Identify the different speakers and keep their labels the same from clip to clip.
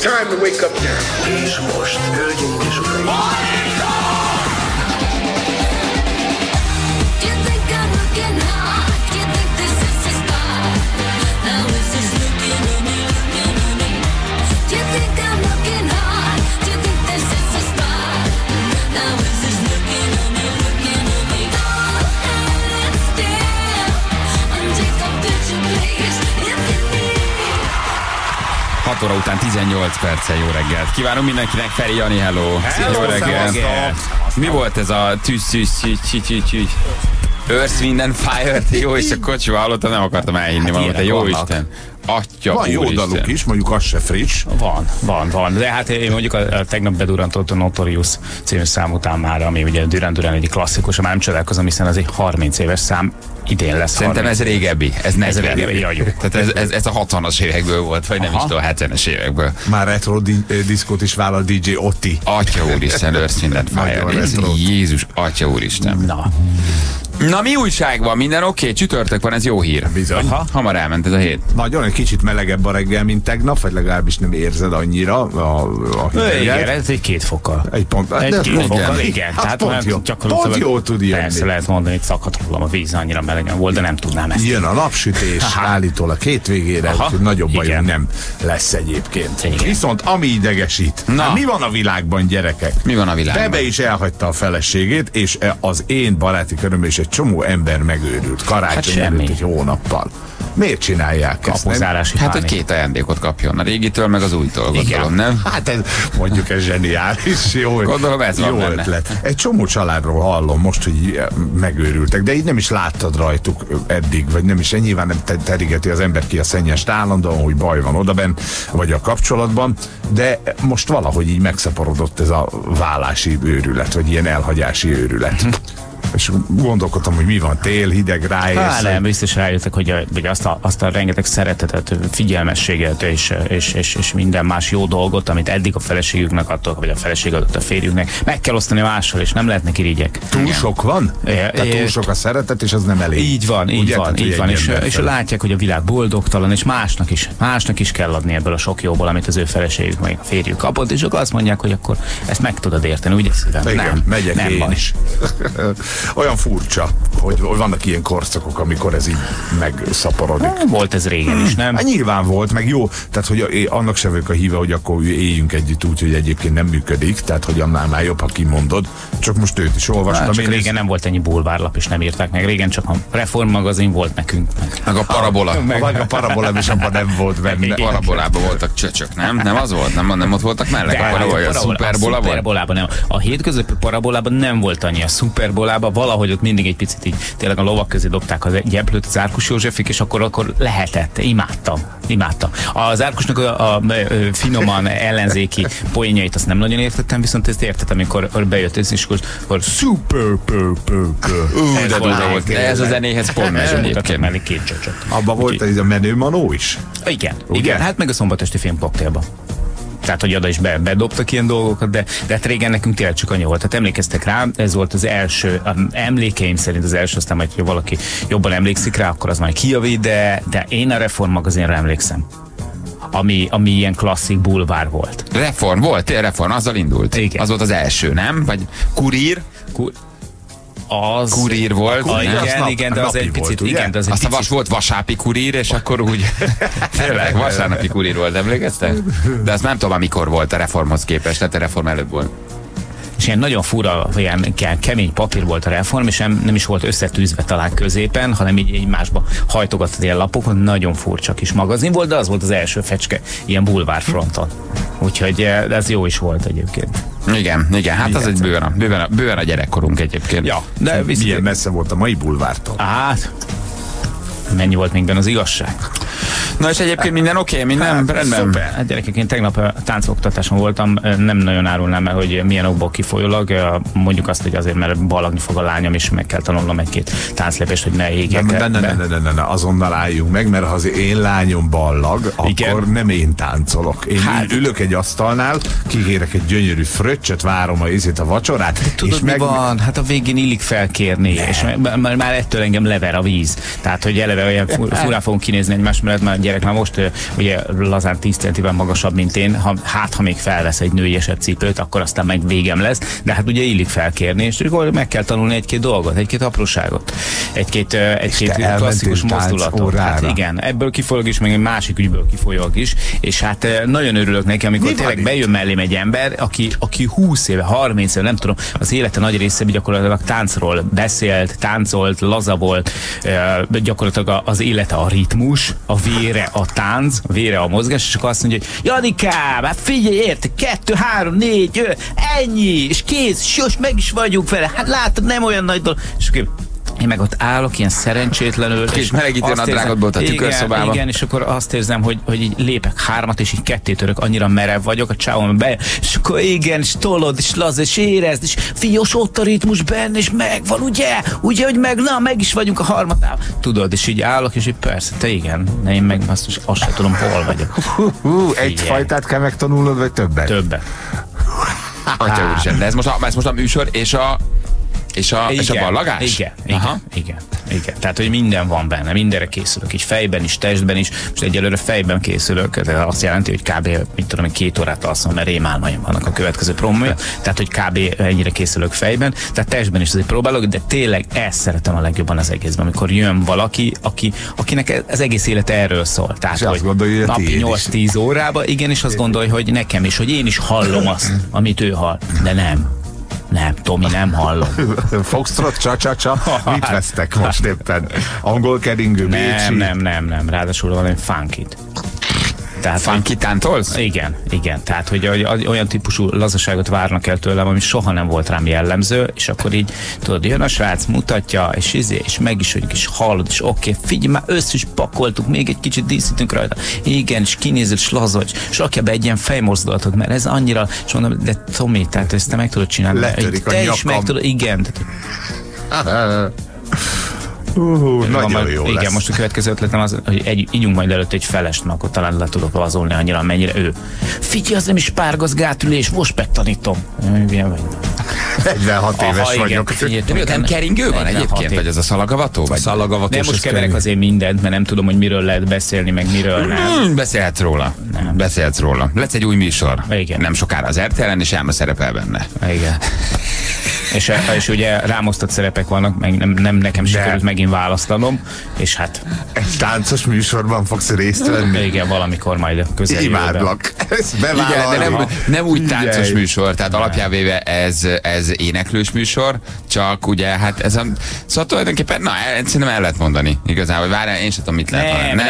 Speaker 1: time to wake up now.
Speaker 2: És most, hölgyeim és uraim.
Speaker 3: Óra után 18 perccel jó reggelt. Kívánom mindenkinek, Feri, Jani, hello. Jó reggelt. Mi volt ez a Earth, Wind and Fire? Jó, és a kocsival hallottam, nem akartam elhinni valamit. Jó Isten. Atya,
Speaker 4: van jó daluk is, mondjuk az se friss.
Speaker 5: Van. De hát én mondjuk a tegnap bedurrantott a Notorious című szám után már, ami ugye Duran Duran egyik klasszikus, már nem csodálkozom, hiszen az egy 30 éves szám, idén lesz.
Speaker 3: Szerintem ez régebbi, ez 40.
Speaker 5: Régebbi.
Speaker 3: Tehát ez a 60-as évekből volt, vagy nem is tudom, 70-es évekből.
Speaker 4: Már retro diszkót is vállal DJ Otti.
Speaker 3: Atya úristen, Earth, Wind and Fire. Jézus, atya úristen. Na, mi újság van? Minden oké? Csütörtök van, ez jó hír.
Speaker 4: Bizony.
Speaker 3: Hamar elment ez a hét.
Speaker 4: Nagyon egy kicsit melegebb a reggel, mint tegnap, vagy legalábbis nem érzed annyira a hideget.
Speaker 5: Igen, ez egy 2 fokkal.
Speaker 4: Egy
Speaker 5: Két fokkal, igen.
Speaker 4: Hát pont jó tud jönni.
Speaker 5: Persze lehet mondani, hogy szakadhat rólam a víz, annyira melegen volt, de nem tudnám ezt.
Speaker 4: Jön a napsütés, állítólag hétvégére, úgyhogy nagyobb bajunk nem lesz egyébként.
Speaker 5: Igen.
Speaker 4: Viszont ami idegesít, hát mi van a világban, gyerekek?
Speaker 3: Mi van a világban?
Speaker 4: Bebe is elhagyta a feleségét, és az én baráti körömben is egy csomó ember megőrült karácsony előtt egy hónappal. Miért csinálják ezt?
Speaker 3: Hát, hogy 2 ajándékot kapjon, a régitől, meg az újtól, gondolom, nem?
Speaker 4: Hát ez zseniális, jó,
Speaker 3: gondolom, ez
Speaker 4: jó
Speaker 3: van
Speaker 4: ötlet. Egy csomó családról hallom most, hogy megőrültek, de így nem is láttad rajtuk eddig, vagy nem is, nyilván nem terigeti az ember ki a szennyest állandóan, hogy baj van odaben, vagy a kapcsolatban, de most valahogy így megszaporodott ez a vállási őrület, vagy ilyen elhagyási őrület. És gondolkodtam, hogy mi van, tél, hideg, ráérsz.
Speaker 5: Nem, biztos rájöttek, hogy azt a rengeteg szeretetet, figyelmességet és minden más jó dolgot, amit eddig a feleségüknek adtak, vagy a feleség adott a férjüknek, meg kell osztani máshol, és nem lehetnek irigyek.
Speaker 4: Túl sok van? Tehát túl sok a szeretet, és az nem elég.
Speaker 5: Így van. És látják, hogy a világ boldogtalan, és másnak is kell adni ebből a sok jóból, amit az ő feleségük, vagy a férjük kapott, és akkor azt mondják, hogy akkor ezt meg tudod érteni, ugye szívem?
Speaker 4: Igen, megyek én is. Olyan furcsa, hogy vannak ilyen korszakok, amikor ez így megszaporodik.
Speaker 5: Volt ez régen is, nem?
Speaker 4: Hát nyilván volt, meg jó, tehát hogy annak sem vagyok a híve, hogy akkor éljünk együtt úgy, hogy egyébként nem működik, tehát hogy annál már jobb, ha kimondod, csak most őt is olvastam.
Speaker 5: Csak régen nem volt ennyi bulvárlap, és nem írták meg, régen csak a Reform magazin volt nekünk.
Speaker 3: Meg a Parabola.
Speaker 4: Meg a Parabola is abban nem volt benne.
Speaker 3: Parabolában voltak csöcsök, nem? Nem az volt? Nem ott voltak mellek? A Superbola volt?
Speaker 5: Superbolában nem. A hétköznapi Parabolában nem volt annyi. A Superbolában valahogy ott mindig egy picit így tényleg a lovak közé dobták az gyeplőt az Árkus Józsefik, és akkor lehetett. Imádtam. Az Árkusnak a finoman ellenzéki poénjait azt nem nagyon értettem, viszont ezt értettem, amikor bejött ez, és akkor
Speaker 3: de durva volt. Ez a zenéhez pont megy egyébként.
Speaker 5: Mellé 2 csöcsöt.
Speaker 4: Abban volt ez a menő manó is?
Speaker 5: Igen. Hát meg a szombatesti filmkoktélban. Tehát, hogy oda is bedobtak ilyen dolgokat, de hát régen nekünk tényleg csak annyi volt. Tehát emlékeztek rá, ez volt az első, emlékeim szerint az első, aztán majd, hogy valaki jobban emlékszik rá, akkor az majd kijavít, de én a Reform magazinra emlékszem. Ami ilyen klasszik bulvár volt.
Speaker 3: Reform volt? Reform, azzal indult.
Speaker 5: Igen.
Speaker 3: Az volt az első, nem? Vagy Kurír? Kurír volt.
Speaker 5: Igen, de az egy picit. Igen, de az
Speaker 3: aztán volt Vasápi Kurír, és akkor úgy tényleg vasárnapi Kurír volt, emlékeztek? De azt nem tudom, amikor volt a Reformhoz képest, tehát a Reform előbb volt.
Speaker 5: És ilyen nagyon fura, ilyen kemény papír volt a Reform, és nem is volt összetűzve talán középen, hanem így egymásba hajtogatott ilyen lapokon, nagyon furcsa kis magazin volt, de az volt az első fecske ilyen bulvárfronton. Úgyhogy ez jó is volt egyébként.
Speaker 3: Igen, hát az egy bőven a gyerekkorunk egyébként.
Speaker 5: Ja, de
Speaker 4: milyen messze volt a mai bulvártól?
Speaker 5: Hát, mennyi volt még benne az igazság?
Speaker 3: Na és egyébként minden oké, minden rendben.
Speaker 5: Hát gyerekek, én tegnap a táncoktatáson voltam, nem nagyon árulnám el, hogy milyen okból kifolyólag, mondjuk azt, hogy azért, mert ballagni fog a lányom, és meg kell tanulnom egy-két tánclépést, hogy ne égjek.
Speaker 4: Ne, azonnal álljunk meg, mert ha az én lányom ballag, akkor nem én táncolok. Én ülök egy asztalnál, kikérek egy gyönyörű fröccsöt, várom a vacsorát.
Speaker 5: Tudod, mi van? Hát a végén illik felkérni, és már ettől engem lever a víz. Tehát, hogy eleve olyan furán fogunk kinézni egymás mellett, már gyerek, már most ugye lazán 10 centivel magasabb, mint én, ha még felvesz egy nőiesebb cipőt, akkor aztán meg végem lesz, de hát ugye illik felkérni, és akkor meg kell tanulni egy-két dolgot, egy-két apróságot, egy-két klasszikus mozdulatot. Hát igen, ebből kifolyólag is, meg egy másik ügyből kifolyólag is, és hát nagyon örülök neki, amikor tényleg bejön mellém egy ember, aki 20 éve, 30 éve, nem tudom, az élete nagy része gyakorlatilag táncról beszélt, táncolt, laza volt, gyakorlatilag az élete a ritmus, a vére a tánc, a vére a mozgás, és csak azt mondja, hogy Janikám, hát figyelj, érte, 2, 3, 4, 5, ennyi, és kész, és meg is vagyunk vele, hát látod, nem olyan nagy dolog. És akkor én meg ott állok ilyen szerencsétlenül.
Speaker 3: És melegítő nadrágodból a tükörszobába.
Speaker 5: Igen, és akkor azt érzem, hogy így lépek 3-at, és így 2 török, annyira merev vagyok, a csávom be, és akkor igen, és tolod, és laza, és érezd, és figyos ott a ritmus benne, és megvan, ugye, hogy meg is vagyunk a harmadában. Tudod, és így állok, és így persze, te igen, de én meg azt sem tudom, hol vagyok.
Speaker 4: Egy fajtát kell megtanulnod, vagy többet?
Speaker 5: Többet.
Speaker 3: Atya úristen, de ez most a műsor, és a ballagás?
Speaker 5: Igen. Tehát, hogy minden van benne, mindenre készülök, így fejben is, testben is. Most egyelőre fejben készülök, de azt jelenti, hogy kb. Mit tudom, 2 órát alszom, mert rémálmaim vannak a következő promója. Tehát, hogy kb. Ennyire készülök fejben, tehát testben is azért próbálok, de tényleg ezt szeretem a legjobban az egészben, amikor jön valaki, akinek az egész élet erről szól. Tehát, hogy
Speaker 4: gondolja,
Speaker 5: napi 8-10 órába, igen, és azt gondolja, hogy nekem is, hogy én is hallom azt, amit ő hall, de nem. Nem, Tomi, nem hallom.
Speaker 4: Foxtrot, csa-csa-csa. Mit vesztek most éppen? Angol keringő, bécsi?
Speaker 5: Nem. Ráadásul valami funkit.
Speaker 3: Funky tántolsz?
Speaker 5: Igen. Tehát, hogy olyan típusú lazaságot várnak el tőlem, ami soha nem volt rám jellemző, és akkor így, tudod, jön a srác, mutatja, és meg is vagyunk, és hallod, és oké, figyelj, már össze is pakoltuk, még egy kicsit díszítünk rajta. Igen, és kinézed, és lazadj, és rakja be egy ilyen fejmozdulatot, mert ez annyira, és mondom, de Tomi, tehát ezt te meg tudod csinálni.
Speaker 4: Letörik a
Speaker 5: te
Speaker 4: nyakam.
Speaker 5: is meg tudod, igen.
Speaker 4: Nagyon jó lesz.
Speaker 5: Igen, most a következő ötletem az, hogy ígyunk majd előtt egy felest, mert akkor talán le tudok vazolni annyira, mennyire ő. Figyelj, az nem is párgazgátülés, most megtanítom. Ilyen vagy.
Speaker 4: 46 éves vagyok.
Speaker 3: Nem keringő van egyébként, vagy ez a szalagavató?
Speaker 4: Szalagavatós.
Speaker 5: Nem, most keverek azért mindent, mert nem tudom, hogy miről lehet beszélni, meg miről nem.
Speaker 3: Beszélhetsz róla. Lesz egy új műsor.
Speaker 5: Igen.
Speaker 3: Nem sokára az RTL-en, és Elma szerepel benne.
Speaker 5: Igen. És ugye rámosztott szerepek vannak, meg nem nekem sikerült megint választanom, és hát...
Speaker 4: Egy táncos műsorban fogsz részt venni?
Speaker 5: Igen, valamikor majd a közeljövőben.
Speaker 4: Imádlak.
Speaker 3: Igen, de nem úgy táncos műsor, tehát alapján véve ez éneklős műsor, csak ugye hát ez a... Szóval tulajdonképpen, szerintem el lehet mondani igazából, várjál, én sem tudom, mit lehet mondani.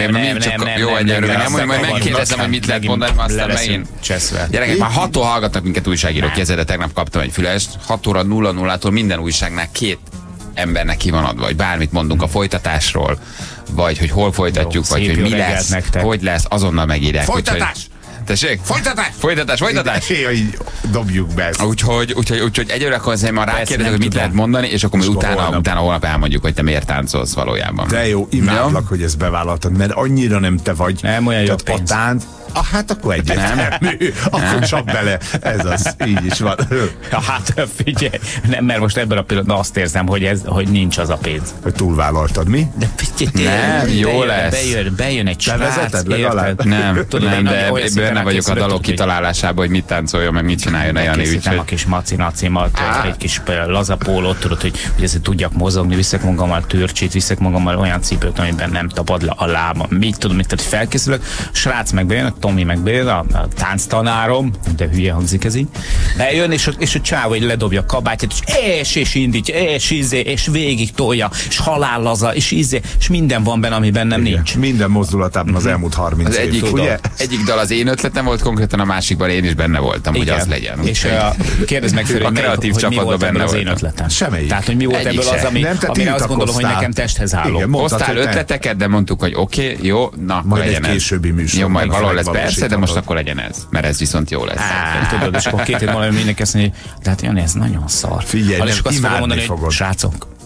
Speaker 3: Nem, jó, egyelőre, majd megkérdezem, hogy mit lehet mondani, aztán megint... Gyerekek, már 6-tól hallgatnak minket újságírók, de tegnap kaptam egy fülest, 6 óra 00-tól minden újságnál 2 embernek ki van adva, vagy bármit mondunk a folytatásról, vagy hogy hol folytatjuk, vagy hogy mi lesz, hogy lesz, azonnal megírják.
Speaker 4: Folytatás!
Speaker 3: Tessék? Folytatás!
Speaker 4: Így dobjuk be ezt.
Speaker 3: Úgyhogy egyőre akkor azért már rákérdezek, hogy mit lehet mondani, és akkor mi utána holnap elmondjuk, hogy te miért táncolsz valójában.
Speaker 4: De jó, imádlak, hogy ezt bevállaltad, mert annyira nem te vagy.
Speaker 5: Nem olyan jó pénz.
Speaker 4: A tánc, hát akkor egyértelmű. Akkor csak bele. Ez az, így is van.
Speaker 5: Hát figyelj, nem, mert most ebben a pillanatban azt érzem, hogy nincs az a pénz.
Speaker 4: Hogy túlvállaltad, mi?
Speaker 5: De figyelj,
Speaker 3: nem, jó lesz.
Speaker 5: Bejön egy srác,
Speaker 3: érted? Nem, de benne vagyok a dalok kitalálásában, hogy mit táncoljon, meg mit csináljon a Jani.
Speaker 5: Nem a kis maci-nacimat, egy kis lazapólót, tudod, hogy ezt tudjak mozogni, viszek magammal törcsit, viszek magammal olyan cipőt, amiben nem tapad le a lábam. Mit tudom, mit tehát felkészülök, srác meg bejön, a Tomi meg bejön, a tánctanárom, de hülye hangzik ez így. Bejön, és a csáv, hogy ledobja a kabátját, és indítja, és végig tolja, és halállaza, és minden van benne, ami bennem nincs.
Speaker 4: Minden mozdulatában az elmúlt 30 év.
Speaker 3: Egyik dal az én ötletem volt, konkrétan a másikban én is benne voltam, hogy az legyen.
Speaker 5: És kérdezd meg tőle, hogy mi volt ebből az én ötletem.
Speaker 4: Semmelyik.
Speaker 5: Tehát, hogy mi volt ebből az, amire azt gondolom, hogy nekem testhez álló.
Speaker 3: Hoztál ötleteket, de mondtuk, hogy oké, jó, na, akkor legyen ez.
Speaker 4: Későbbi műsor.
Speaker 3: Jó, majd valahol lesz persze, de most akkor legyen ez, mert ez viszont jó lesz.
Speaker 5: Tudod, és akkor 2 hét múlva mindenki azt mondja, de hát Jani, ez nagyon szar.
Speaker 4: Figyelj,
Speaker 5: és akkor azt fogom mondani, hogy srácok,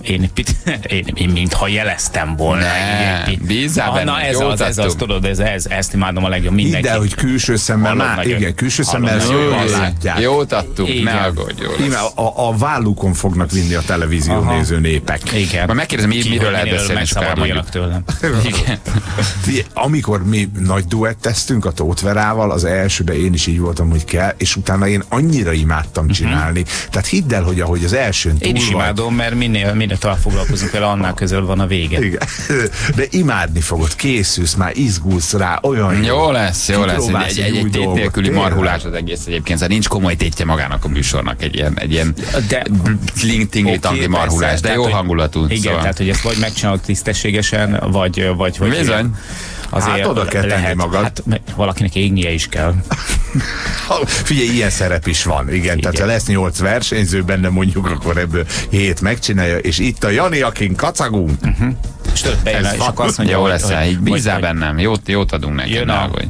Speaker 5: én mintha jeleztem volna.
Speaker 3: Bízzál benne,
Speaker 5: na ez az, tudod, ezt imádom a legjobb.
Speaker 4: Hidd el, hogy külső szemmel, külső szemmel jól látják.
Speaker 3: Jót adtunk, ne aggódj, jó lesz.
Speaker 4: A vállukon fognak vinni a televízió néző népek.
Speaker 5: Igen.
Speaker 3: Majd megkérdezem, miről lehet beszélni, és akár mondjuk.
Speaker 5: Tőlem.
Speaker 3: Igen.
Speaker 4: Amikor mi nagy duetteztünk a Tóth Verával, az elsőben én is így voltam, hogy kell, és utána én annyira imádtam csinálni. Tehát hidd el, hogy ahogy az elsőn túl
Speaker 5: én is imádom, mert minél tovább foglalkozunk vele, annál közel van a vége.
Speaker 4: Igen. De imádni fogod, készülsz már, izgulsz rá, olyan
Speaker 3: jó lesz. Egy tét nélküli marhulás az egész egyébként, szóval nincs komoly tétje magának a műsornak, egy ilyen tingli-tangli marhulás, de jó hangulatú.
Speaker 5: Igen,
Speaker 3: szóval.
Speaker 5: tehát hogy ezt vagy megcsinálod tisztességesen, vagy
Speaker 3: bizony.
Speaker 4: Azért hát oda kell tenni magad.
Speaker 5: Hát valakinek égnie is kell.
Speaker 4: Figyelj, ilyen szerep is van, igen. Tehát ha lesz 8 versenyző benne mondjuk, akkor ebből 7 megcsinálja, és itt a Jani, akin kacagunk.
Speaker 5: És tudod, bejön, és akkor azt mondja,
Speaker 3: jó lesz, így bízzál bennem, jót adunk neki.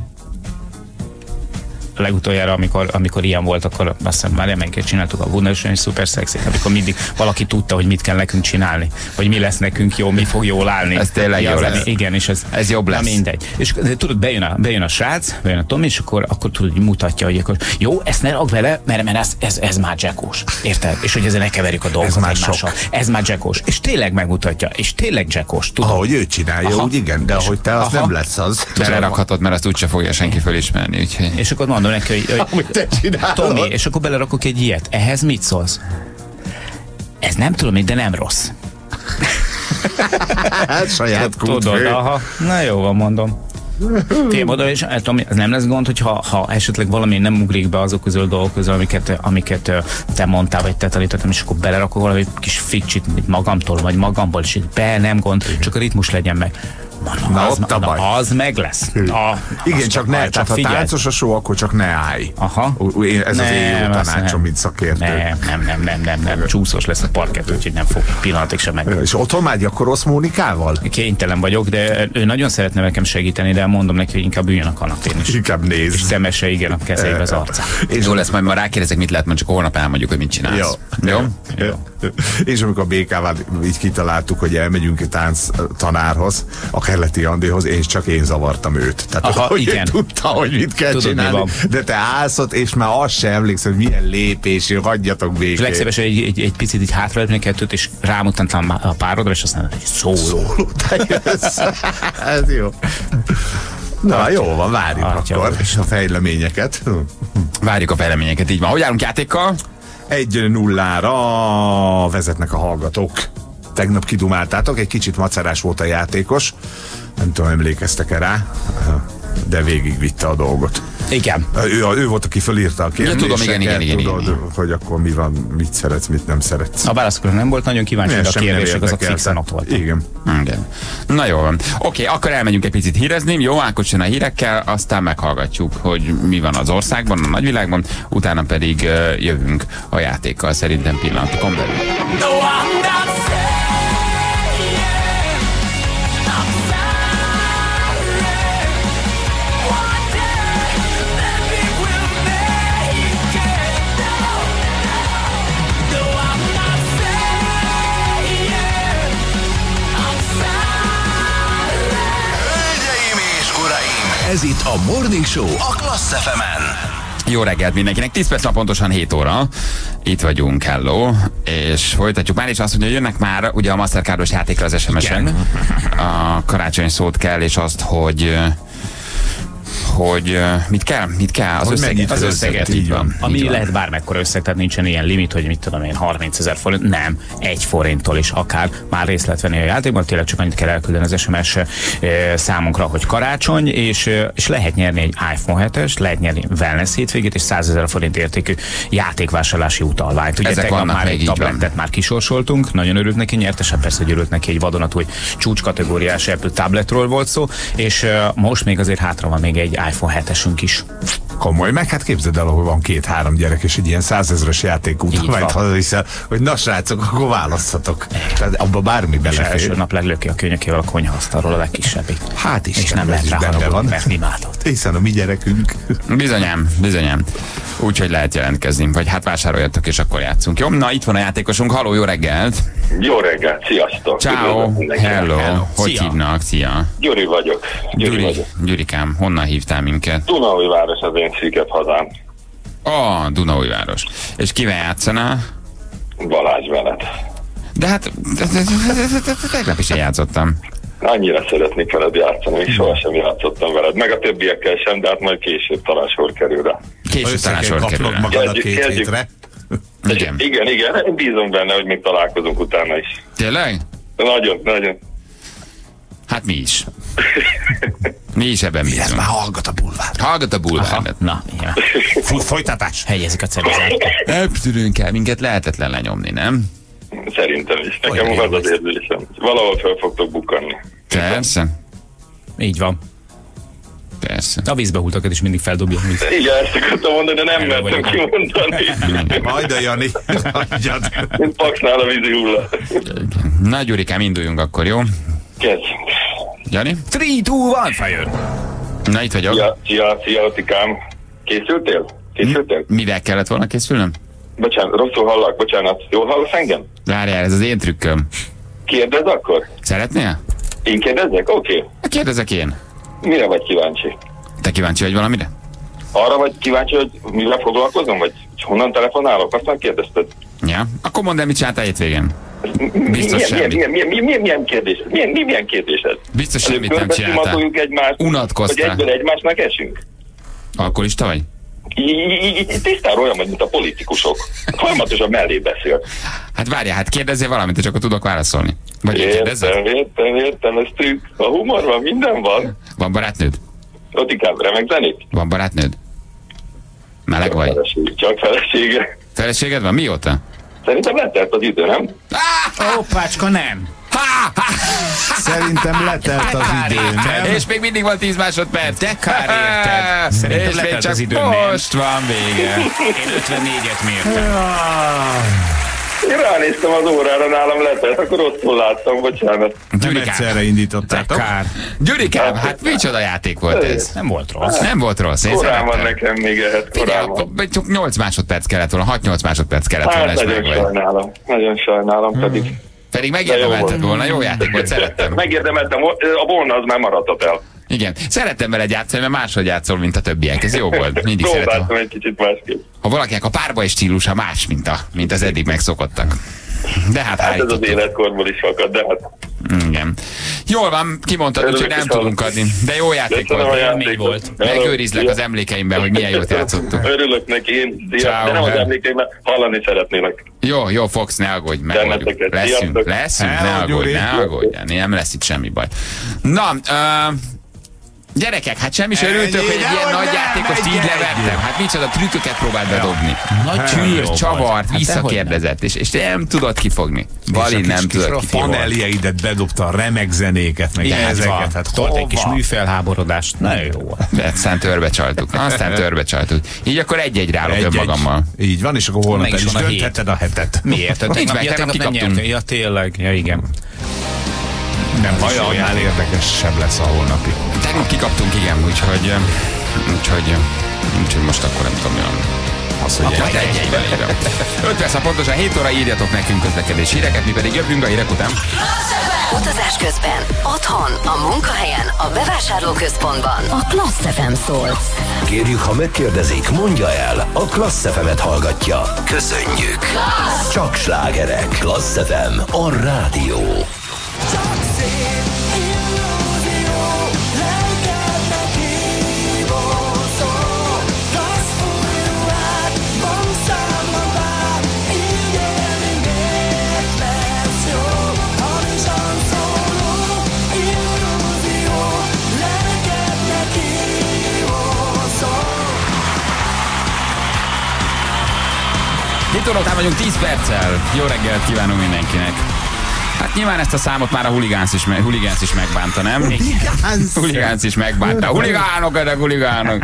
Speaker 5: Legutoljára, amikor ilyen volt, akkor azt hiszem már reményként csináltuk a Wunderschön és Super Sexy, amikor mindig valaki tudta, hogy mit kell nekünk csinálni, hogy mi lesz nekünk jó, mi fog jól állni.
Speaker 3: Ez tényleg jó lesz.
Speaker 5: Igen, és ez jobb lesz. Mindegy. És tudod, bejön a srác, bejön a Tomi, és akkor tudod, hogy mutatja, hogy akkor, jó, ezt ne rak vele, mert ez már jackos. Érted? És hogy ezzel ne keverjük a dolgokat egymással. Ez már jackos. És tényleg megmutatja, és tényleg jackos.
Speaker 4: Ahogy ő csinálja, úgy igen, de ahogy te, az nem lesz az.
Speaker 3: Belerakhatod, mert azt úgyse fogja senki fölismerni. Úgyhogy.
Speaker 5: És akkor mondom neki, hogy Tomi, és akkor belerakok egy ilyet. Ehhez mit szólsz? Ez nem tudom, de nem rossz.
Speaker 4: Saját
Speaker 5: tudod, aha. Na jó van, mondom. Figyelj oda, és Tomi, ez nem lesz gond, hogy ha esetleg valami nem ugrik be azok közül dolgok közül, amiket te mondtál, vagy te tanítottam, és akkor belerakok valami kis fikcsit magamtól, vagy magamból, és így nem gond, csak a ritmus legyen meg. Az meg lesz.
Speaker 4: Igen, csak ne, tehát ha táncos a show, akkor csak ne állj.
Speaker 5: Aha.
Speaker 4: Ez az én jó tanácsom, mint szakértő.
Speaker 5: Nem. Csúszós lesz a parkett, úgyhogy nem fog pillanatig sem meg.
Speaker 4: És otthon már gyakorolsz Mónikával?
Speaker 5: Kénytelen vagyok, de ő nagyon szeretne nekem segíteni, de mondom neki, hogy inkább üljön a kanapén is.
Speaker 4: Inkább nézd.
Speaker 5: És szemese, igen, a kezébe az arcát.
Speaker 3: Jó lesz, majd ma rákérdezek, mit lehet, majd csak holnap elmondjuk, hogy mit csinálsz.
Speaker 4: Jó. És amikor a BK-val így kitaláltuk, hogy elmegyünk egy tánc tanárhoz, a Kerleti Andihoz, és csak én zavartam őt. Tehát hogy igen. Tudta, hogy mit kell csinálni, de te állsz ott, és már azt sem emlékszel, hogy milyen lépés, hagyjatok békét. És
Speaker 5: legszívesen egy picit így hátralépni kettőt, és rámutattam a párodra, és azt mondta, hogy szóló.
Speaker 4: Ez jó. Na jó van, várjuk akkor a fejleményeket.
Speaker 3: Várjuk a fejleményeket, így van. Hogy állunk játékkal?
Speaker 4: 1-0-ra vezetnek a hallgatók. Tegnap kidumáltátok, egy kicsit macerás volt a játékos. Nem tudom, emlékeztek-e rá, de végigvitte a dolgot.
Speaker 5: Igen.
Speaker 4: Ő volt, aki fölírta a kérdéseket.
Speaker 3: Ja, tudom, igen.
Speaker 4: Hogy akkor mi van, mit szeretsz, mit nem szeretsz.
Speaker 5: A válaszokra nem volt nagyon kíváncsi, de a kérdések azok fixen ott volt.
Speaker 4: Igen.
Speaker 3: Na jó van. Oké, akkor elmegyünk egy picit hírezni. Jó, Ákos jön a hírekkel, aztán meghallgatjuk, hogy mi van az országban, a nagyvilágban, utána pedig jövünk a játékkal szerintem pillanatokon belül.
Speaker 2: Ez itt a Morning Show a Klassz FM-en.
Speaker 3: Jó reggelt mindenkinek, 10 perc, pontosan 7 óra. Itt vagyunk, hello. És folytatjuk már, és azt mondja, hogy jönnek már ugye a Mastercardos játékra az SMS-en. A karácsony szót kell, és azt, hogy mit kell? Az összeget, így van.
Speaker 5: Ami
Speaker 3: így van.
Speaker 5: lehet bármekkora összeg, tehát nincsen ilyen limit, hogy mit tudom én, 30 000 forint, nem, 1 forinttól is akár már részt lehet venni a játékban, tényleg csak annyit kell elküldeni az SMS számunkra, hogy karácsony, és lehet nyerni egy iPhone 7-est, lehet nyerni wellness hétvégét, és 100 000 forint értékű játékvásárlási utalványt. Ugye tegnap már egy tabletet már kisorsoltunk, nagyon örült neki, nyertesen persze, hogy örült neki, egy vadonatúj csúcskategóriás Apple tabletről volt szó, és most még azért hátra van még egy iPhone 7-esünk is.
Speaker 4: Komoly, meg hát képzeld el, ahol van 2-3 gyerek, és egy ilyen 100 000-es játék utalványt hazaviszel, hogy na srácok, akkor választhatok. Tehát abba bármi belefér.
Speaker 5: És első nap leglöki a könyökével a konyhaasztalról a legkisebbik.
Speaker 4: Hát is,
Speaker 5: és nem lehet rá haragudni, mert imádott.
Speaker 4: Hiszen a mi gyerekünk.
Speaker 3: Bizonyám. Úgyhogy lehet jelentkezni, vagy hát vásároljatok, és akkor játszunk. Jó, na itt van a játékosunk. Halló, jó reggelt!
Speaker 1: Jó reggelt, sziasztok!
Speaker 3: Ciao,
Speaker 1: Üdvözlök mindenkinek.
Speaker 3: hello. Hogy
Speaker 5: Szia.
Speaker 3: hívnak? Szia.
Speaker 1: Gyuri vagyok.
Speaker 3: Gyurikám, honnan hívtál minket?
Speaker 1: Dunaújváros az én szűkebb hazám.
Speaker 3: Dunaújváros. És kivel játszanál?
Speaker 1: Balázs veled.
Speaker 3: De hát, tegnap is én játszottam.
Speaker 1: Annyira szeretnék veled játszani, még sohasem játszottam veled. Meg a többiekkel sem, de hát majd később talán sor kerül rá.
Speaker 3: Később talán sor kerül. rá.
Speaker 4: magad a két
Speaker 1: Kezdjük.
Speaker 4: hétre.
Speaker 3: Igen.
Speaker 1: Igen, én bízom benne, hogy még találkozunk utána is.
Speaker 3: Tényleg?
Speaker 1: Nagyon.
Speaker 3: Hát mi is. Mi is ebben
Speaker 4: Ez
Speaker 3: bízunk.
Speaker 4: már hallgat a bulvár.
Speaker 3: Hallgat a bulvárnet.
Speaker 5: Na, ja.
Speaker 4: Folytatás.
Speaker 5: Helyezik a ceruzát.
Speaker 3: Elptülünk el, minket lehetetlen lenyomni, nem?
Speaker 1: Szerintem is. Nekem az az érzésem. Valahol fel fogtok bukkanni.
Speaker 3: Persze.
Speaker 5: Így van.
Speaker 3: Persze.
Speaker 5: A vízbe hultakat is mindig feldobja.
Speaker 1: Igen, ezt akartam mondani, de nem mertem kimondani.
Speaker 4: Majd a Jani. Hagyjad.
Speaker 1: Mint Paxnál a vízi hulla.
Speaker 3: Na, Gyurikám, induljunk akkor, jó?
Speaker 1: Kezdjünk.
Speaker 3: Jani?
Speaker 5: 3, 2, 1, fire!
Speaker 3: Na, itt vagyok.
Speaker 1: Szia, Otikám. Készültél?
Speaker 3: Mivel kellett volna készülnöm?
Speaker 1: Bocsánat, rosszul hallak, bocsánat. Jól hallasz engem?
Speaker 3: Várjál, ez az én trükköm.
Speaker 1: Kérdezz akkor?
Speaker 3: Szeretnél?
Speaker 1: Én kérdezzek? Oké.
Speaker 3: Kérdezek én.
Speaker 1: Mire vagy kíváncsi?
Speaker 3: Te kíváncsi vagy valamire?
Speaker 1: Arra vagy kíváncsi, hogy mivel foglalkozom? Vagy honnan telefonálok? Aztán kérdezted.
Speaker 3: Ja? Akkor mondd el, mit csináltál hétvégén. Biztos semmit.
Speaker 1: Milyen kérdés? Milyen kérdésed?
Speaker 3: Biztos semmit nem csináltál.
Speaker 1: Szimatoljuk egymást, vagy
Speaker 3: Unatkoztál.
Speaker 1: egyből egymásnak esünk?
Speaker 3: Alkoholista vagy?
Speaker 1: Tisztára olyan vagy, mint a politikusok. Folyamatosan mellé beszél.
Speaker 3: Hát várjál, hát kérdezzél valamit, és akkor tudok válaszolni. Vagy én kérdezzek?
Speaker 1: Értem, ez trükk. A humor van, minden van.
Speaker 3: Van barátnőd?
Speaker 1: Otikám, remek zenét?
Speaker 3: Van barátnőd? Meleg vagy?
Speaker 1: Csak felesége.
Speaker 3: Feleséged van? Mióta?
Speaker 1: Szerintem letelt az idő, nem?
Speaker 5: Hoppácska, nem!
Speaker 4: Szerintem letelt az idő, nem?
Speaker 3: És még mindig van 10 másodperc.
Speaker 5: De kár érted. Szerintem
Speaker 3: És még
Speaker 5: letelt
Speaker 3: csak
Speaker 5: az idő, nem?
Speaker 3: most van vége.
Speaker 5: Én 54-et mértem.
Speaker 1: Én ránéztem az órára, nálam letelt, akkor rosszul láttam, bocsánat.
Speaker 4: Nem egyszerre indítottátok.
Speaker 5: Kár.
Speaker 3: Gyurikám, hát micsoda játék volt ez?
Speaker 5: Nem volt rossz.
Speaker 3: Nem volt rossz, én
Speaker 1: Korán van
Speaker 3: szerettem.
Speaker 1: nekem még ehhez,
Speaker 3: Figyelj,
Speaker 1: korán van.
Speaker 3: akkor csak 8 másodperc kellett volna, 6-8 másodperc kellett volna,
Speaker 1: Hát
Speaker 3: és
Speaker 1: nagyon
Speaker 3: meg vagy.
Speaker 1: sajnálom, pedig
Speaker 3: Pedig megérdemelted volna, jó játék volt, szerettem.
Speaker 1: megérdemeltem, a volna az már maradhat el.
Speaker 3: Igen, szerettem veled játszani, mert máshogy játszol, mint a többiek, ez jó volt. Mindig szeretem.
Speaker 1: Próbáltam egy kicsit másképp.
Speaker 3: Ha valakinek a párbaj stílusa más, mint az eddig megszokottak. De hát
Speaker 1: Hát ez az
Speaker 3: állítottuk.
Speaker 1: életkorból is fakad, de hát
Speaker 3: Igen. Jól van, kimondtad, úgyhogy
Speaker 1: Örülök,
Speaker 3: nem
Speaker 1: hogy
Speaker 3: tudunk adni. De jó játék
Speaker 1: köszönöm a
Speaker 3: volt.
Speaker 1: játékot.
Speaker 5: volt.
Speaker 3: Megőrizlek az emlékeimben, hogy milyen jót játszottunk.
Speaker 1: Örülök neki, én. Szia.
Speaker 3: Ciao,
Speaker 1: De nem az
Speaker 3: hello.
Speaker 1: emlékeimben, hallani szeretnélek.
Speaker 3: Jó, Fox, ne aggódj, megoldjuk.
Speaker 1: Benneteket.
Speaker 3: Leszünk,
Speaker 1: Sziasztok.
Speaker 3: ne
Speaker 4: Hello,
Speaker 3: aggódj,
Speaker 4: Gyuri.
Speaker 3: ne aggódj, nem lesz itt semmi baj. Na, gyerekek, hát semmi se örültök, hogy egy ilyen
Speaker 4: Dehogy
Speaker 3: nagy
Speaker 4: nem,
Speaker 3: játékost így
Speaker 4: egy-egy.
Speaker 3: levettem. Hát micsoda trükköket próbált bedobni.
Speaker 5: Nagy
Speaker 3: Csűrös, csavart,
Speaker 5: Hát
Speaker 3: visszakérdezett, és nem tudod kifogni. Bali nem tudod kifogni.
Speaker 4: Paneljeidet bedobta, remek zenéket, meg ezeket. Hát
Speaker 5: Tolt egy kis
Speaker 4: hova?
Speaker 5: műfelháborodást. Na jó.
Speaker 3: De aztán törbe csaltuk. Így akkor egy-egyre állok
Speaker 4: Egy-egy.
Speaker 3: önmagammal.
Speaker 4: Így van, és akkor holnap
Speaker 5: Meg
Speaker 4: el
Speaker 5: is
Speaker 4: is
Speaker 5: van a hét.
Speaker 4: döntheted a hetet.
Speaker 5: Miért?
Speaker 3: Nincs meg,
Speaker 5: Ja,
Speaker 3: tegnap
Speaker 5: nem
Speaker 3: kikaptunk.
Speaker 5: nyertél. Ja, tényleg. Ja, igen. Nem
Speaker 4: Vajon annál érdekesebb lesz a holnapi.
Speaker 3: Tegnap kikaptunk, igen, úgyhogy most akkor nem tudom, mi van.
Speaker 4: Az, hogy
Speaker 3: Hát egy-egyben írja. 5 perc, pontosan 7 óra írjatok nekünk közlekedés híreket, mi pedig jövünk a hírek után.
Speaker 6: Utazás közben, otthon, a munkahelyen, a bevásárlóközpontban. A Klassz FM szól.
Speaker 2: Kérjük, ha megkérdezik, mondja el, a Klassz FM-et hallgatja. Köszönjük! Csak slágerek. Klassz FM, a rádió.
Speaker 3: Itt óra után vagyunk 10 perccel. Jó reggelt kívánunk mindenkinek. Hát nyilván ezt a számot már a huligánsz is megbánta, nem? Huligánsz is megbánta. Huligánok, de huligánok.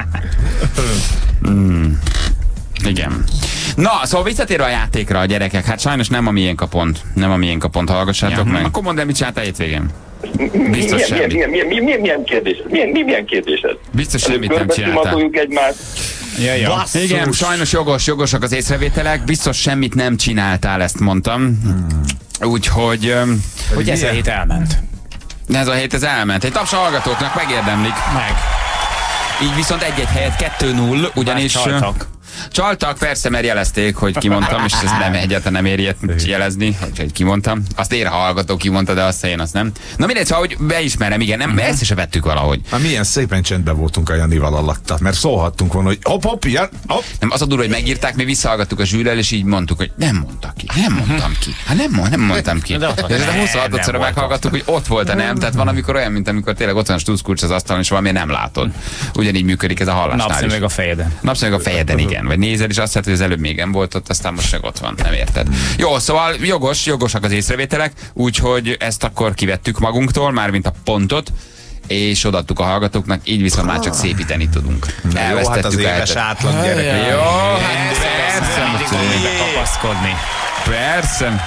Speaker 3: Igen. Na, szóval visszatérve a játékra a gyerekek, hát sajnos nem a miénk a pont. Nem a miénk a pont, hallgassátok meg. Akkor mondd el, mit csináltál hétvégén? Biztos semmit.
Speaker 1: Milyen kérdés? Milyen kérdésed?
Speaker 3: Biztos semmit nem csináltál.
Speaker 1: Szimatoljuk egymást.
Speaker 5: Ja.
Speaker 3: Igen, sajnos jogosak az észrevételek, biztos semmit nem csináltál, ezt mondtam. Úgyhogy...
Speaker 5: Hogy ez a hét elment.
Speaker 3: Ez a hét ez elment. Egy taps a hallgatóknak megérdemlik.
Speaker 5: Meg.
Speaker 3: Így viszont egy-egy helyett 2-0, ugyanis... Csaltak, persze, mert jelezték, hogy kimondtam, és ezt nem egyáltalán nem ér ilyet jelezni, hogy kimondtam. Azt ér, ha hallgató kimondta, de azt én azt nem. Na mindegy, szóval, hogy beismerem, igen, nem, ezt se vettük valahogy.
Speaker 4: Na milyen szépen csendben voltunk a Janival alatta, mert szólhattunk volna, hogy hopp.
Speaker 3: Nem, az a durva, hogy megírták, mi visszahallgattuk a zsűrrel, és így mondtuk, hogy nem mondta ki, nem mondtam ki. Hát nem mondtam ki. De 26-szor meghallgattuk, hogy ott volt a nem, tehát van, amikor olyan, mint amikor tényleg ott van a stuszkulcs az asztalon, és valami nem látod. Ugyanígy működik ez a hallásnál is.
Speaker 5: Napszemüveg a fejeden.
Speaker 3: Napszemüveg a fejeden, igen. Vagy nézel, és azt hiszed, hogy az előbb még nem volt ott, aztán most meg ott van, nem érted. Jó, szóval jogosak az észrevételek, úgyhogy ezt akkor kivettük magunktól, mármint a pontot, és odaadtuk a hallgatóknak, így viszont már csak szépíteni tudunk.
Speaker 4: Jó, hát az éves átlag gyerek.
Speaker 3: Jó, hát
Speaker 5: kapaszkodni.
Speaker 3: Persze.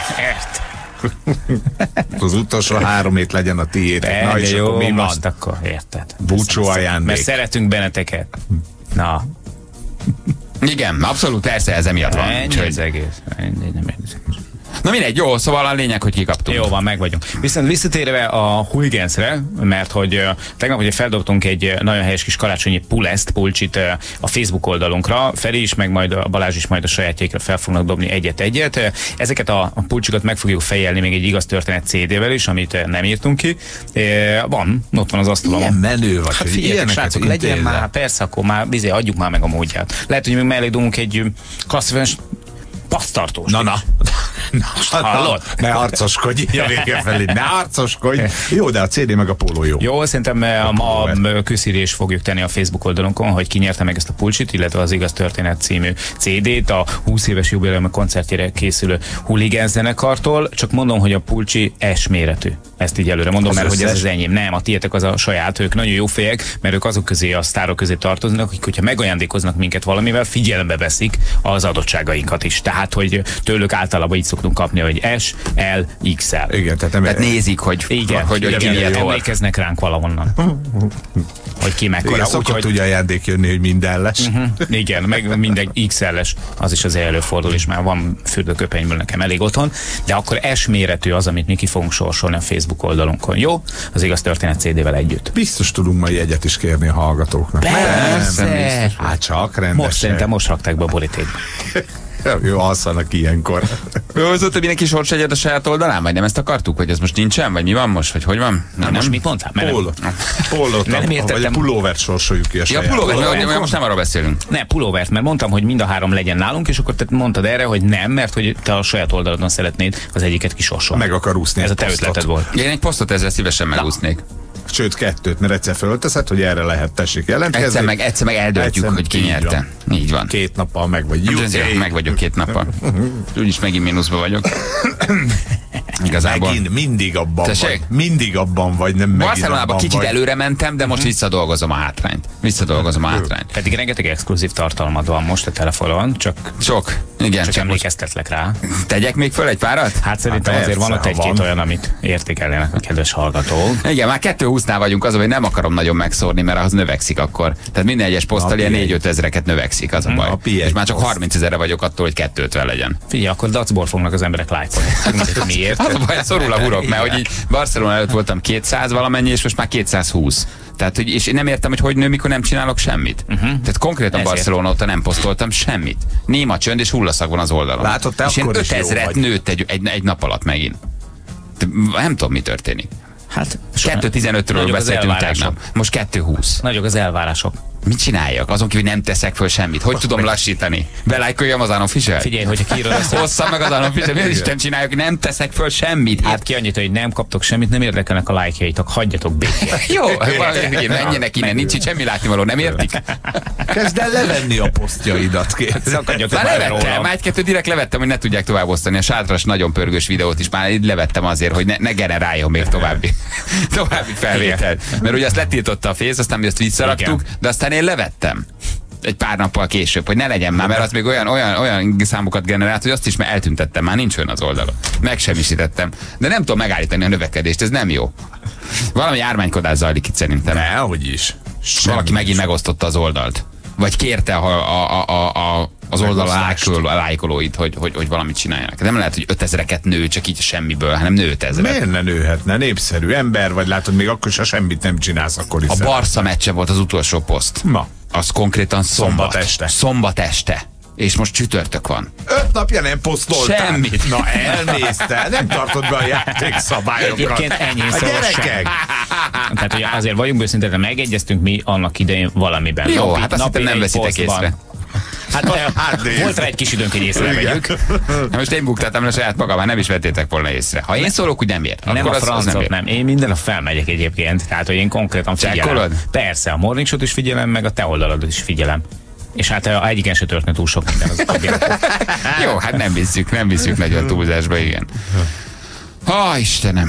Speaker 4: Az utolsó 3 hét legyen a tiétek.
Speaker 5: Na, és jó, mi most akkor érted.
Speaker 4: Búcsú ajándék.
Speaker 5: Mert szeretünk benneteket. Na.
Speaker 3: Igen, abszolút, persze, ez emiatt van.
Speaker 5: Ennyi az egész.
Speaker 3: Na mindegy, jó, szóval a lényeg, hogy kikaptunk.
Speaker 5: Jó van, meg vagyunk. Viszont visszatérve a Hooligans-re, mert hogy tegnap ugye feldobtunk egy nagyon helyes kis karácsonyi pulcsit a Facebook oldalunkra. Feri is, meg majd a Balázs is majd a sajátjaikra fel fognak dobni egyet-egyet. Ezeket a pulcsikat meg fogjuk fejelni még egy igaz történet CD-vel is, amit nem írtunk ki. Ott van az asztalon.
Speaker 4: Ilyen menő vagy.
Speaker 5: Hát figyeljetek, srácok, legyen már, persze, akkor már adjuk már meg a módját. Lehet, hogy még mellé dobunk egy klasszikus pasztartós.
Speaker 4: Na.
Speaker 5: Hallod?
Speaker 4: Ne harcoskodj, ne harcoskodj. Jó, de a CD meg a póló jó.
Speaker 5: Jó, szerintem a közhírés fogjuk tenni a Facebook oldalunkon, hogy ki nyerte meg ezt a pulcsit, illetve az Igaz Történet című CD-t a 20 éves jubileum koncertjére készülő Hooligans zenekartól. Csak mondom, hogy a pulcsi S méretű. Ezt így előre mondom, mert hogy ez az enyém. Nem, a tietek az a saját, ők nagyon jó fejek, mert ők azok közé, a sztárok közé tartoznak, hogy hogyha megajándékoznak minket valamivel, figyelembe veszik az adottságainkat is. Tehát, hogy tőlük általában így szoktunk kapni, hogy S, L, XL.
Speaker 4: Igen,
Speaker 3: tehát nézik, hogy
Speaker 5: ki miért emlékeznek ránk valahonnan. Hogy ki mekkora.
Speaker 4: Igen, szokott ugye ajándék jönni, hogy mindenles.
Speaker 5: Igen, meg minden XL-es, az is azért előfordul, és már van fürdőköpenyből nekem elég otthon, de akkor S méretű az, amit mi ki fogunk sorsolni a Facebook oldalunkon. Jó? Az Igaz Történet CD-vel együtt.
Speaker 4: Biztos tudunk majd jegyet is kérni a hallgatóknak.
Speaker 5: Persze.
Speaker 4: Hát csak rendesen.
Speaker 5: Most szerintem most rakták be a borítékba.
Speaker 4: Jó, alszanak ilyenkor.
Speaker 3: Hozott mindenki sorsegyet a saját oldalán? Vagy nem ezt akartuk? Vagy ez most nincsen? Vagy mi van most? Vagy hogy van?
Speaker 5: Na, most mit mondtál?
Speaker 4: Pólót, vagy a pulóvert sorsoljuk ki a saját.
Speaker 3: Ja, pulóvert, most nem arról beszélünk.
Speaker 5: Ne, pulóvert, mert mondtam, hogy mind a 3 legyen nálunk, és akkor te mondtad erre, hogy nem, mert hogy te a saját oldalodon szeretnéd az egyiket kisorsolni.
Speaker 4: Meg akar úszni.
Speaker 5: Ez a te ötleted volt.
Speaker 3: Én egy posztot ezzel szívesen megúsznék.
Speaker 4: Sőt, 2, mert egyszer fölteszed, hogy erre lehet, tessék jelentkezni.
Speaker 3: Egyszer meg eldöntjük, hogy ki nyerte. Így van.
Speaker 4: 2 nappal meg vagy.
Speaker 3: Meg vagyok 2 nappal. Úgyis megint mínuszban vagyok. Igazából.
Speaker 4: Megint mindig abban vagy. Mindig abban vagy, nem megint
Speaker 3: Barcelonában kicsit előre mentem, de most visszadolgozom a hátrányt. Pedig rengeteg exkluzív tartalmad van most a telefonon, csak igen,
Speaker 5: csak emlékeztetlek rá.
Speaker 3: Tegyek még föl egy párat?
Speaker 5: Hát szerintem azért van ott egy-két olyan, amit értékelnének a kedves hallgatók.
Speaker 3: Igen, már 2.20-nál vagyunk, az, hogy nem akarom nagyon megszórni, mert ahhoz növekszik akkor. Tehát minden egyes poszttal ilyen 4-5 ezreket növekszik, az a baj. És már csak 30 000-re vagyok attól, hogy 250 legyen.
Speaker 5: Figyelj, akkor dacból fognak az emberek lájkolni. Miért?
Speaker 3: Az a baj, szorul a hurok, mert hogy így Barcelona előtt voltam 200 valamennyi, és most már 220. Tehát, hogy, és én nem értem, hogy nő, mikor nem csinálok semmit. Tehát konkrétan Barcelona óta nem posztoltam semmit. Néma csönd és hullaszak van az oldalon.
Speaker 4: Látod, te
Speaker 3: és
Speaker 4: akkor
Speaker 3: ilyen 5000-et nőtt egy nap alatt megint. Nem tudom, mi történik.
Speaker 5: Hát
Speaker 3: 2.15-ről beszéltünk tegnap. Most 2.20.
Speaker 5: Nagyok az elvárások.
Speaker 3: Mit csináljak? Azon kívül nem teszek föl semmit. Hogy tudom lassítani? Belájkoljam az Unofficial?
Speaker 5: Figyelj, hogyha kiírod azt,
Speaker 3: hosszam meg az Unofficial, miért is nem csináljuk? Nem teszek föl semmit.
Speaker 5: Hát ki annyit, hogy nem kaptok semmit, nem érdekelnek a lájkjaitok, hagyjatok békén.
Speaker 3: Jó, menjenek innen, nincs itt semmi látnivaló, nem értik?
Speaker 4: Kezd el levenni a posztjaidat,
Speaker 3: már levettem, már 1-2 direkt levettem, hogy ne tudják tovább osztani. A sátras nagyon pörgős videót is már levettem azért, hogy ne generáljon még további felvételt. Mert ugye azt letiltotta a Face, aztán mi azt visszaraktuk, de aztán én levettem egy pár nappal később, hogy ne legyen már, mert az még olyan számokat generált, hogy azt is már eltüntettem, már nincs olyan az oldalon. Megsemmisítettem. De nem tudom megállítani a növekedést, ez nem jó. Valami ármánykodás zajlik itt szerintem.
Speaker 4: Nehogy is.
Speaker 3: Valaki megint megosztotta az oldalt. Vagy kérte az oldal lájkolóit, hogy valamit csináljanak. Nem lehet, hogy 5000-eket nő csak így semmiből, hanem nő 5000.
Speaker 4: Miért ne nőhetne? Népszerű ember vagy, látod, még akkor se semmit nem csinálsz, akkor is.
Speaker 3: A Barca meccse volt az utolsó poszt.
Speaker 4: Ma.
Speaker 3: Az konkrétan
Speaker 4: Szombat este.
Speaker 3: És most csütörtök van.
Speaker 4: 5 napja nem posztoltál.
Speaker 3: Semmit.
Speaker 4: Na, elnézte. Nem tartod be a játékszabályokat.
Speaker 5: Egyébként ennyi
Speaker 4: A gyerekek.
Speaker 5: Tehát, hogy azért vagyunk őszintén, de megegyeztünk mi annak idején valamiben.
Speaker 3: Jó, hát azt hittem nem veszitek észre.
Speaker 5: Hát volt rá egy kis időnk, hogy észrevegyük.
Speaker 3: Most én buktáltam le saját magam, már nem is vettétek volna észre. Ha én szólok, úgy nem ér.
Speaker 5: Nem a francot, nem. Én minden nap felmegyek egyébként. Tehát, hogy én konkrétan figyelem.
Speaker 3: Csekkolod?
Speaker 5: Persze, a Morning Show-t is figyelem, meg a te oldaladat is figyelem. És hát egyiken se történt túl sok minden az
Speaker 3: Jó, hát nem visszük nagyon túlzásba, igen. Istenem.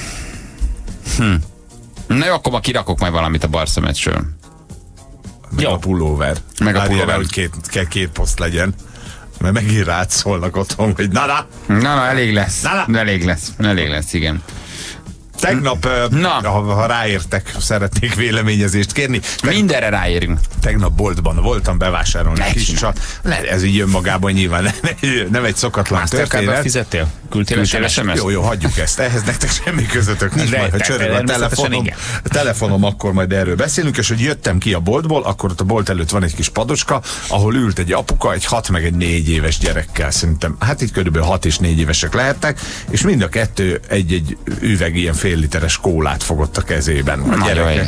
Speaker 3: Na jó, akkor ma kirakok majd valamit a Barca meccsről.
Speaker 4: Meg a pulóver.
Speaker 3: Meg a pulóver.
Speaker 4: Hogy két poszt legyen. Mert megint rád szólnak otthon, hogy
Speaker 3: Na, elég lesz. Elég lesz, igen.
Speaker 4: Tegnap, ha ráértek, szeretnék véleményezést kérni.
Speaker 3: Mindenre ráérünk.
Speaker 4: Tegnap boltban voltam bevásárolni. Ez így önmagában nyilván nem egy szokatlan történet.
Speaker 5: Fizettél? Küldtél SMS-t?
Speaker 4: Jó, hagyjuk ezt. Ehhez nektek semmi közöttök nincs, majd ha csörög a telefonom, akkor majd erről beszélünk, és hogy jöttem ki a boltból, akkor ott a bolt előtt van egy kis padocska, ahol ült egy apuka, egy 6 meg egy 4 éves gyerekkel, szerintem, hát itt körülbelül 6 és 4 évesek lehettek, és mind a kettő egy üveg ilyen fél literes kólát fogott a kezében. A gyerekek.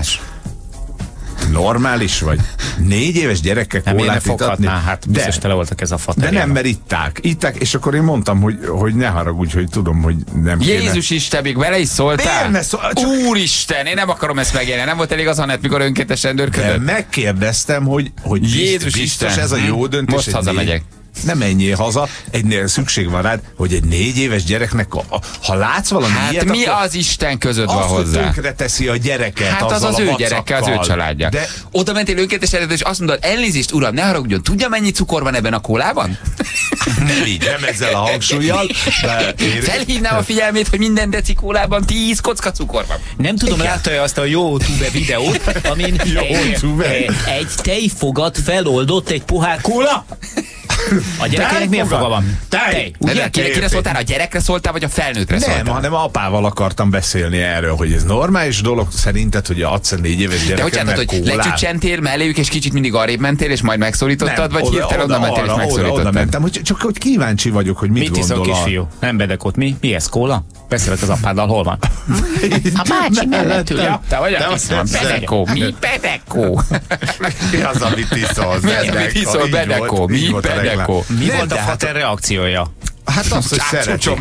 Speaker 4: Normális vagy? 4 éves gyerekkel kólát itatni?
Speaker 5: Hát biztos tele voltak ez a faterjával.
Speaker 4: De nem, mert itták, és akkor én mondtam, hogy ne haragudj, hogy tudom, hogy nem kéne.
Speaker 3: Jézus Isten, még vele is szóltál? Úristen, én nem akarom ezt megélni. Nem volt elég az Anett, mikor önkéntes rendőrködött?
Speaker 4: Megkérdeztem, hogy
Speaker 3: Jézus
Speaker 4: biztos
Speaker 3: Isten.
Speaker 4: ez a jó döntés.
Speaker 3: Most hazamegyek.
Speaker 4: Nem menjél haza, szükség van rád, hogy egy 4 éves gyereknek, ha látsz valami ilyet,
Speaker 3: mi az Isten között van
Speaker 4: azt,
Speaker 3: hozzá?
Speaker 4: Hogy tönkre teszi a gyereket.
Speaker 3: Hát az ő gyereke, az ő családja.
Speaker 4: De
Speaker 3: oda mentél önkéntes rendőrre, és azt mondod, elnézést, uram, ne haragudjon, tudja, mennyi cukor van ebben a kólában?
Speaker 4: nem ezzel a hangsúllyal.
Speaker 3: Felhívnám a figyelmét, hogy minden deci kólában 10 kocka cukor van.
Speaker 5: Nem tudom, látta azt a YouTube videót, amin egy tejfogat feloldott egy pohár kóla? A gyerekének milyen foga van?
Speaker 3: Tej! Ugye? Kire szóltál? A gyerekre szóltál, vagy a felnőttre szóltál?
Speaker 4: Nem, hanem apával akartam beszélni erről, hogy ez normális dolog szerinted, hogy adsz 4 éves gyerekemnek
Speaker 3: kólát. De hogy lecsüccsentél melléjük, és kicsit mindig arrébb mentél, és majd megszólítottad, vagy hirtelen oda mentél, és megszólítottad?
Speaker 4: Oda mentem, csak hogy kíváncsi vagyok, hogy mit gondol.
Speaker 5: Mit iszol, kisfiú? Nem bedekott, mi? Mi ez, kóla? Beszélek az apáddal, hol van? A bácsi mellett ül. Te vagy a kis van.
Speaker 3: Bedekó, mi? Bedekó.
Speaker 4: Mi az, amit iszol?
Speaker 3: Mi az, amit iszol? Bedekó, mi? Bedekó.
Speaker 5: Mi volt a fater reakciója?
Speaker 4: Hát azt, hogy szeretném.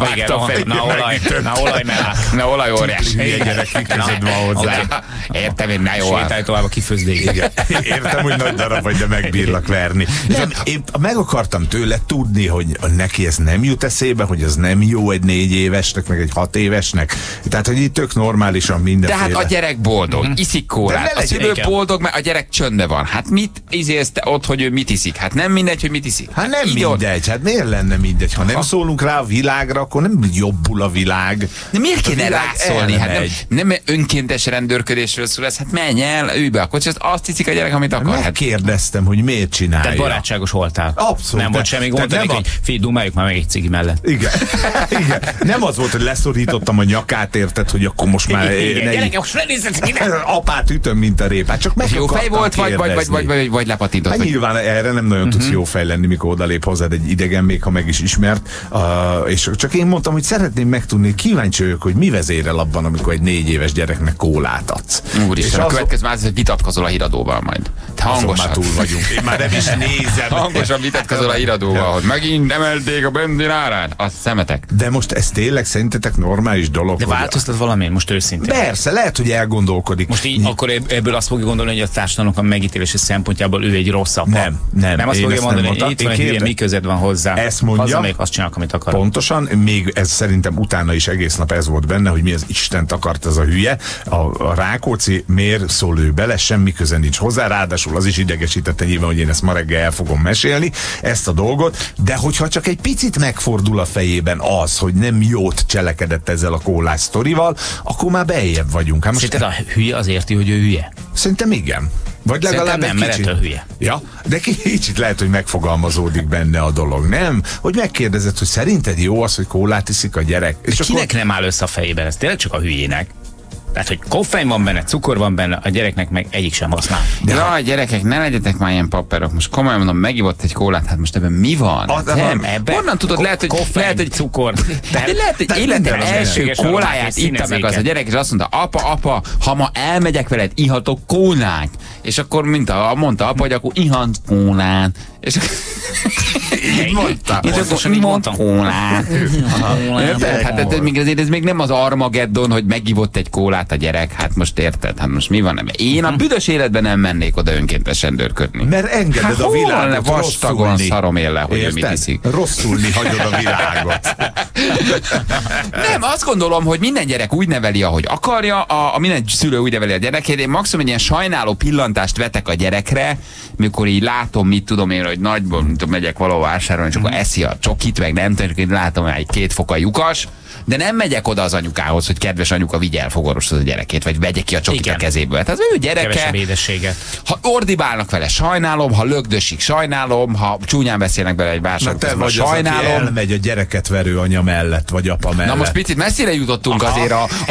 Speaker 5: Na olajmelák.
Speaker 3: Na olajóriás.
Speaker 4: Milyen gyerek között van hozzá.
Speaker 3: Értem én, ne jó.
Speaker 5: Sétálj tovább a kifőzdéig.
Speaker 4: Értem, hogy nagy darab vagy, de megbírlak verni. Nem, én meg akartam tőle tudni, hogy neki ez nem jut eszébe, hogy ez nem jó egy 4 évesnek, meg egy 6 évesnek. Tehát, hogy itt tök normálisan mindenféle.
Speaker 3: Tehát a gyerek boldog, iszik kólát. A szülő boldog, mert a gyerek csöndbe van. Hát mit izélsz te ott, hogy ő mit iszik? Hát nem mindegy, hogy mit iszik.
Speaker 4: Hát nem mindegy, hát miért lenne mindegy? Ha nem szólunk rá a világra, akkor nem jobbul a világ.
Speaker 3: De miért kéne rászólni? Hát nem önkéntes rendőrködésről szól ez, hát menj el, ülj be a kocsit, azt hiszik a gyerek, amit akar.
Speaker 4: Megkérdeztem, hogy miért csinálja.
Speaker 5: Tehát barátságos voltál.
Speaker 4: Abszolút.
Speaker 5: Nem volt semmi gond, hogy figyelj, dumáljuk már meg egy cigi mellett.
Speaker 4: Igen. Nem az volt, hogy leszorítottam a nyakát, érted, hogy akkor most már...
Speaker 5: Gyerekek, most
Speaker 4: apát ütöm, mint a répát. Csak meg
Speaker 3: jó fej volt, vagy lepatintott?
Speaker 4: Hát nyilván erre nem nagyon tudsz jó fej lenni, mikor odalép hozzád egy idegen, még ha meg is ismert. És csak én mondtam, hogy szeretném megtudni, kíváncsi vagyok, hogy mi vezérel abban, amikor egy 4 éves gyereknek kólát adsz.
Speaker 3: Úristen, a következő már hogy vitatkozol a híradóval majd. Hangosan.
Speaker 4: Túl vagyunk. Én már nem is nézem.
Speaker 3: Hangosan vitatkozol a híradóval, hogy megint emelték a benzin árát. Azt szemetek.
Speaker 4: De most ez tényleg szerintetek normális dolog?
Speaker 5: De változtat valamilyen, most őszintén.
Speaker 4: Persze, lehet, hogy elgondolkodik.
Speaker 5: Most így, akkor ebből azt fogja gondolni, hogy a társadalomnak a megítélési szempontjából ő egy rossz apa.
Speaker 4: Nem
Speaker 5: azt fogja mondani, hogy itt van egy hülye, mi közed van hozzá.
Speaker 4: Ezt mondja.
Speaker 5: Hazamegyek, azt csinálok, amit akar.
Speaker 4: Pontosan, még ez szerintem utána is egész nap ez volt benne, hogy mi az Istent akart ez a hülye. A Rákóczi miért szól ő bele, semmi köze nincs hozzá, ráadásul az is idegesítette nyilván, hogy én ezt ma reggel el fogom mesélni, ezt a dolgot, de hogyha csak egy picit megfordul a fejében az, hogy nem jót cselekedett ezzel a kólás sztorival, akkor már beljebb vagyunk.
Speaker 5: Szerinted a hülye az érti, hogy ő hülye?
Speaker 4: Szerintem igen. Vagy legalább
Speaker 5: nem,
Speaker 4: egy kicsit.
Speaker 5: hülye.
Speaker 4: Ja, de kicsit lehet, hogy megfogalmazódik benne a dolog, nem? Hogy megkérdezed, hogy szerinted jó az, hogy kólát iszik a gyerek? És
Speaker 5: kinek nem áll össze a fejében? Ez tényleg csak a hülyének. Tehát, hogy koffein van benne, cukor van benne, a gyereknek meg egyik sem használ.
Speaker 3: Ja, gyerekek, ne legyetek már ilyen papperok. Most komolyan mondom, megivott egy kólát, hát most ebben mi van? Honnan tudod, lehet, hogy
Speaker 5: koffein, cukor.
Speaker 3: De lehet, hogy életem első kóláját itta meg az a gyerek, és azt mondta, apa, ha ma elmegyek veled, ihatok kólát. És akkor, mint mondta apa, hogy akkor ihant kólát. És
Speaker 4: így mondta.
Speaker 5: Így mondta
Speaker 3: kólát. Hát ez még nem az Armageddon, hogy megivott egy kólát a gyerek. Hát most érted? Hát most mi van? Én a büdös életben nem mennék oda önkéntesen rendőrködni.
Speaker 4: Mert engeded a világot
Speaker 3: vastagon szarom él le, hogy ő mit iszik.
Speaker 4: Rosszulni hagyod a világot.
Speaker 3: Nem, azt gondolom, hogy minden gyerek úgy neveli, ahogy akarja, minden szülő úgy neveli a gyerekét. Én maximum egy ilyen sajnáló pillantást vetek a gyerekre, mikor így látom, mit tudom én, hogy nagyból megyek valahol vásárolni, és akkor eszi a csokit, meg nem tudom, hogy látom, hogy egy 2 foka lyukas, de nem megyek oda az anyukához, hogy kedves anyuka, vigye el fogorvoshoz a gyerekét, vagy vegye ki a csokit a kezéből. Tehát az ő gyereke. Ha ordibálnak vele, sajnálom, ha lögdösik, sajnálom, ha csúnyán beszélnek bele egy vásárlóközben, sajnálom.
Speaker 4: Az, elmegy a gyereket verő anya mellett, vagy apa mellett.
Speaker 3: Na most picit messzire jutottunk azért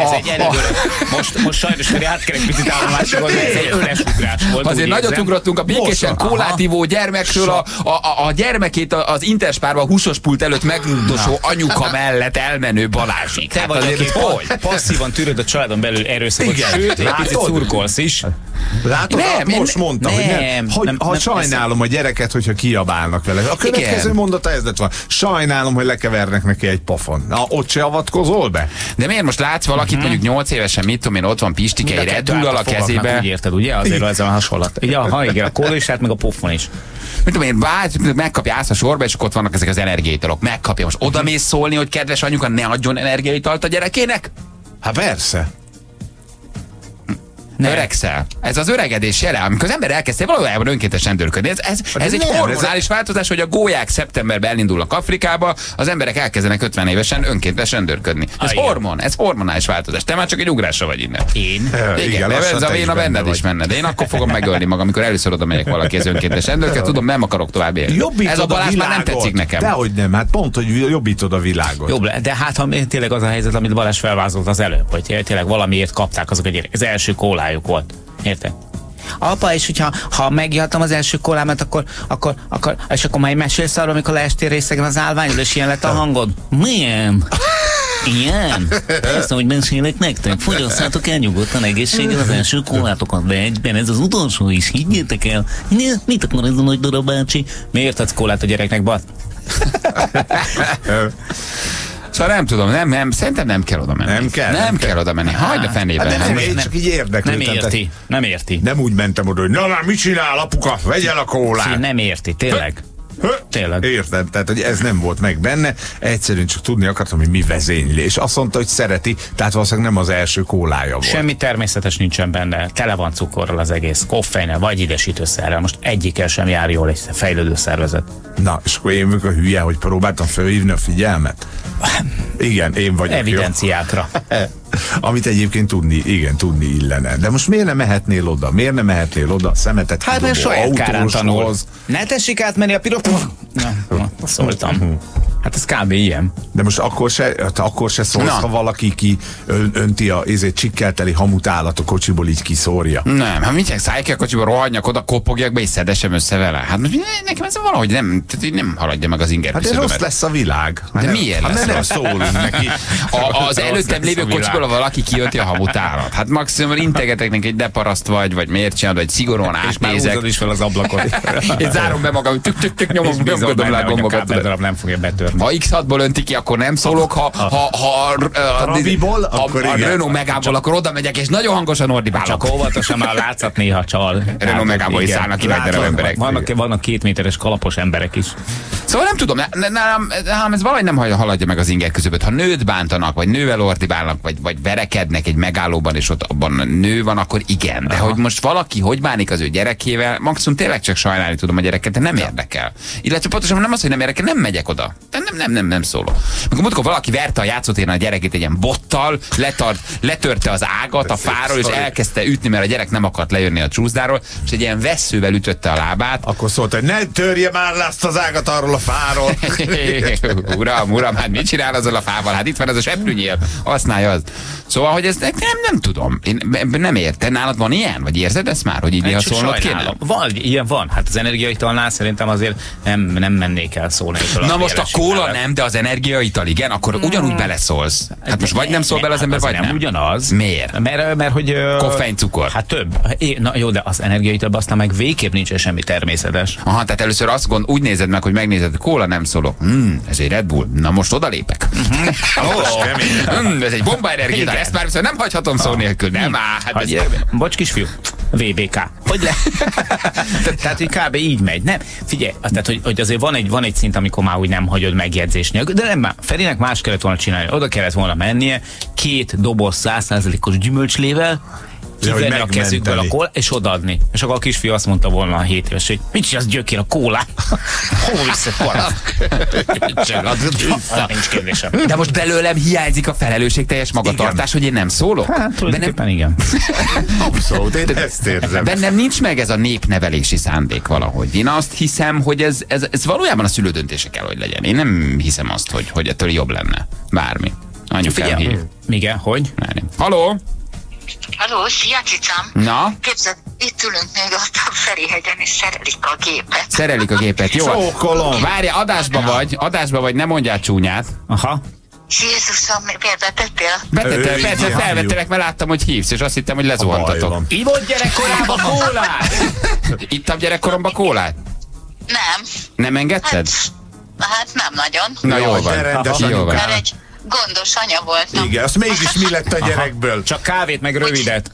Speaker 5: most sajnos, hogy átkerek picit állomásokon, ez egy öles ugrás volt.
Speaker 3: Azért nagyot ugrottunk a békésen kólátívó gyermekről a gyermekét az Interspárban húsos pult előtt megdosó anyuka mellett elmenő Balázsik.
Speaker 5: Te vagy, aki passzívan tűröd a családon belül erőszakot, sőt, egy picit szurkolsz is.
Speaker 4: Látod, most mondta, hogy ha sajnálom a gyereket, hogyha kiabálnak vele. A következő mondata ez lett van. Sajnálom, hogy lekevernek neki egy pofon. Na, ott se avatkozol be?
Speaker 3: De miért most látsz valakit, mondjuk 8 évesen, mit tudom én, ott van Pistike, egy Red Bull-al a kezébe.
Speaker 5: Úgy érted, ugye? Azért ez a hasonlat. Ja, igen, a kólésát, meg a pofon is.
Speaker 3: Mit tudom én, megkapja állsz a sorba, és akkor ott vannak ezek az energiaitalok. Megkapja. Most oda mész szólni, hogy kedves anyuka, ne adjon energiaitalt a gyerekének?
Speaker 4: Hát persze.
Speaker 3: Öregszel. Ez az öregedés jele, amikor az ember elkezdte valójában önkéntesen rendőrködni. Ez egy hormonális változás, hogy a gólyák szeptemberben elindulnak Afrikába, az emberek elkezdenek 50 évesen önkéntesen rendőrködni. Ez hormonális változás. Te már csak egy ugrásra vagy innen.
Speaker 5: Én?
Speaker 3: Igen, ez a véna benned is menne. De én akkor fogom megölni magam, amikor először oda megyek valaki az önkéntes rendőrködni, tudom, nem akarok tovább élni. Ez a Balázs már nem tetszik nekem.
Speaker 4: Dehogy nem, hát pont, hogy jobbítod a világot.
Speaker 5: Jobb, de hát ha tényleg az a helyzet, amit Balázs felvázolt az előbb, hogy tényleg valamiért kapták azok a gyerek. Az első kólájuk volt. Érted? Apa, és hogyha megihattam az első kólámat, akkor majd mesélsz arról, amikor leestél részegen az állványod, és ilyen lett a hangod. Milyen? Ilyen? Persze, hogy mesélek nektek. Fogyasszátok el nyugodtan egészséggel az első kólátokat, de egyben ez az utolsó is, higgyétek el. Mit akar ez a nagy darab bácsi? Miért adsz kólát a gyereknek, Bat?
Speaker 3: Szóval nem tudom, szerintem nem kell oda menni. Nem kell oda menni. Hagyd a fenében.
Speaker 4: Hát csak így érdeklődtem.
Speaker 5: Nem érti.
Speaker 4: Nem úgy mentem oda, hogy na már mit csinál, apuka, vegye el a kólát.
Speaker 5: Nem érti, tényleg. Tényleg.
Speaker 4: Érted, tehát hogy ez nem volt meg benne, egyszerűen csak tudni akartam, hogy mi vezényli, és azt mondta, hogy szereti, tehát valószínűleg nem az első kólája volt.
Speaker 5: Semmi természetes nincsen benne, tele van cukorral az egész, koffeinnel vagy édesítőszerrel, most egyikkel sem jár jól egy fejlődő szervezet.
Speaker 4: Na, és akkor én vagyok a hülye, hogy próbáltam felhívni a figyelmet? Igen, én vagyok.
Speaker 5: Evidenciákra.
Speaker 4: Amit egyébként tudni illene. De most miért nem mehetnél oda? Miért nem mehetnél oda? Szemetet
Speaker 5: hát mert saját kárán tanul. Ne tessék átmenni a piros... Szóltam. Hát ez kb. Ilyen.
Speaker 4: De most akkor se szólsz, ha valaki ki önti a csikkelteli hamut állat a kocsiból, így kiszórja.
Speaker 3: Nem, ha mindjárt szállj ki a kocsiból, rohanjak oda, kopogjak be, és szedesem össze vele. Hát nekem ez valahogy nem haladja meg az inger küszöbömet.
Speaker 4: Hát rossz lesz a világ.
Speaker 3: De miért lesz?
Speaker 4: Nem szólunk neki.
Speaker 3: Az előttem lévő kocsiból valaki kijönti a hamutárat. Hát maximum integetek neki, hogy de paraszt vagy miért csinálod, vagy szigorúan átnézek.
Speaker 5: És már is fel az ablakot.
Speaker 3: Én zárom be magam, tük nyomkodom le a gombokat.
Speaker 5: Nem fogja betörni.
Speaker 3: Ha X6-ból önti ki, akkor nem szólok, ha a Renault Megából, akkor oda megyek, és nagyon hangosan ordibálok.
Speaker 5: Csak óvatosan, már látszat néha csal.
Speaker 3: Renault Megából is szállnak ki nagy darab emberek.
Speaker 5: Vannak 2 méteres kalapos emberek is.
Speaker 3: Szóval nem tudom, nálam ez valahogy nem haladja meg az inger küszöböt. Ha nőt bántanak, vagy nővel ordibálnak, vagy verekednek egy megállóban, és ott abban nő van, akkor igen. De hogy most valaki hogy bánik az ő gyerekével, maximum tényleg csak sajnálni tudom a gyereket, de nem érdekel. Illetve pontosan nem az, hogy nem érdekel, nem megyek oda. De Nem szóló. Amikor valaki verte a játszótéren a gyerekét egy ilyen bottal, letörte az ágat a fáról, és elkezdte ütni, mert a gyerek nem akart lejönni a csúszdáról, és egy ilyen vesszővel ütötte a lábát.
Speaker 4: Akkor szólt, hogy ne törje már le azt az ágat arról a fáról.
Speaker 3: Uram, hát mit csinál azzal a fával? Hát itt van ez a seprűnyél, használja az. Szóval, hogy ez nem tudom. Én nem értem. Nálad van ilyen? Vagy érzed ezt már, hogy így néha szólnod kéne?
Speaker 5: Ilyen van. Hát az energiaitalnál szerintem azért nem mennék el szólni.
Speaker 3: Na most a kóla nem, de az energiaital igen, akkor ugyanúgy beleszólsz. Hát most vagy nem szól bele az ember, vagy nem.
Speaker 5: Ugyanaz.
Speaker 3: Miért?
Speaker 5: Mert hogy...
Speaker 3: Koffein, cukor.
Speaker 5: Hát több. Na jó, de az energiaitalban aztán meg végképp nincs semmi természetes.
Speaker 3: Aha, tehát először úgy nézed meg, hogy megnézed, hogy kóla nem szólok. Ez egy Red Bull. Na most odalépek. Ez egy bomba energiaital. Ezt már viszont nem hagyhatom szó nélkül. Nem
Speaker 5: bocs kisfiú. VBK. Hogy le? Tehát, hogy kb. Így megy. Nem, figyelj, tehát, hogy azért van egy szint, amikor már úgy nem hagyod megjegyzés nélkül, de nem már. Ferinek más kellett volna csinálni. Oda kellett volna mennie 2 doboz 100%-os gyümölcslével, kivenni a kezükből a kólát, és odaadni. És akkor a kisfiú azt mondta volna a 7 éves, hogy mit csinálsz gyökér a kólát? Hol viszed nincs kérdésem.
Speaker 3: De most belőlem hiányzik a felelősségteljes magatartás, hogy én nem szólok?
Speaker 5: Hát tulajdonképpen igen.
Speaker 4: Abszolút, én ezt érzem.
Speaker 3: Bennem nincs meg ez a népnevelési szándék valahogy. Én azt hiszem, hogy ez valójában a szülő döntése kell, hogy legyen. Én nem hiszem azt, hogy ettől jobb lenne. Bármi. Anyukám hív.
Speaker 5: Igen, hogy?
Speaker 3: Haló?
Speaker 7: Halló, szia, cicám!
Speaker 3: Na?
Speaker 7: Képzeld, itt ülünk még ott a Ferihegyen, és szerelik a gépet.
Speaker 3: Szerelik a gépet, jó?
Speaker 4: Csókolom!
Speaker 3: Várj, adásba vagy, nem mondjál csúnyát.
Speaker 5: Aha.
Speaker 7: Jézusom, miért betettél?
Speaker 3: Betettem, persze felvettelek, mert láttam, hogy hívsz, és azt hittem, hogy lezuhantatok.
Speaker 5: Ivott gyerekkorában kólát?
Speaker 3: Ittam gyerekkoromban kólát?
Speaker 7: Nem.
Speaker 3: Nem engedted?
Speaker 7: Hát nem nagyon.
Speaker 3: Na jól van. Jól van.
Speaker 7: Mert egy gondos anya voltam.
Speaker 4: Igen, azt mégis mi lett a gyerekből?
Speaker 5: Csak kávét, meg rövidet.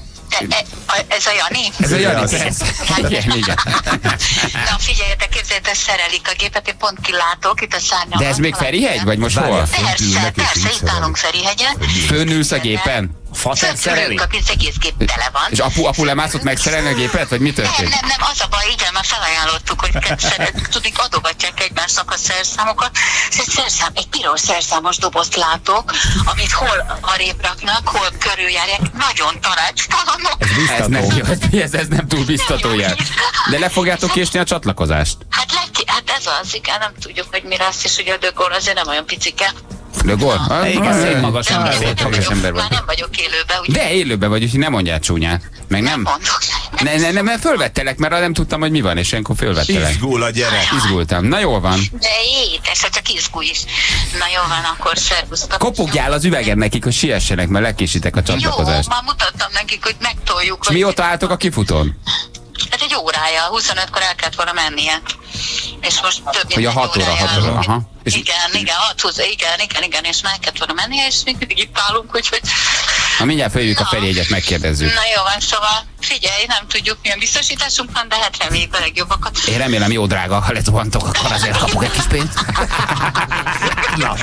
Speaker 7: Ez a Jani?
Speaker 3: Ez a Jani, persze. Igen.
Speaker 7: Na figyeljetek, képzeljétek, szerelik a gépet, én pont kilátok itt a szárnyamon.
Speaker 3: De ez még Ferihegy, vagy most hol?
Speaker 7: Persze, itt állunk Ferihegyen.
Speaker 3: Fönülsz a gépen?
Speaker 5: Fater szereli?
Speaker 7: Az egész gép tele van.
Speaker 3: És apu lemászott megszerelni a gépet, vagy mi történt?
Speaker 7: Nem, az a baj, igen, már felajánlottuk, hogy tudnék, adogatják egymásnak a szerszámokat. Egy piros szerszámos dobozt látok, amit hol arrébb raknak, hol körüljárják. Nagyon tanácstalanok.
Speaker 3: Ez nem túl biztató jel. De le fogjátok késni a csatlakozást?
Speaker 7: Hát ez az, igen, nem tudjuk, hogy mi lesz, és ugye a dögol azért nem olyan picike.
Speaker 3: De gól?
Speaker 5: Igen, szép magas
Speaker 3: ember vagy.
Speaker 7: Nem vagyok élőben, ugye?
Speaker 3: De élőben vagy, úgyhogy nem mondjál csúnyát. Meg nem? Nem, fölvettelek, mert nem tudtam, hogy mi van, és ilyenkor fölvettelek.
Speaker 4: Izgul a gyerek.
Speaker 3: Izgultam. Na jól van.
Speaker 7: De édes, csak izgulj is. Na jó van, akkor szervusztok.
Speaker 3: Kopogjál az üvegen nekik, hogy siessenek, mert lekésitek a csatlakozást.
Speaker 7: Jó, már mutattam nekik, hogy megtoljuk.
Speaker 3: És mióta álltok a kifutón?
Speaker 7: Hát egy órája, 25-kor el kellett volna mennie. És most több mint
Speaker 3: hogy a 6 óra, aha.
Speaker 7: Igen, és meg kellett volna mennie, és még mindig itt állunk, úgyhogy...
Speaker 3: Na mindjárt följük a Ferihegyet, megkérdezzük.
Speaker 7: Na jó van, szóval figyelj, nem tudjuk milyen biztosításunk van, de hát reméljük a legjobbakat.
Speaker 3: Én remélem jó drága, ha lezuhantok, akkor azért kapok egy kis pénzt.
Speaker 7: Na.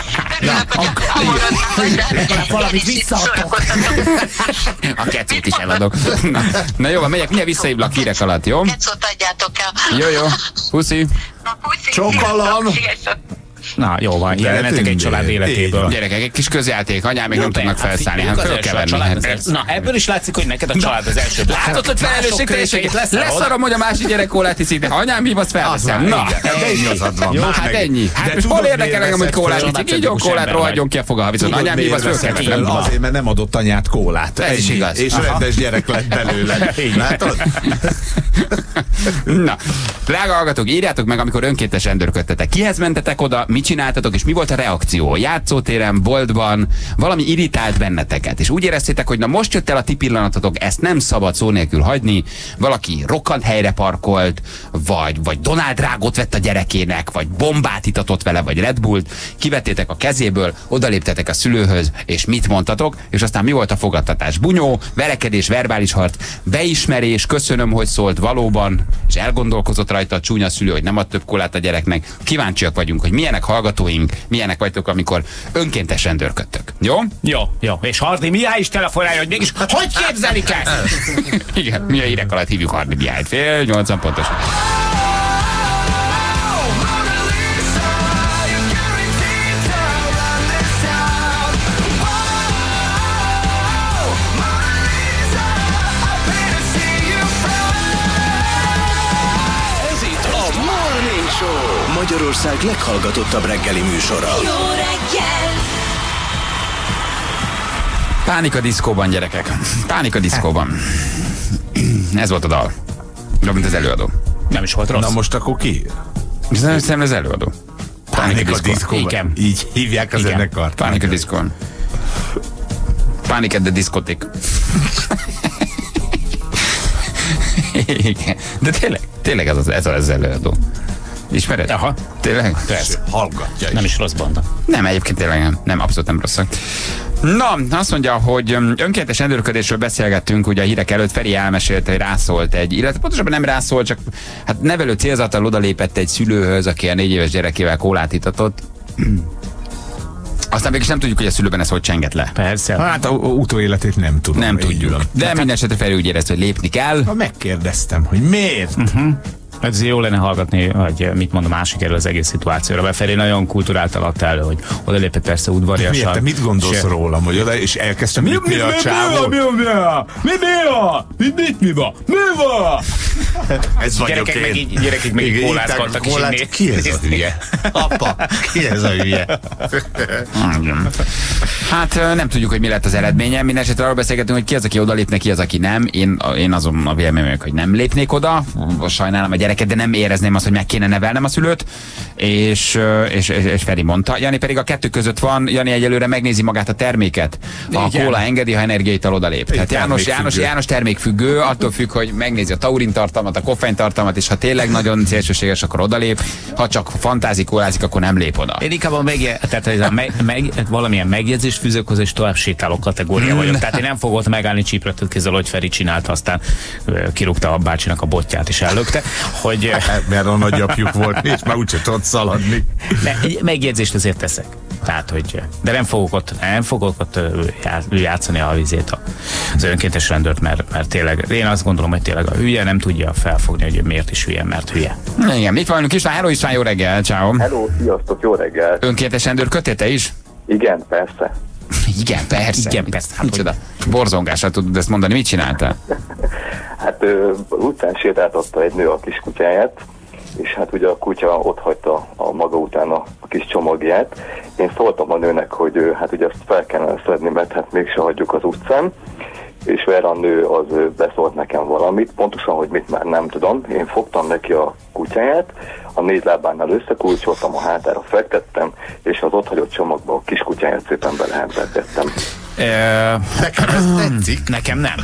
Speaker 5: Valamit visszaadtok.
Speaker 3: A kecót is eladok. Na jó, megyek, mindjárt visszahívlak hírek alatt, jó?
Speaker 7: Kecót adjátok el.
Speaker 3: Jó, puszi.
Speaker 4: Csókolom.
Speaker 5: Na, jó van, jelenetek egy család életéből.
Speaker 3: Gyerekek, egy kis közjáték, anyám még nem tudnak felszállni, hát föl kell venni.
Speaker 5: Na, ebből is látszik, hogy neked a család az első.
Speaker 3: Látod, hogy felelősségteljességet leszarom, hogy a másik gyerek kólát iszik, de ha anyám hív, azt felveszem. Na,
Speaker 4: de igazad van.
Speaker 3: jó, hát ennyi. Hát most hol érdekel engem, hogy kólát iszik? Így jó kólát rohadjon ki a foga, ha viszont anyám hív, azt föl kell venni.
Speaker 4: Azért, mert nem adott anyát kólát.
Speaker 3: Ez is igaz.
Speaker 4: És rendes gyerek lett belőle. Látod?
Speaker 3: Na, drága hallgatók, írjátok meg, amikor önkéntes rendőrködtetek. Kihez mentetek oda, mit csináltatok, és mi volt a reakció? Játszótéren, boltban, valami irritált benneteket. És úgy éreztétek, hogy na most jött el a ti pillanatotok, ezt nem szabad szó nélkül hagyni. Valaki rokkant helyre parkolt, vagy Donald Drágot vett a gyerekének, vagy bombát itatott vele, vagy Red Bullt. Kivettétek a kezéből, odaléptetek a szülőhöz, és mit mondtatok? És aztán mi volt a fogadtatás? Bunyó, verekedés, verbális harc, beismerés, köszönöm, hogy szólt valóban, és elgondolkozott rajta a csúnya szülő, hogy nem ad több kólát a gyereknek. Kíváncsiak vagyunk, hogy milyenek hallgatóink, milyenek vagytok, amikor önkéntes rendőrködtök. Jó?
Speaker 5: Jó. És Hardi Mihály is telefonálja, hogy mégis hogy képzelik ezt?
Speaker 3: Igen, mi a hírek alatt hívjuk Hardi Mihályt. 7:80 pontosan.
Speaker 2: Magyarország leghallgatottabb reggeli műsora.
Speaker 6: Jó reggel!
Speaker 3: Pánik a diszkóban, gyerekek. Pánik a diszkóban. Ez volt a dal. Mint az előadó.
Speaker 5: Nem is volt rossz.
Speaker 4: Na most akkor ki?
Speaker 3: Szerintem az előadó.
Speaker 4: Pánik a diszkóban.
Speaker 5: Igen.
Speaker 4: Így hívják a zenekart.
Speaker 3: Pánik a diszkón. Pánik at the diszkoték. Igen. De tényleg ez az előadó. Ismered?
Speaker 5: Aha.
Speaker 3: Tényleg?
Speaker 5: Persze.
Speaker 4: Hallgatja is.
Speaker 5: Nem is rossz banda.
Speaker 3: Nem, egyébként tényleg nem, abszolút nem rosszak. Na, azt mondja, hogy önkéntes rendőrködésről beszélgettünk, ugye a hírek előtt Feri elmesélte, hogy rászólt illetve pontosabban nem rászólt, csak hát nevelő célzattal odalépett egy szülőhöz, aki a 4 éves gyerekével kólát itatott. Aztán mégis nem tudjuk, hogy a szülőben ez hogy csengett le.
Speaker 5: Persze.
Speaker 4: Hát a utóéletét nem tudom.
Speaker 3: Nem tudjuk. De minden esetre Feri úgy érezte, hogy lépni kell.
Speaker 4: Megkérdeztem, hogy miért?
Speaker 5: Ez jó lenne hallgatni, hogy mit mond a másik erről az egész szituációra. Mert Feri nagyon kulturáltan adta elő, hogy odalépett persze udvariasan.
Speaker 4: Miért? Te mit gondolsz rólam, hogy oda, és elkezdtem ütni a csávót? Ez vagyok én.
Speaker 5: Gyerekek meg így kólázkodtak is inni.
Speaker 4: Ki ez a hülye? Apa, ki ez a hülye?
Speaker 3: Hát nem tudjuk, hogy mi lett az eredménye. Mindenesetre arról beszélgetünk, hogy ki az, aki odalépne, ki az, aki nem. Én azon a véleményem, hogy nem lépnék oda. Sajnálom a gyereket, de nem érezném azt, hogy meg kéne nevelnem a szülőt. És Feri mondta. Jani pedig a kettő között van. Jani egyelőre megnézi magát a terméket. A kóla engedi, ha energiaital odalép. Tehát János termékfüggő, attól függ, hogy megnézi a taurin tartalmat, a koffein tartalmat, és ha tényleg nagyon szélsőséges, akkor odalép. Ha csak fantázikólázik, akkor nem lép oda.
Speaker 5: Én inkább valamilyen megjegyzést fűzök hozzá, és tovább sétálok kategória vagyok. Tehát én nem fogok ott megállni csípretett kézzel, hogy Feri csinálta, aztán kirúgta a bácsinak a botját és ellökte. Hogy,
Speaker 4: mert a nagyapjuk volt, és már úgyse tudott szaladni.
Speaker 5: Megjegyzést azért teszek. Tehát, hogy, de nem fogok ott játszani a vizét az önkéntes rendőrt, mert tényleg, én azt gondolom, hogy tényleg a hülye nem tudja felfogni, hogy miért is hülye, mert hülye.
Speaker 3: Igen, itt vagyunk István. Hello István, jó reggel, ciao.
Speaker 1: Hello, sziasztok, jó reggel.
Speaker 3: Önkéntes rendőr kötéte is?
Speaker 1: Igen, persze.
Speaker 3: Igen, persze.
Speaker 5: Igen, persze. Hát,
Speaker 3: micsoda? Borzongással tudod ezt mondani, mit csináltál?
Speaker 1: Hát utcán sétáltatta egy nő a kiskutyáját, és hát ugye a kutya ott hagyta a maga után a kis csomagját. Én szóltam a nőnek, hogy hát ugye azt fel kellene szedni, mert hát mégse hagyjuk az utcán, és erre a nő az beszólt nekem valamit, pontosan, hogy mit már nem tudom. Én fogtam neki a kutyáját, a 4 lábánál összekulcsoltam, a hátára fektettem, és az ott hagyott csomagba a kis kutyáját szépen belehempergettem.
Speaker 4: Nekem ez tetszik.
Speaker 5: Nekem nem.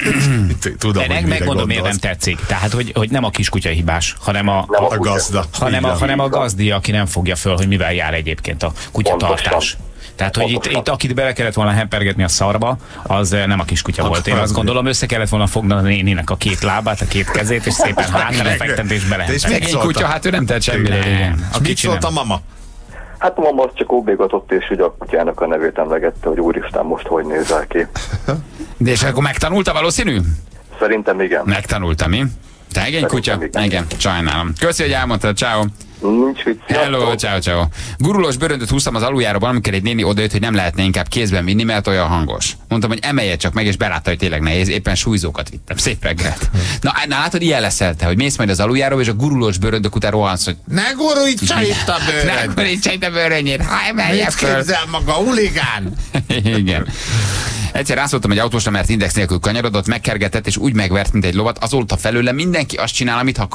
Speaker 4: Tudom,
Speaker 5: de megmondom, miért nem tetszik. Tehát, hogy nem a kiskutya hibás, hanem a
Speaker 4: gazda.
Speaker 5: Hanem a gazdi, aki nem fogja föl, hogy mivel jár egyébként a kutyatartás. Tehát, hogy itt akit bele kellett volna hempergetni a szarba, az nem a kiskutya volt. Én azt gondolom, össze kellett volna fogni a néninek a 2 lábát, a 2 kezét, és szépen hátra fektetni és belehempergetni.
Speaker 3: Egy kutya, hát ő nem tett semmire.
Speaker 4: Mit szólt a mama?
Speaker 1: Hát a mama azt csak óbégatott, és ugye a kutyának a nevét emlegette, hogy úristen, most hogy nézel ki.
Speaker 3: De és akkor megtanulta valószínű?
Speaker 1: Szerintem igen.
Speaker 3: Megtanulta, mi? Te egény kutya? Igen, sajnálom. Köszi, hogy elmondtad, ciao.
Speaker 1: Nincs vicc.
Speaker 3: Hello, ciao. Gurulós bőröndöt húztam az aluljáróban, amikor egy néni odajött, hogy nem lehetne inkább kézben vinni, mert olyan hangos. Mondtam, hogy emelje csak meg, és belátta, hogy tényleg nehéz. Éppen súlyzókat vittem. Szép reggelt. Na látod, ilyen leszel te, hogy mész majd az aluljáróba, és a gurulós bőröndök után rohansz, hogy
Speaker 4: ne gurulj itt a bőröd!
Speaker 3: Ne gurulj itt a bőrönyét! Ha emelje föl!
Speaker 4: Képzel maga, huligán!
Speaker 3: Igen. Egyszer rászóltam egy autósra, mert index nélkül kanyarodott, megkergetett, és úgy megvert, mint egy lovat. Azóta felőle mindenki azt csinál, amit akar.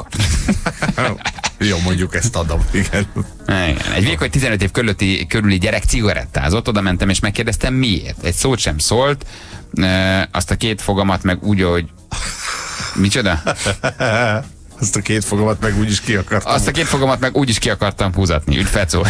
Speaker 4: Jó, mondjuk ezt adom, igen.
Speaker 3: Igen. Egy vékony 15 év körüli gyerek cigarettázott, oda mentem és megkérdeztem miért. Egy szót sem szólt, azt a 2 fogamat meg úgy, hogy... Micsoda?
Speaker 4: Azt a 2 fogamat meg úgy is ki akartam.
Speaker 3: Azt a 2 fogamat meg úgy is ki akartam húzatni, úgy fecó.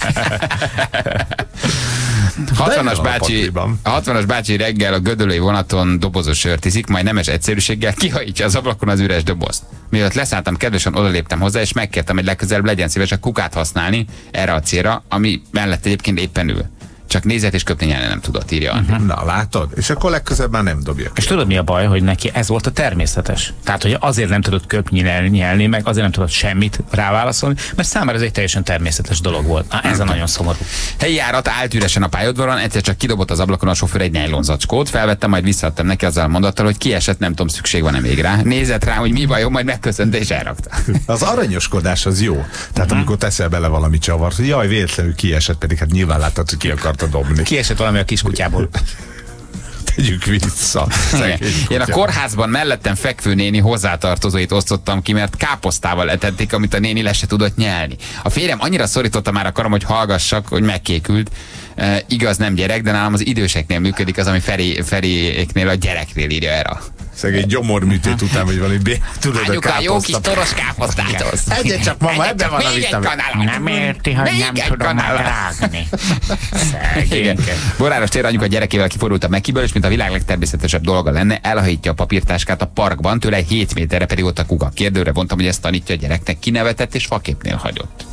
Speaker 3: 60-as bácsi reggel a gödöllői vonaton dobozos sört iszik, majd nemes egyszerűséggel kihajítja az ablakon az üres dobozt. Mielőtt leszálltam, kedvesen odaléptem hozzá, és megkértem, hogy legközelebb legyen szíves a kukát használni erre a célra, ami mellett egyébként éppen ül. Csak nézett és köpni nyelni nem tudott, írja Andi.
Speaker 4: Na, látod? És akkor legközelebb már nem dobja ki.
Speaker 5: És tudod mi a baj, hogy neki ez volt a természetes. Tehát, hogy azért nem tudott köpni nyelni, meg azért nem tudott semmit ráválaszolni, mert számára ez egy teljesen természetes dolog volt. Ez a nagyon szomorú.
Speaker 3: Helyi járat állt üresen a pályaudvaron, egyszer csak kidobott az ablakon a sofőr egy nejlonzacskót, felvettem, majd visszaadtam neki azzal a mondattal, hogy kiesett, nem tudom, szükség van-e még rá. Nézett rá, hogy mi bajom, majd megköszönte és elrakta.
Speaker 4: Az aranyoskodás az jó. Tehát amikor teszel bele valami csavart, hogy jaj, véletlenül kiesett, pedig hát nyilván láttad, hogy ki akarta dobni.
Speaker 5: Kiesett valami a kiskutyából.
Speaker 4: Tegyük vissza.
Speaker 3: Én a kórházban mellettem fekvő néni hozzátartozóit osztottam ki, mert káposztával etették, amit a néni le se tudott nyelni. A férjem annyira szorította már a karom, hogy hallgassak, hogy megkékült. Igaz, nem gyerek, de nálam az időseknél működik az, ami Feriéknél a gyereknél írja erre.
Speaker 4: Szegény gyomorműtét után, vagy valami tudod,
Speaker 3: anyuka, jó kis toros káposztátos.
Speaker 4: Egyet csak, mama, ebben van a vitamin.
Speaker 5: Nem érti, hogy nem tudom megrágni.
Speaker 3: Boráros tér anyuka gyerekével kiforult a Mekiből, és mint a világ legtermészetesebb dolga lenne, elhajítja a papírtáskát a parkban, tőle 7 méterre pedig ott a kuka. Kérdőre vontam, hogy ezt tanítja a gyereknek, kinevetett és faképnél hagyott.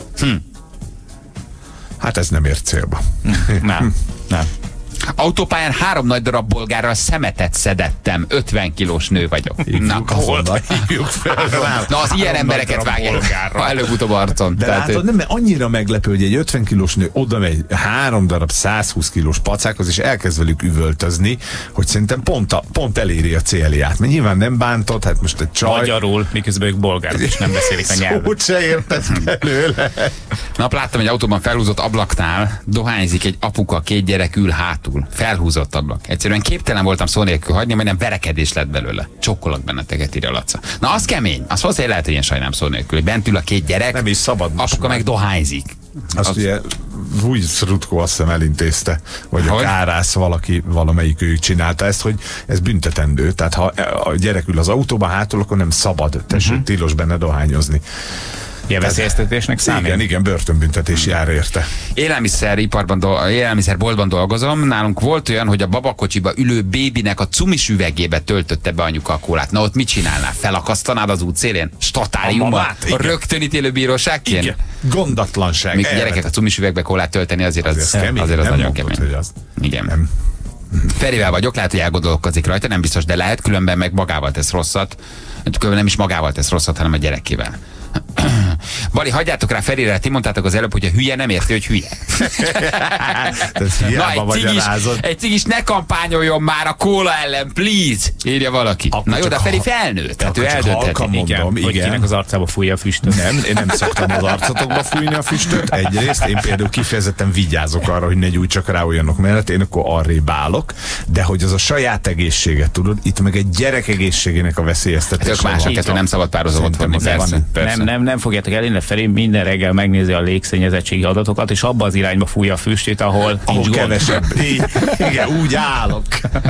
Speaker 4: Hát ez nem ért célba.
Speaker 5: Nem.
Speaker 3: Autópályán 3 nagy darab bolgárral szemetet szedettem. 50 kilós nő vagyok. Na,
Speaker 4: hívjuk fel.
Speaker 3: Na, az ilyen embereket vágják. Ha előbb-utóbb arcon.
Speaker 4: De látod, nem, mert annyira meglepő, hogy egy 50 kilós nő oda megy 3 darab 120 kilós pacákhoz, és elkezd velük üvöltözni, hogy szerintem pont eléri a célját. Mert nyilván nem bántott, hát most egy csaj...
Speaker 5: Magyarul, miközben ők bolgárok, és nem beszélik a nyelvet.
Speaker 4: Szót se érted belőle.
Speaker 3: Nap láttam egy autóban felhúzott ablaknál, dohányzik egy apuka, 2 gyerek ül hátul. Felhúzott ablak. Egyszerűen képtelen voltam szó nélkül hagyni, majdnem verekedés lett belőle. Csokkolok benneteket, írja Laca. Na, az kemény. Az hozzá lehet, hogy én sajnálom szó nélkül, hogy bent ül a 2 gyerek,
Speaker 4: nem is szabad.
Speaker 3: apuka meg dohányzik.
Speaker 4: Azt ugye Vujc Rutko azt hiszem elintézte, vagy a Kárász valamelyik ők csinálta ezt, hogy ez büntetendő. Tehát ha a gyerek ül az autóban hátul, akkor nem szabad, tilos benne dohányozni.
Speaker 5: Ilyen veszélyeztetésnek számít?
Speaker 4: Igen, börtönbüntetés jár érte.
Speaker 3: Élelmiszerboltban dolgozom. Nálunk volt olyan, hogy a babakocsiba ülő bébinek a cumis üvegébe töltötte be anyuka a kólát. Na ott mit csinálnál? Felakasztanád az útszélén? Statáriumban? Rögtön ítélő bíróságként?
Speaker 4: Igen. Gondatlanság.
Speaker 3: Míg gyerekek a cumis üvegbe kólát tölteni, azért az nagyon kemény. Igen. Nem. Ferivel vagyok, lehet, hogy elgondolkozik rajta, nem biztos, de lehet, különben meg magával tesz rosszat. Különben nem is magával tesz rosszat, hanem a gyerekével. Bali, hagyjátok rá Ferire, ti mondtátok az előbb, hogy a hülye nem érti, hogy hülye.
Speaker 4: Na,
Speaker 3: egy cigis ne kampányoljon már a kóla ellen, please, írja valaki. Akkor na jó, de Feri felnőtt, hát ő eldöntheti.
Speaker 5: Igen, hogy kinek az arcába fújja a füstöt.
Speaker 4: Én nem szoktam az arcotokba fújni a füstöt, egyrészt. Én például kifejezetten vigyázok arra, hogy ne gyújtsak rá olyanok mellett, én akkor arrébb állok, de hogy az a saját egészséget, tudod, itt meg egy gyerek egészségének a veszélyeztetése.
Speaker 3: Mások nem szabad párhuzamot vonni, persze.
Speaker 5: Nem fogjátok el, én Feri minden reggel megnézi a légszennyezettségi adatokat, és abba az irányba fújja a füstét, ahol
Speaker 4: kevesebb. Igen, úgy állok.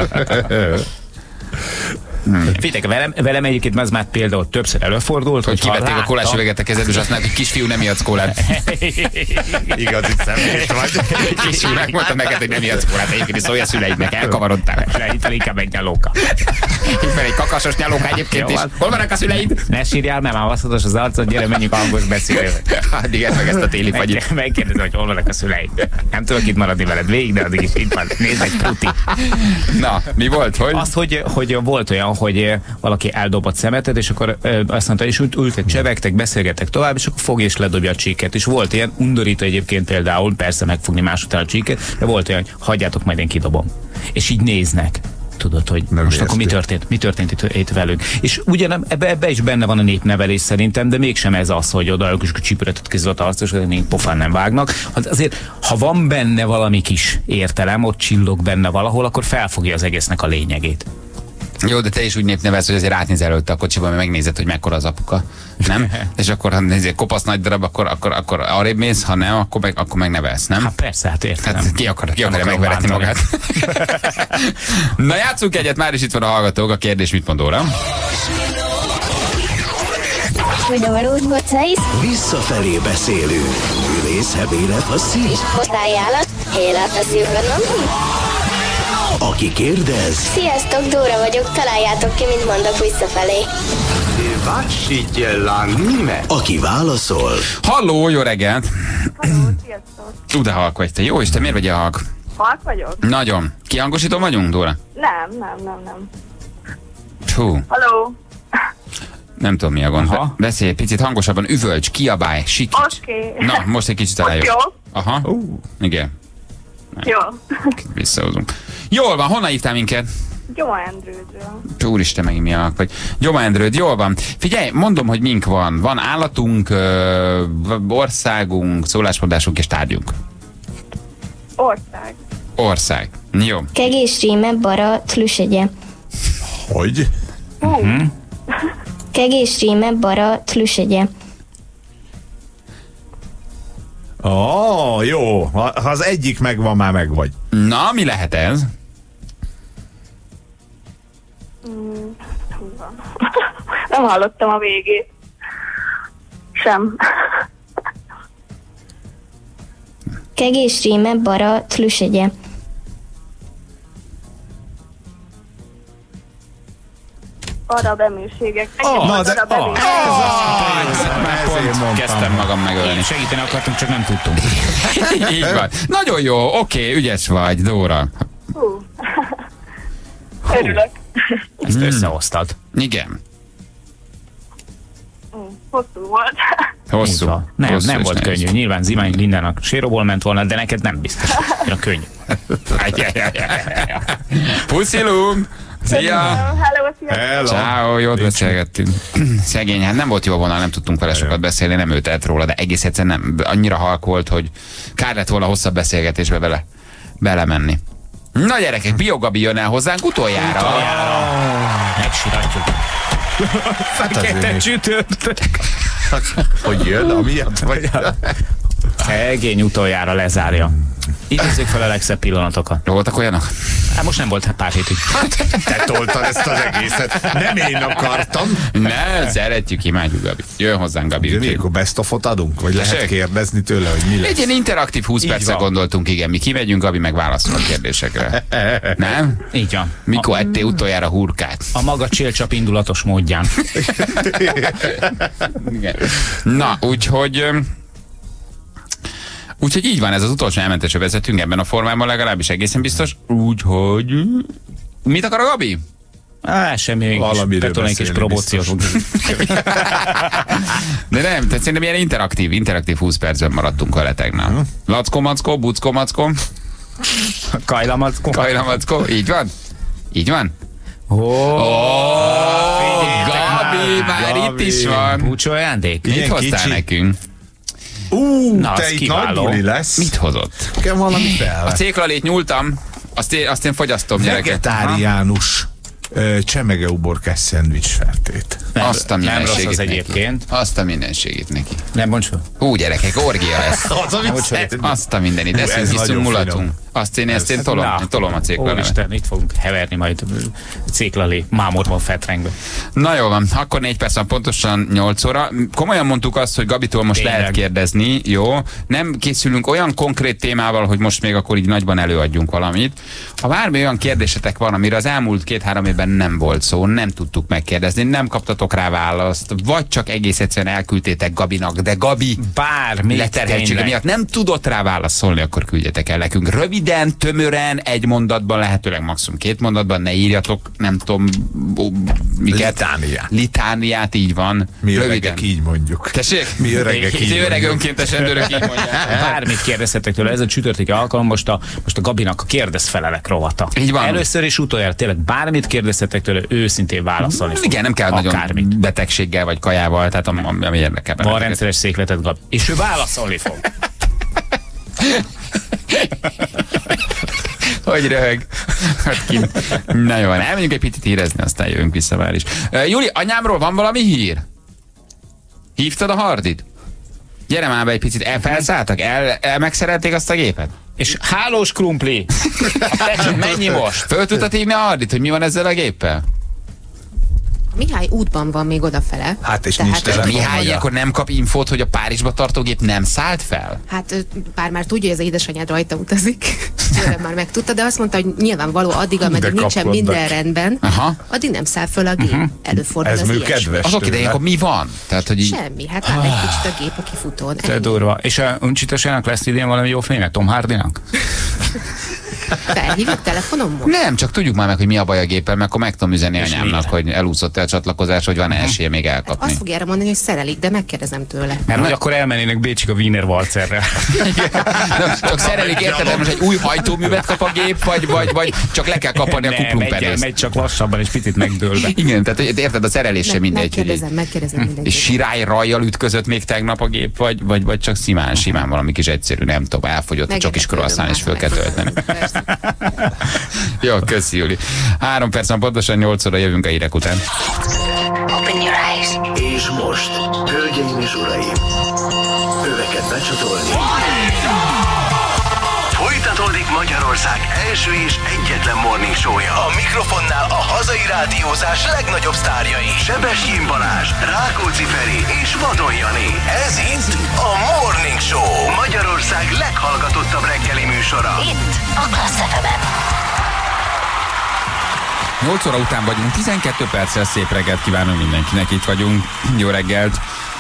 Speaker 5: Figyeljetek, velem egyébként ez már például többször előfordult,
Speaker 3: hogy kivették a kólás üveget a kezed, és azt mondták, hogy kisfiú, nem ijedsz kólát.
Speaker 4: Igazi szemét vagy.
Speaker 3: Kisfiú, megmondta neked, hogy nem ijedsz kólát. Egyébként is szólj a szüleidnek, elkavarodtál.
Speaker 5: Szüleidtel inkább egy nyalóka.
Speaker 3: Itt egy kakasos nyalóka egyébként is. Hol vannak a szüleid?
Speaker 5: Ne sírjál, mert már vasszatos az arcod, gyere, menjünk hangos beszélőre.
Speaker 3: Addig meg ezt a téli fagyit.
Speaker 5: Megkérdezem, hogy hol vannak a szüleid. Nem tudok itt maradni veled végig, de addig is itt van. Nézd egy pruti.
Speaker 3: Na, mi volt?
Speaker 5: Az, hogy volt olyan, hogy valaki eldobott szemetet, és akkor azt mondta, és ültek, csevegtek, beszélgettek tovább, és akkor fogja és ledobja a csíket. És volt ilyen undorító egyébként például, persze megfogni más után a csíket, de volt olyan, hogy hagyjátok, majd én kidobom. És így néznek. Tudod, hogy nem most akkor mi történt itt velünk. És ugyan ebbe is benne van a népnevelés szerintem, de mégsem ez az, hogy oda és csipőretet kézzel a arcos, hogy még pofán nem vágnak. Azért, ha van benne valami kis értelem, ott csillog benne valahol, akkor felfogja az egésznek a lényegét.
Speaker 3: Jó, de te is úgy népnevelsz, hogy azért átnézel előtte a kocsiba, mert megnézed, hogy mekkora az apuka. Nem? És akkor, ha nézzél, kopasz nagy darab, akkor arrébb mész, ha nem, akkor meg nevelsz, nem?
Speaker 5: Hát persze, hát értem. Hát
Speaker 3: ki akarja megveretni magát. Na, játsszunk egyet, már is itt van a hallgatók, a kérdés mit mond óra.
Speaker 2: Visszafelé beszélünk. Ülész, hebélet, a szív.
Speaker 8: Hozzájálat, élet a szívben.
Speaker 2: Aki kérdez...
Speaker 8: Sziasztok, Dóra vagyok, találjátok ki, mint mondok visszafelé.
Speaker 2: Aki válaszol,
Speaker 3: Halló, jó reggelt!
Speaker 9: Halló, sziasztok!
Speaker 3: De halk vagy te. Jó Isten, miért vagy a halk?
Speaker 9: Halk vagyok?
Speaker 3: Nagyon. Kihangosító vagyunk, Dóra?
Speaker 9: Nem.
Speaker 3: Hú,
Speaker 9: Halló?
Speaker 3: nem tudom mi a gond. Beszélj picit hangosabban, üvölts, kiabálj, sikíts.
Speaker 9: Oké.
Speaker 3: Na, most egy kicsit talán
Speaker 9: Most
Speaker 3: jó.
Speaker 9: jó?
Speaker 3: Aha. Igen.
Speaker 9: Jó.
Speaker 3: Visszahozunk. Jól van, honnan hívtál minket?
Speaker 9: Gyoma Endrődről.
Speaker 3: Úristen, megint mi alak vagy. Gyoma Endrőd, jól van. Figyelj, mondom, hogy mink van. Van állatunk, országunk, szólásmondásunk és tárgyunk.
Speaker 9: Ország.
Speaker 3: Ország. Jó.
Speaker 8: Kegés ríme bara tlüsegye.
Speaker 4: Hogy?
Speaker 8: Kegés ríme bara tlüsegye.
Speaker 4: Jó. Ha az egyik megvan, már megvagy.
Speaker 3: Na, mi lehet ez?
Speaker 9: Nem hallottam a végét. Sem.
Speaker 8: Kegés ríme bara tlüsegye.
Speaker 9: Arab emírségek.
Speaker 3: Kezdtem magam megölni.
Speaker 5: Segíteni akartunk, csak nem tudtunk.
Speaker 3: Így van. Nagyon jó, oké, ügyes vagy, Dóra.
Speaker 9: Örülök.
Speaker 5: Ezt összehoztad.
Speaker 3: Igen.
Speaker 9: Hosszú volt.
Speaker 3: Hosszú.
Speaker 5: Nem volt könnyű. Nyilván Zimány Lindának séróból ment volna, de neked nem biztos. A könnyű.
Speaker 3: Puszilunk! Szia!
Speaker 9: Hello, sziasztok!
Speaker 3: Ciao, jót beszélgettünk. Szegény, hát nem volt jó vonal, nem tudtunk vele sokat beszélni, nem ő tett róla, de egész egyszerűen nem, annyira halk volt, hogy kár lett volna hosszabb beszélgetésbe belemenni. Na gyerekek, Biogabi jön el hozzánk utoljára.
Speaker 5: Megsiratjuk. Fekete csütörtök.
Speaker 4: Hogy jön, amiatt vagy?
Speaker 5: Szegény utoljára lezárja. Idézzük fel a legszebb pillanatokat.
Speaker 3: Voltak olyanok?
Speaker 5: Hát most nem volt, hát pár hétig.
Speaker 4: Te toltad ezt az egészet. Nem én akartam.
Speaker 3: Ne, szeretjük, imádjuk Gabi. Jön hozzánk Gabi.
Speaker 4: De akkor best of-ot adunk? Vagy lehet kérdezni tőle, hogy mi lesz?
Speaker 3: Egy ilyen interaktív 20 percre gondoltunk, igen. Mi kimegyünk, Gabi meg válaszol a kérdésekre. Nem?
Speaker 5: Így van.
Speaker 3: Mikor ettél utoljára hurkát?
Speaker 5: A maga csélcsap indulatos módján.
Speaker 3: Igen. Na, úgyhogy így van, ez az utolsó elmentésre vezetünk ebben a formában, legalábbis egészen biztos. Úgyhogy... Mit akar a Gabi?
Speaker 5: Semmi, egy kis promóciót.
Speaker 3: De nem, tehát szerintem ilyen interaktív 20 percben maradtunk veletegnál. Lackó, mackó, buckó, mackó. Kajlamackó, így van? Így van? Gabi, már itt is van.
Speaker 5: Búcsú ajándék.
Speaker 3: Mit hoztál nekünk?
Speaker 4: Te itt nagy buli lesz.
Speaker 3: Mit hozott?
Speaker 4: Kell valami fel.
Speaker 3: A céklalét nyúltam, azt én fogyasztom, gyerekek.
Speaker 4: Vegetáriánus csemegeuborkás szendvics fertét.
Speaker 3: Azt a mindenségét
Speaker 5: neki. Egyébként.
Speaker 3: Azt a mindenségét neki.
Speaker 5: Nem mondj fel.
Speaker 3: Hú, gyerekek, orgia lesz. Azt a mindenit. Eszünk, iszunk, mulatunk. Azt én tolom a céklalevet.
Speaker 5: Úristen, itt fogunk heverni majd céklalé mámorban fetrengbe.
Speaker 3: Na jó van, akkor 4 perc van, pontosan 8 óra. Komolyan mondtuk azt, hogy Gabitól most lehet kérdezni, jó? Nem készülünk olyan konkrét témával, hogy most még akkor így nagyban előadjunk valamit. Ha bármi olyan kérdésetek van, amire az elmúlt 2-3 évben nem volt szó, nem tudtuk megkérdezni, nem kaptatok rá választ, vagy csak egész egyszerűen elküldtétek Gabinak, de Gabi leterheltsége miatt nem tudott rá válaszolni, akkor küldjetek el nekünk. Röviden, tömören, egy mondatban, lehetőleg maximum 2 mondatban, ne írjatok, nem tudom, miket. Litániát, így van.
Speaker 4: Mi öregek így mondjuk.
Speaker 3: Tessék?
Speaker 4: Mi öregek így
Speaker 3: öreg önkéntes rendőrök így mondják.
Speaker 5: Bármit kérdezhetek tőle, ez a csütörtöki alkalom, most a Gabinak a kérdezfelelek rovata.
Speaker 3: Így van.
Speaker 5: Először is utoljára tényleg bármit kérdezhetek tőle, őszintén válaszolni fog.
Speaker 3: Igen, nem kell nagyon betegséggel vagy kajával, tehát ami érdekel.
Speaker 5: Van rendszeres székletet, Gabi. És ő válaszolni fog.
Speaker 3: Hogy röhög. Na jó, elmegyünk egy picit hírezni, aztán jövünk vissza már is. Júli, anyámról van valami hír? Hívtad a Hardit? Gyere már be egy picit, felszálltak? Megszerelték azt a gépet?
Speaker 5: És hálós krumpli! Mennyi most?
Speaker 3: Föl tudtad hívni a Hardit, hogy mi van ezzel a géppel?
Speaker 10: Mihály útban van még odafele.
Speaker 4: Hát és
Speaker 10: tehát
Speaker 4: nincs telefon.
Speaker 3: Mihály ilyenkor nem kap infót, hogy a Párizsba tartó gép nem szállt fel?
Speaker 10: Hát bár már tudja, hogy az édesanyád rajta utazik, tőlem már megtudta, de azt mondta, hogy nyilvánvaló addig, ameddig nincsen minden rendben, addig nem száll föl a gép. Előfordul
Speaker 4: Ez
Speaker 10: az
Speaker 4: mondjuk
Speaker 10: ilyesmi.
Speaker 4: kedves.
Speaker 3: Azok idején, akkor mi van? Tehát, hogy így...
Speaker 10: Semmi, hát áll egy kicsit a gép a kifutón.
Speaker 5: Te durva. És a Uncsitasának lesz idén valami jó filmje? Tom Hardynak?
Speaker 10: Felhívjuk telefonomon?
Speaker 3: Nem, csak tudjuk már meg, hogy mi a baj a géppel, mert akkor meg tudom üzenni anyámnak, hogy elúszott el a csatlakozás, hogy van esélye még elkapni.
Speaker 10: Azt fogja erre mondani, hogy szerelik, de megkérdezem tőle.
Speaker 5: Mert hogy akkor elmennének Bécsig a Wiener Walzerre.
Speaker 3: Csak szerelik, érted, most egy új hajtóművet kap a gép, vagy csak le kell kapani a kuplungperészt.
Speaker 5: Megy csak lassabban, és picit megdőlve.
Speaker 3: Igen, tehát érted, a szerelés sem mindegy.
Speaker 10: Megkérdezem mindenkit.
Speaker 3: És Sirály rajjal ütközött még tegnap a gép, vagy csak simán valami kis egyszerű, nem tudom, elfogyott, csak is croissant és föl kell tölteni. Jó, köszi, Juli. 3 perc van, pontosan 8 óra jövünk a hírek után.
Speaker 6: Open your eyes.
Speaker 2: És most, hölgyeim és uraim, öveket becsatolni. Folytatódik Magyarország első és egyetlen morning show-ja. A mikrofonnál a hazai rádiózás legnagyobb sztárjai. Sebestyén Balázs, Rákóczi Feri és Vadon Jani. Ez itt a Morning Show. Magyarország leghallgatottabb reggeli műsora.
Speaker 6: Itt a Klassz FM-en.
Speaker 3: 8 óra után vagyunk, 12 perccel szép reggelt kívánunk mindenkinek, itt vagyunk. Jó reggelt.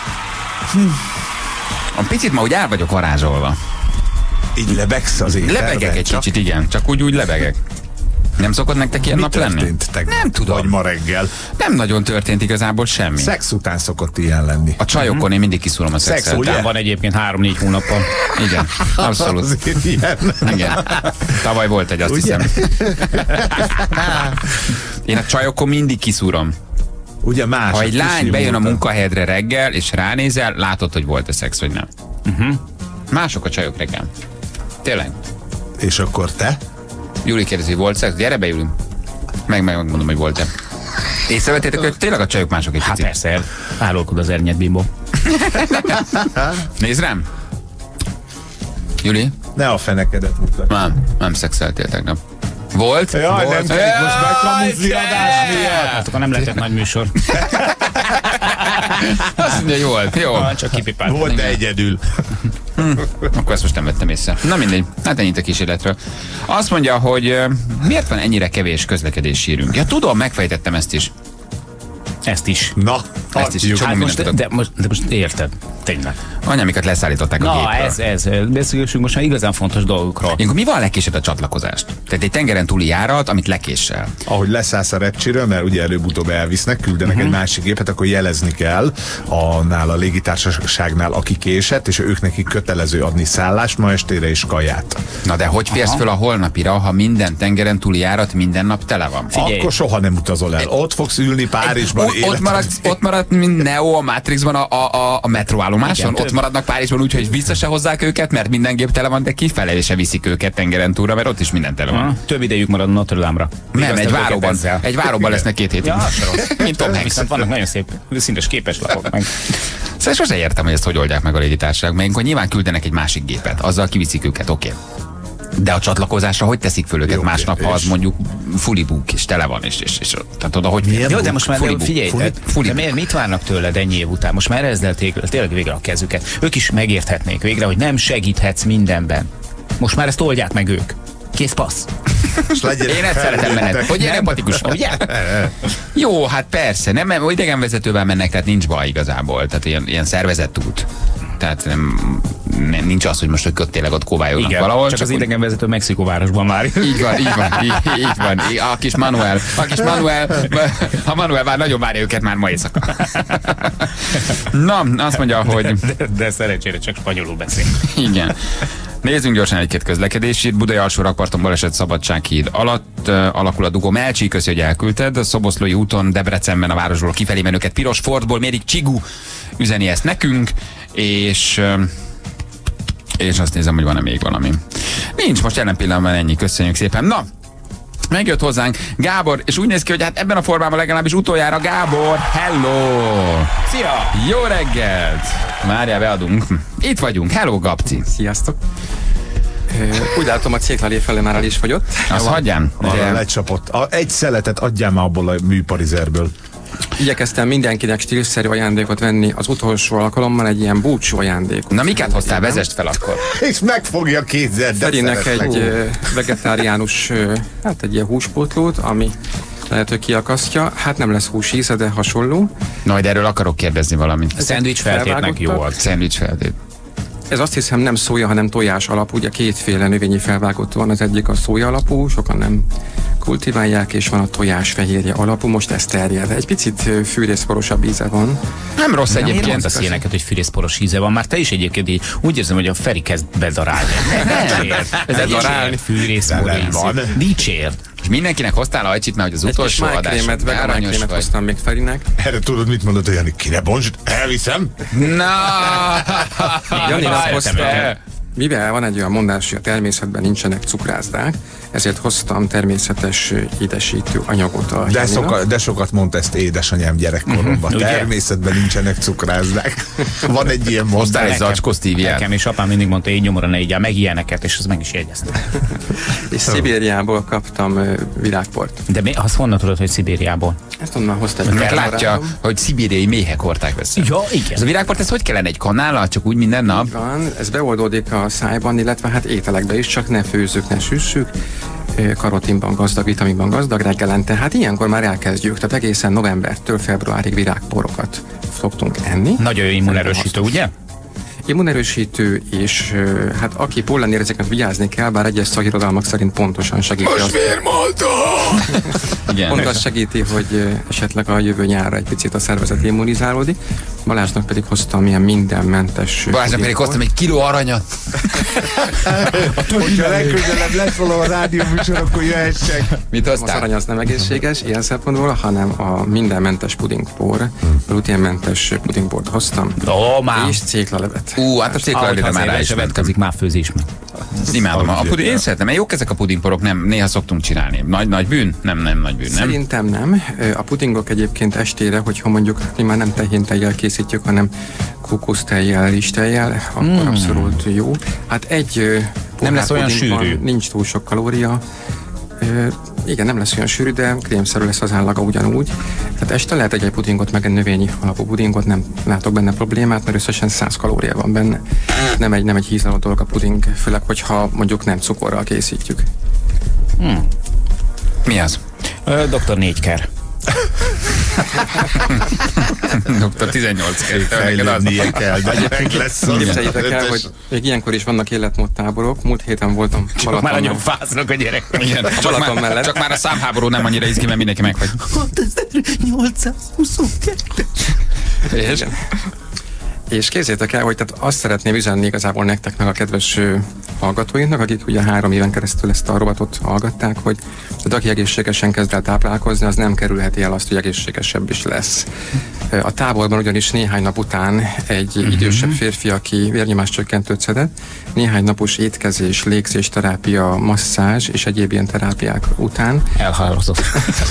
Speaker 3: A picit ma úgy el vagyok varázsolva.
Speaker 4: Így lebegsz az éterben?
Speaker 3: Lebegek egy kicsit, igen. Csak úgy lebegek. Nem szokott nektek ilyen nap lenni? Nem tudom.
Speaker 4: Vagy ma reggel?
Speaker 3: Nem nagyon történt igazából semmi.
Speaker 4: Szex után szokott ilyen lenni.
Speaker 3: A csajokon én mindig kiszúrom a szexet.
Speaker 5: Szex után van egyébként 3-4 hónappal.
Speaker 3: Igen, abszolút.
Speaker 4: Azért ilyen.
Speaker 3: Igen. Tavaly volt egy, azt hiszem. Én a csajokon mindig kiszúrom.
Speaker 4: Ugye más.
Speaker 3: Ha egy lány bejön a munkahelyedre reggel, és ránézel, látod, hogy volt-e szex, vagy nem. Mások a csajok reggel. Tényleg.
Speaker 4: És akkor te?
Speaker 3: Júli kérdezi, volt szex? Gyere be, Júli. Megmondom, hogy volt-e. Észrevettétek, hogy tényleg a csajok mások egy picit?
Speaker 5: Hát persze, állolkod az ernyed, bimbo.
Speaker 3: Nézd rám! Júli?
Speaker 4: Ne a fenekedet mutat.
Speaker 3: Nem szexeltél tegnap. Volt?
Speaker 4: Jaj,
Speaker 3: volt.
Speaker 4: nem kell most megkamuzni adás miatt.
Speaker 5: Hát akkor nem lehetett nagy műsor.
Speaker 3: Azt mondja, hogy volt. Jó.
Speaker 5: Csak kipipált.
Speaker 4: Volt, de egyedül.
Speaker 3: Akkor ezt most nem vettem észre. Na mindegy, hát ennyit a kísérletről. Azt mondja, hogy miért van ennyire kevés közlekedési hírünk? Ja, tudom, megfejtettem ezt is.
Speaker 5: Ezt is.
Speaker 4: Na,
Speaker 3: ezt is.
Speaker 5: Hát de most érted, tényleg.
Speaker 3: Anyámikat leszállították a
Speaker 5: Na,
Speaker 3: gépről.
Speaker 5: ez. Beszélgessünk most már igazán fontos dolgokról.
Speaker 3: Ilyenkor mi van lekésed a csatlakozást? Tehát egy tengeren túli járat, amit lekéssel.
Speaker 4: Ahogy leszállsz a repcsiről, mert ugye előbb-utóbb elvisznek, küldenek egy másik gépet, akkor jelezni kell a légitársaságnál, aki késett, és ők nekik kötelező adni szállást ma estére és kaját.
Speaker 3: Na de hogy férsz föl a holnapira, ha minden tengeren túli járat minden nap tele van?
Speaker 5: Figyelj.
Speaker 4: Akkor soha nem utazol el. Ott fogsz ülni Párizsban.
Speaker 3: Ott marad, mint Neo a Matrixban a metroállomáson. Ott maradnak Párizsban úgy, hogy vissza se hozzák őket, mert minden gép tele van, de kifele se viszik őket tengeren túlra, mert ott is minden tele van.
Speaker 5: Több idejük marad Notre Dame-ra.
Speaker 3: Nem, egy váróban lesznek 2 hétig.
Speaker 5: Ja, mint Tom Hanks. Viszont vannak nagyon szép, színes képeslapok meg.
Speaker 3: Szóval sose értem, hogy ezt hogy oldják meg a légitársaság, mert akkor nyilván küldenek egy másik gépet, azzal kiviszik őket, oké. De a csatlakozásra hogy teszik föl őket másnap, ha az mondjuk fully book és tele van, és tehát oda hogy...
Speaker 5: Jó, de most már figyelj, de mit várnak tőled ennyi év után? Most már ezzel tényleg végre a kezüket. Ők is megérthetnék végre, hogy nem segíthetsz mindenben. Most már ezt oldják meg ők. Kész passz.
Speaker 3: Én ezt szeretem benned, hogy ilyen empatikus, ugye? Jó, hát persze, nem idegenvezetővel mennek, tehát nincs baj igazából, tehát ilyen szervezett út. Tehát nincs az, hogy most a tényleg ott kovályognak valahol.
Speaker 5: Csak az idegenvezető Mexikóvárosban már.
Speaker 3: Így van. A kis Manuel, ha Manuel már nagyon várja őket már ma éjszaka. Na, azt mondja, hogy...
Speaker 5: De szerencsére csak spanyolul beszél.
Speaker 3: Igen. Nézzünk gyorsan egy-két közlekedését. Budai alsó rakparton baleset Szabadsághíd alatt alakul a dugó. Melcsi, köszi, hogy elküldted. A Szoboszlói úton Debrecenben a városból kifelé menőket piros Fordból mérik. Csigu üzeni ezt nekünk, és azt nézem, hogy van-e még valami. Nincs, most jelen pillanatban ennyi. Köszönjük szépen. Na, megjött hozzánk Gábor, és úgy néz ki, hogy hát ebben a formában legalábbis utoljára Gábor. Hello!
Speaker 5: Szia!
Speaker 3: Jó reggelt! Várjál, beadunk. Itt vagyunk. Hello, Gabci!
Speaker 11: Sziasztok! Úgy látom, a Céklalé felé már el is fogyott.
Speaker 3: Azt hagyjám.
Speaker 4: Arra lecsapott. Egy szeletet adjál már abból a műparizerből.
Speaker 11: Igyekeztem mindenkinek stílszerű ajándékot venni az utolsó alkalommal, egy ilyen búcsú ajándékot.
Speaker 3: Na miket hoztál? Vezest fel akkor.
Speaker 4: És megfogja kézzel.
Speaker 11: Ferinek egy vegetáriánus, hát egy ilyen húspótlót, ami lehet, hogy kiakasztja. Hát nem lesz hús íze, de hasonló.
Speaker 3: Na, de erről akarok kérdezni valamit.
Speaker 5: A szendvics feltétnek jó volt.
Speaker 3: Szendvics feltét.
Speaker 11: Ez azt hiszem nem szója, hanem tojás alapú. Ugye kétféle növényi felvágott van, az egyik a szója alapú, sokan nem kultiválják, és van a tojás fehérje alapú, most ez terjed. Egy picit fűrészporosabb íze van.
Speaker 3: Nem rossz egyébként.
Speaker 5: Nem mondasz ilyeneket, hogy fűrészporos íze van, már te is egyébként így úgy érzem, hogy a Feri kezd bedarálni.
Speaker 11: Bedarálni.
Speaker 5: Fűrészporos íze. Dicsérd.
Speaker 3: És mindenkinek hoztál ajcsit, mert hogy az utolsó adás aranyos vagy.
Speaker 11: Hoztam még Ferinek.
Speaker 4: Erre tudod, mit mondod, hogy Jani, kire bontsd? Elviszem?
Speaker 3: Na!
Speaker 11: Janinak hoztam. Mivel van egy olyan mondás, hogy a természetben nincsenek cukrászdák, ezért hoztam természetes édesítő anyagot a
Speaker 4: de sokat mondta ezt édesanyám gyerekkoromban. Természetben nincsenek cukrászdák. Van egy ilyen mondás.
Speaker 3: Egy zacskó sztíviát.
Speaker 5: Nekem és apám mindig mondta, így nyomora ne igyál meg ilyeneket, és az meg is jegyezte.
Speaker 11: És Szibériából kaptam virágport.
Speaker 5: De azt honnan tudod, hogy Szibériából?
Speaker 11: Ezt onnan hoztam.
Speaker 3: Mert látja, hogy szibériai méhek hordták össze.
Speaker 5: Ja, igen.
Speaker 3: Ez a virágport, ez hogy kellene egy kanállal, csak úgy minden nap?
Speaker 11: Így van, ez beoldódik a szájban, illetve hát ételekbe is, csak ne főzzük, ne süssük. Karotinban gazdag, vitaminban gazdag reggelente. Hát ilyenkor már elkezdjük, tehát egészen novembertől februárig virágporokat szoktunk enni.
Speaker 5: Nagyon jó immunerősítő, ugye?
Speaker 11: Immunerősítő, és hát aki pollenérzéknek vigyázni kell, bár egyes szakirodalmak szerint pontosan segíti.
Speaker 3: Most miért mondta?
Speaker 11: Pont azt segíti, hogy esetleg a jövő nyárra egy picit a szervezet immunizálódik. Balázsnak pedig hoztam ilyen mindenmentes...
Speaker 3: Balázsnak pedig hoztam egy kiló aranyat.
Speaker 4: Hogyha legközelebb lesz valahol a rádió műsor, akkor jöhessek.
Speaker 3: Mit hoztál?
Speaker 11: Az arany az nem egészséges ilyen szempontból, hanem a mindenmentes pudingpor, gluténmentes pudingport hoztam. És céklalevet.
Speaker 3: Hát a céklalevet már rá is
Speaker 5: vetkezik már főzésben.
Speaker 3: Imádom a puding. Én szeretem, mert jók ezek a pudingporok, nem, néha szoktunk csinálni. Nagy bűn? Nem nagy bűn, nem?
Speaker 11: Szerintem nem. A pudingok egyébként estére, hogyha mondjuk mi már nem tehéntejjel készítjük, hanem kókusztejjel, rizstejjel, akkor abszolút jó. Hát egy
Speaker 5: nem lesz olyan sűrű.
Speaker 11: Nincs túl sok kalória. Igen, nem lesz olyan sűrű, de krémszerű lesz az állaga ugyanúgy. Tehát este lehet egy pudingot, meg egy növényi alapú pudingot, nem látok benne problémát, mert összesen 100 kalória van benne. Nem egy hízlaló dolog a puding, főleg, hogyha mondjuk nem cukorral készítjük.
Speaker 3: Mi az?
Speaker 5: Dr. 4-ker.
Speaker 3: Dr. 18 kell.
Speaker 4: Fejlődnie kell, de lesz.
Speaker 11: Képzeljétek el, hogy még ilyenkor is vannak életmód táborok. Múlt héten voltam
Speaker 5: Balaton. Már nagyon fáznak a gyerekek.
Speaker 11: Balaton mellett.
Speaker 3: Csak már a számháború nem annyira izgi, mert mindenki megfagy.
Speaker 11: 6822. És képzeljétek el, hogy tehát azt szeretném üzenni igazából nektek, meg a kedves hallgatóinknak, akik ugye 3 éven keresztül ezt a rovatot hallgatták, hogy aki egészségesen kezd el táplálkozni, az nem kerülheti el azt, hogy egészségesebb is lesz. A táborban ugyanis néhány nap után egy idősebb férfi, aki vérnyomáscsökkentőt szedett, néhány napos étkezés, légzésterápia, masszázs és egyéb ilyen terápiák után
Speaker 5: elhalálozott.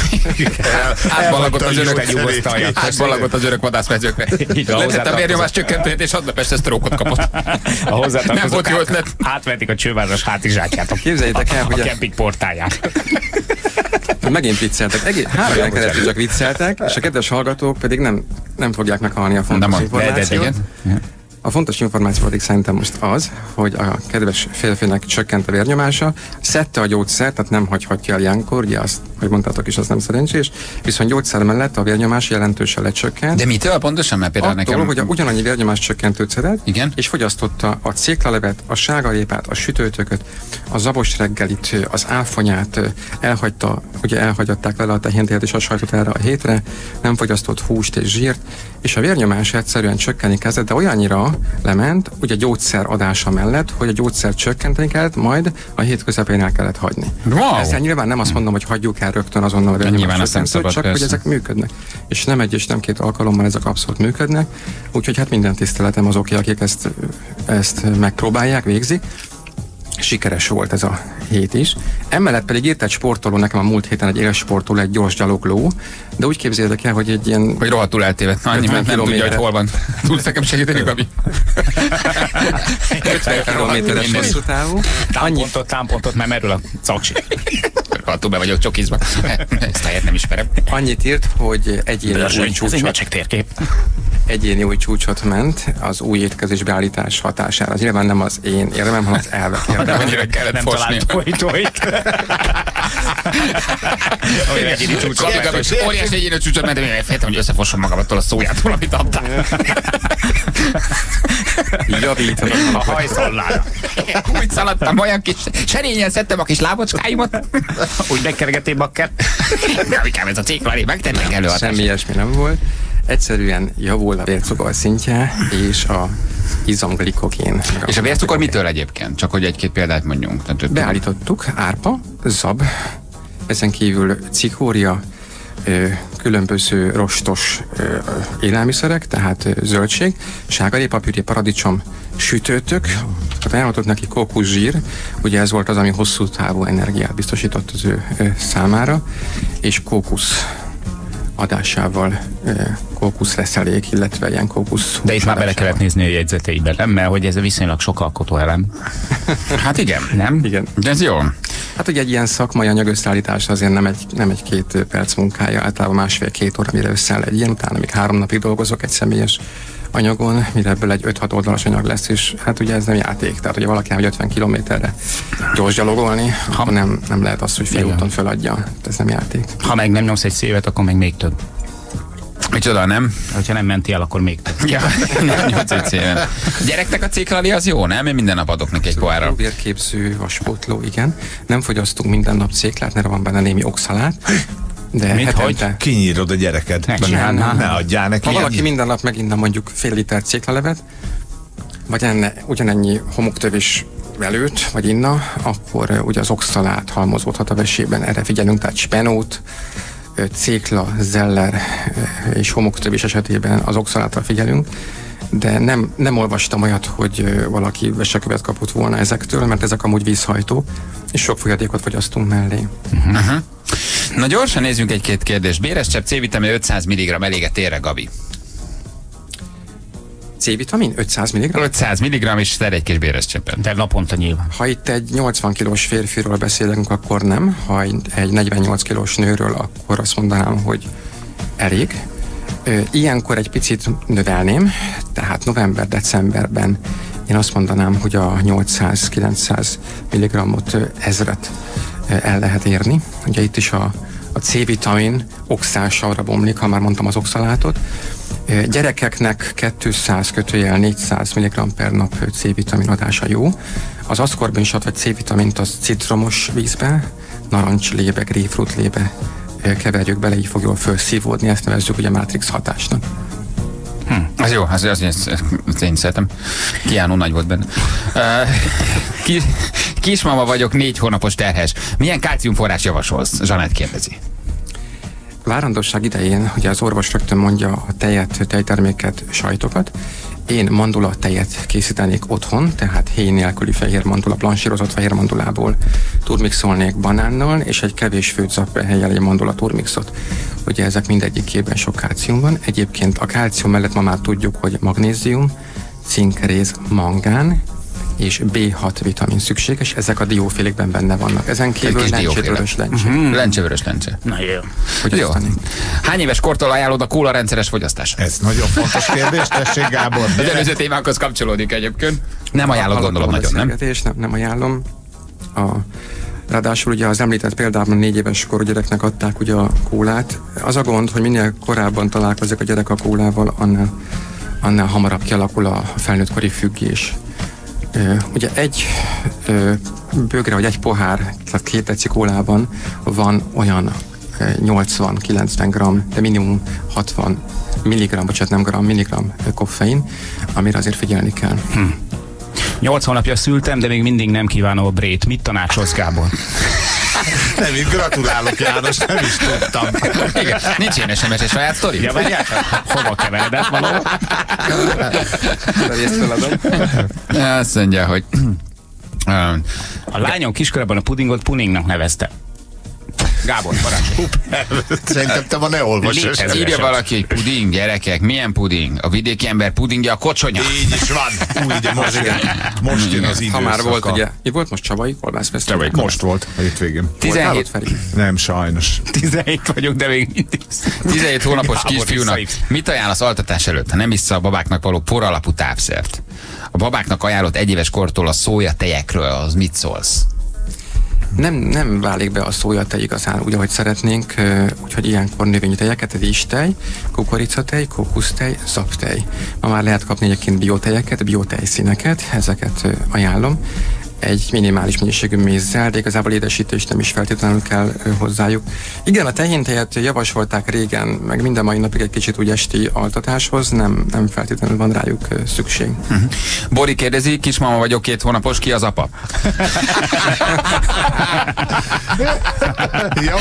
Speaker 3: Átbalagott az örök vadászmezőkre. Letett a vérnyomáscsökkentőt, és aznap sztrókot kapott. Nem volt jó ötlet.
Speaker 5: Átvetik a csővázas hátizsákját.
Speaker 11: Képzeljétek el, hogy
Speaker 5: a kemping portáján.
Speaker 11: Megint vicceltek. 3 éven keresztül csak vicceltek, és a kedves hallgatók pedig nem fogják meghalni a fontos információt. A fontos információ pedig szerintem most az, hogy a kedves férfinek csökkent a vérnyomása, szedte a gyógyszert, tehát nem hagyhatja el ilyenkor, ugye azt, hogy mondtátok is, az nem szerencsés, viszont gyógyszer mellett a vérnyomás jelentősen lecsökkent.
Speaker 3: De mitől pontosan? Mert például
Speaker 11: attól, hogy ugyanannyi vérnyomás csökkentőt szedett,
Speaker 3: igen?
Speaker 11: És fogyasztotta a céklalevet, a sárgarépát, a sütőtököt, a zabos reggelit, az áfonyát, elhagyatták vele a tehéntejet és a sajtot erre a hétre, nem fogyasztott húst és zsírt, és a vérnyomás egyszerűen csökkenni kezdett, de olyannyira lement, ugye gyógyszer adása mellett, hogy a gyógyszer csökkenteni kellett, majd a hét közepén el kellett hagyni.
Speaker 3: Wow.
Speaker 11: Ezzel nyilván nem azt mondom, hogy hagyjuk el rögtön azonnal a vérnyomás csökkentőt, csak hogy ezek működnek. És nem egy és nem 2 alkalommal ezek abszolút működnek, úgyhogy hát minden tiszteletem azoké, akik ezt megpróbálják, végzik. Sikeres volt ez a hét is. Emellett pedig írt egy sportoló nekem a múlt héten, egy élsportoló, egy gyors gyalogló, de úgy képzeljétek el, hogy egy ilyen...
Speaker 3: Hogy rohadtul eltévedt. Annyi, mert nem tudja, hogy hol van. Tudsz nekem segíteni, Gabi?
Speaker 11: 50 kilométeres hosszú távú.
Speaker 5: Támpontot, mert merül a caksi.
Speaker 3: Attól be vagyok csokizva. Ezt a helyet nem ismerem.
Speaker 11: Annyit írt, hogy egyéni új csúcsot ment az új étkezés beállítás hatására. Az nyilván nem az én érdemem, hanem az elvek érdemem.
Speaker 3: Nem talált tojtojt. Óriási egyéni csúcsot mentem, én féltem, hogy összefossom magam attól a szójától, amit adtál.
Speaker 11: Javítanak
Speaker 3: a hajszollára. Úgy szaladtam, olyan kis serényen szedtem a kis lábocskáimat.
Speaker 5: Úgy megkergetém bakker.
Speaker 3: Amikám ez a céklani, megtettek előadást.
Speaker 11: Semmi ilyesmi nem volt. Egyszerűen javul a vércukor szintje és a izomglikogén.
Speaker 3: És a vércukor mitől egyébként? Csak hogy egy-két példát mondjunk.
Speaker 11: Beállítottuk árpa, zab, ezen kívül cikória, különböző rostos élelmiszerek, tehát zöldség, sárgarépa, püré, paradicsom, sütőtök, beállított neki kókuszsír, ugye ez volt az, ami hosszú távú energiát biztosított az ő számára, és kókusz adásával kókusz reszelék, illetve ilyen kókusz.
Speaker 5: De itt már bele kellett nézni a jegyzeteiben, nem? Mert hogy ez viszonylag sok alkotóelem.
Speaker 3: Hát igen.
Speaker 5: Nem?
Speaker 11: Igen.
Speaker 3: De ez jó.
Speaker 11: Hát ugye egy ilyen szakmai anyag összeállítás azért nem egy 2 perc munkája, általában 1,5-2 óra, mire összeáll egy ilyen, utána még 3 napig dolgozok egy személyes anyagon, mire ebből egy 5-6 oldalas anyag lesz, és hát ugye ez nem játék, tehát ugye valaki elmegy 50 kilométerre gyors gyalogolni, akkor nem lehet az, hogy félúton föladja, ez nem játék.
Speaker 5: Ha meg nem nyomsz egy szévet, akkor meg még több.
Speaker 3: Micsoda, nem?
Speaker 5: Ha nem mentél el, akkor még több.
Speaker 3: Ja, nem nyomsz egy széven. Gyereknek a céklali az jó, nem? Én minden nap adok neki egy pohárra.
Speaker 11: Vérképző, vaspótló, igen. Nem fogyasztunk minden nap céklát, mert van benne némi oxalát. De
Speaker 4: hetente... Kinyírod a gyereket. Ne adjál neki.
Speaker 11: Ha valaki minden nap meginna mondjuk fél liter céklalevet, vagy enne ugyanennyi homoktövés velőt, vagy inna, akkor ugye az oxalát halmozódhat a vesében. Erre figyelünk, tehát spenót, cékla, zeller és homoktövés esetében az oxalátra figyelünk, de nem olvastam olyat, hogy valaki vesekövet kapott volna ezektől, mert ezek amúgy vízhajtó, és sok folyadékot fogyasztunk mellé.
Speaker 3: Na gyorsan nézzünk egy-két kérdést. Bérescsepp C-vitamin 500 mg eléget érre, Gabi?
Speaker 11: C-vitamin 500 mg?
Speaker 3: 500 mg és szed egy kis bérescseppet.
Speaker 5: De naponta nyilván.
Speaker 11: Ha itt egy 80 kilós férfiról beszélünk, akkor nem. Ha egy 48 kilós nőről, akkor azt mondanám, hogy elég. Ilyenkor egy picit növelném, tehát november-decemberben én azt mondanám, hogy a 800-900 mg-ot 1000-et el lehet érni. Ugye itt is a C-vitamin oxálsavra bomlik, ha már mondtam az oxalátot. Gyerekeknek 200-400 mg per nap C-vitamin adása jó. Az aszkorbinsat vagy C-vitamint az citromos vízbe, narancslébe, grapefruitlébe keverjük bele, így fog jól felszívódni, ezt nevezzük ugye Matrix hatásnak.
Speaker 3: Az jó, az én szeretem. Keanu nagy volt benne. Kismama vagyok, 4 hónapos terhes. Milyen kálciumforrás javasolsz? Zsanett kérdezi.
Speaker 11: Várandosság idején, ugye az orvos rögtön mondja a tejet, tejterméket, sajtokat. Én mandula tejet készítenék otthon, tehát héj nélküli fehér mandula, blansírozott fehér mandulából turmixolnék banánnal, és egy kevés főzap helyel egy mandula turmixot. Ugye ezek mindegyikében sok kálcium van. Egyébként a kálcium mellett ma már tudjuk, hogy magnézium, cink, réz, mangán és B6 vitamin szükséges, ezek a diófélékben benne vannak. Ezen kívül lencsevörös lencse.
Speaker 3: Lencsevörös lencse.
Speaker 5: Na jó.
Speaker 3: Jó. Hány éves kortól ajánlod a kóla rendszeres fogyasztását?
Speaker 4: Ez nagyon fontos kérdés, tessék Gábor.
Speaker 3: Az előző témákhoz kapcsolódik egyébként. Nem ajánlod, gondolom nagyon, nem?
Speaker 11: Nem ajánlom. Ráadásul ugye az említett példában 4 éves korú gyereknek adták ugye a kólát. Az a gond, hogy minél korábban találkozik a gyerek a kólával, annál hamarabb kialakul a felnőttkori függés. Ugye egy bögre, vagy egy pohár, tehát 2 deci kólában van olyan 80-90 g, de minimum 60 milligramm, bocsánat, nem gram, milligramm koffein, amire azért figyelni kell.
Speaker 5: 8 hónapja szültem, de még mindig nem kívánom a brét. Mit tanácsolsz, Gábor?
Speaker 4: Nem, itt gratulálok, János, nem is tudtam.
Speaker 3: Igen, nincs ilyen SMS-es saját sztori?
Speaker 5: Ja, várjál, hova keveredett valahol?
Speaker 3: Azt mondja, hogy...
Speaker 5: A lányom kiskorában a pudingot puningnak nevezte. Gábor, parancsolj.
Speaker 4: Szerintem te ma ne olvasd.
Speaker 3: Írja valaki, hogy puding, gyerekek, milyen puding? A vidéki ember pudingja a kocsonya.
Speaker 4: Így is van. Úgy, most jön az időszaka.
Speaker 11: Ha már volt, ugye, mi volt most Csabai Kolbászfesztivál?
Speaker 4: Most volt a hétvégén.
Speaker 3: 17
Speaker 4: Nem, sajnos.
Speaker 5: 17 vagyok, de még mindig.
Speaker 3: 17 hónapos kisfiúnak mit ajánlasz altatás előtt, ha nem vissza a babáknak való por alapú tápszert? A babáknak ajánlott 1 éves kortól a szója tejekről, az mit szólsz?
Speaker 11: Nem válik be a szójatej igazán úgy, ahogy szeretnénk, úgyhogy ilyenkor növényi tejeket, rizstej, kukoricatej, kókusztej, zaptej. Ma már lehet kapni egyébként biotejeket, biotejszíneket, ezeket ajánlom. Egy minimális mennyiségű mézzel, de igazából édesítést nem is feltétlenül kell hozzájuk. Igen, a tehéntejet javasolták régen, meg minden mai napig egy kicsit úgy esti altatáshoz, nem feltétlenül van rájuk szükség.
Speaker 3: Bori kérdezi, kismama vagyok, 2 hónapos, ki az apa?
Speaker 4: Jó.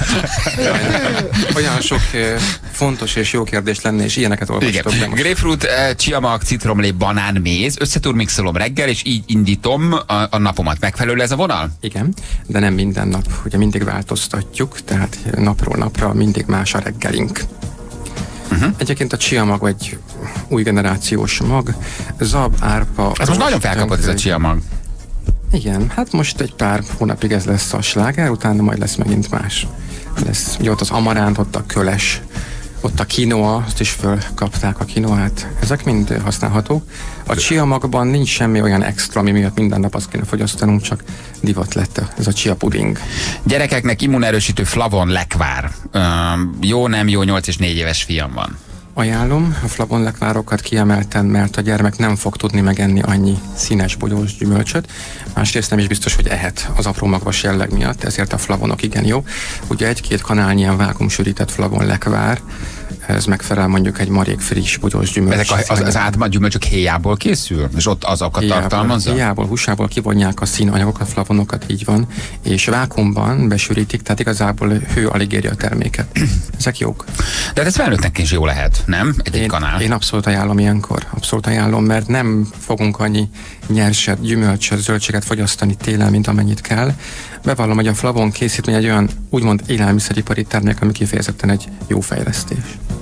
Speaker 11: Olyan sok fontos és jó kérdés lenne, és ilyeneket olvastok.
Speaker 3: Grapefruit, csiamag, citromlé, banán, méz, összeturmixolom reggel, és így indítom a napomat. Megfelelő ez a vonal?
Speaker 11: Igen, de nem minden nap. Ugye mindig változtatjuk, tehát napról napra mindig más a reggelink. Egyébként a csiamag egy új generációs mag, zab, árpa...
Speaker 3: Ez most nagyon felkapott ez a csiamag.
Speaker 11: Igen, hát most egy pár hónapig ez lesz a sláger, utána majd lesz megint más. Lesz, ugye ott az amaránt, ott a köles, ott a quinoa, azt is fölkapták a quinoát. Ezek mind használhatók. A chia magban nincs semmi olyan extra, ami miatt minden nap azt kéne fogyasztanunk, csak divat lett ez a chia puding.
Speaker 3: Gyerekeknek immunerősítő flavon lekvár. Jó, nem jó, 8 és 4 éves fiam van.
Speaker 11: Ajánlom a flavonlekvárokat kiemelten, mert a gyermek nem fog tudni megenni annyi színes bogyós gyümölcsöt. Másrészt nem is biztos, hogy ehet az apró magvas jelleg miatt, ezért a flavonok igen jó. Ugye 1-2 kanálnyi ilyen vákuumsűrített flavonlekvár, ez megfelel mondjuk egy marék friss bogyós gyümölcs.
Speaker 3: Ezek az átma gyümölcsök héjából készül? És ott azokat tartalmazza?
Speaker 11: Héjából, húsából kivonják a színanyagokat, flavonokat, így van, és vákuumban besűrítik, tehát igazából hő alig éri a terméket. Ezek jók.
Speaker 3: De ez felnőttnek is jó lehet, nem? Egy kanál.
Speaker 11: Én abszolút ajánlom ilyenkor. Abszolút ajánlom, mert nem fogunk annyi nyerset, gyümölcsöt, zöldséget fogyasztani télen, mint amennyit kell. Bevallom, hogy a flavon készítmény egy olyan úgymond élelmiszeripari termék, ami kifejezetten egy jó fejlesztés.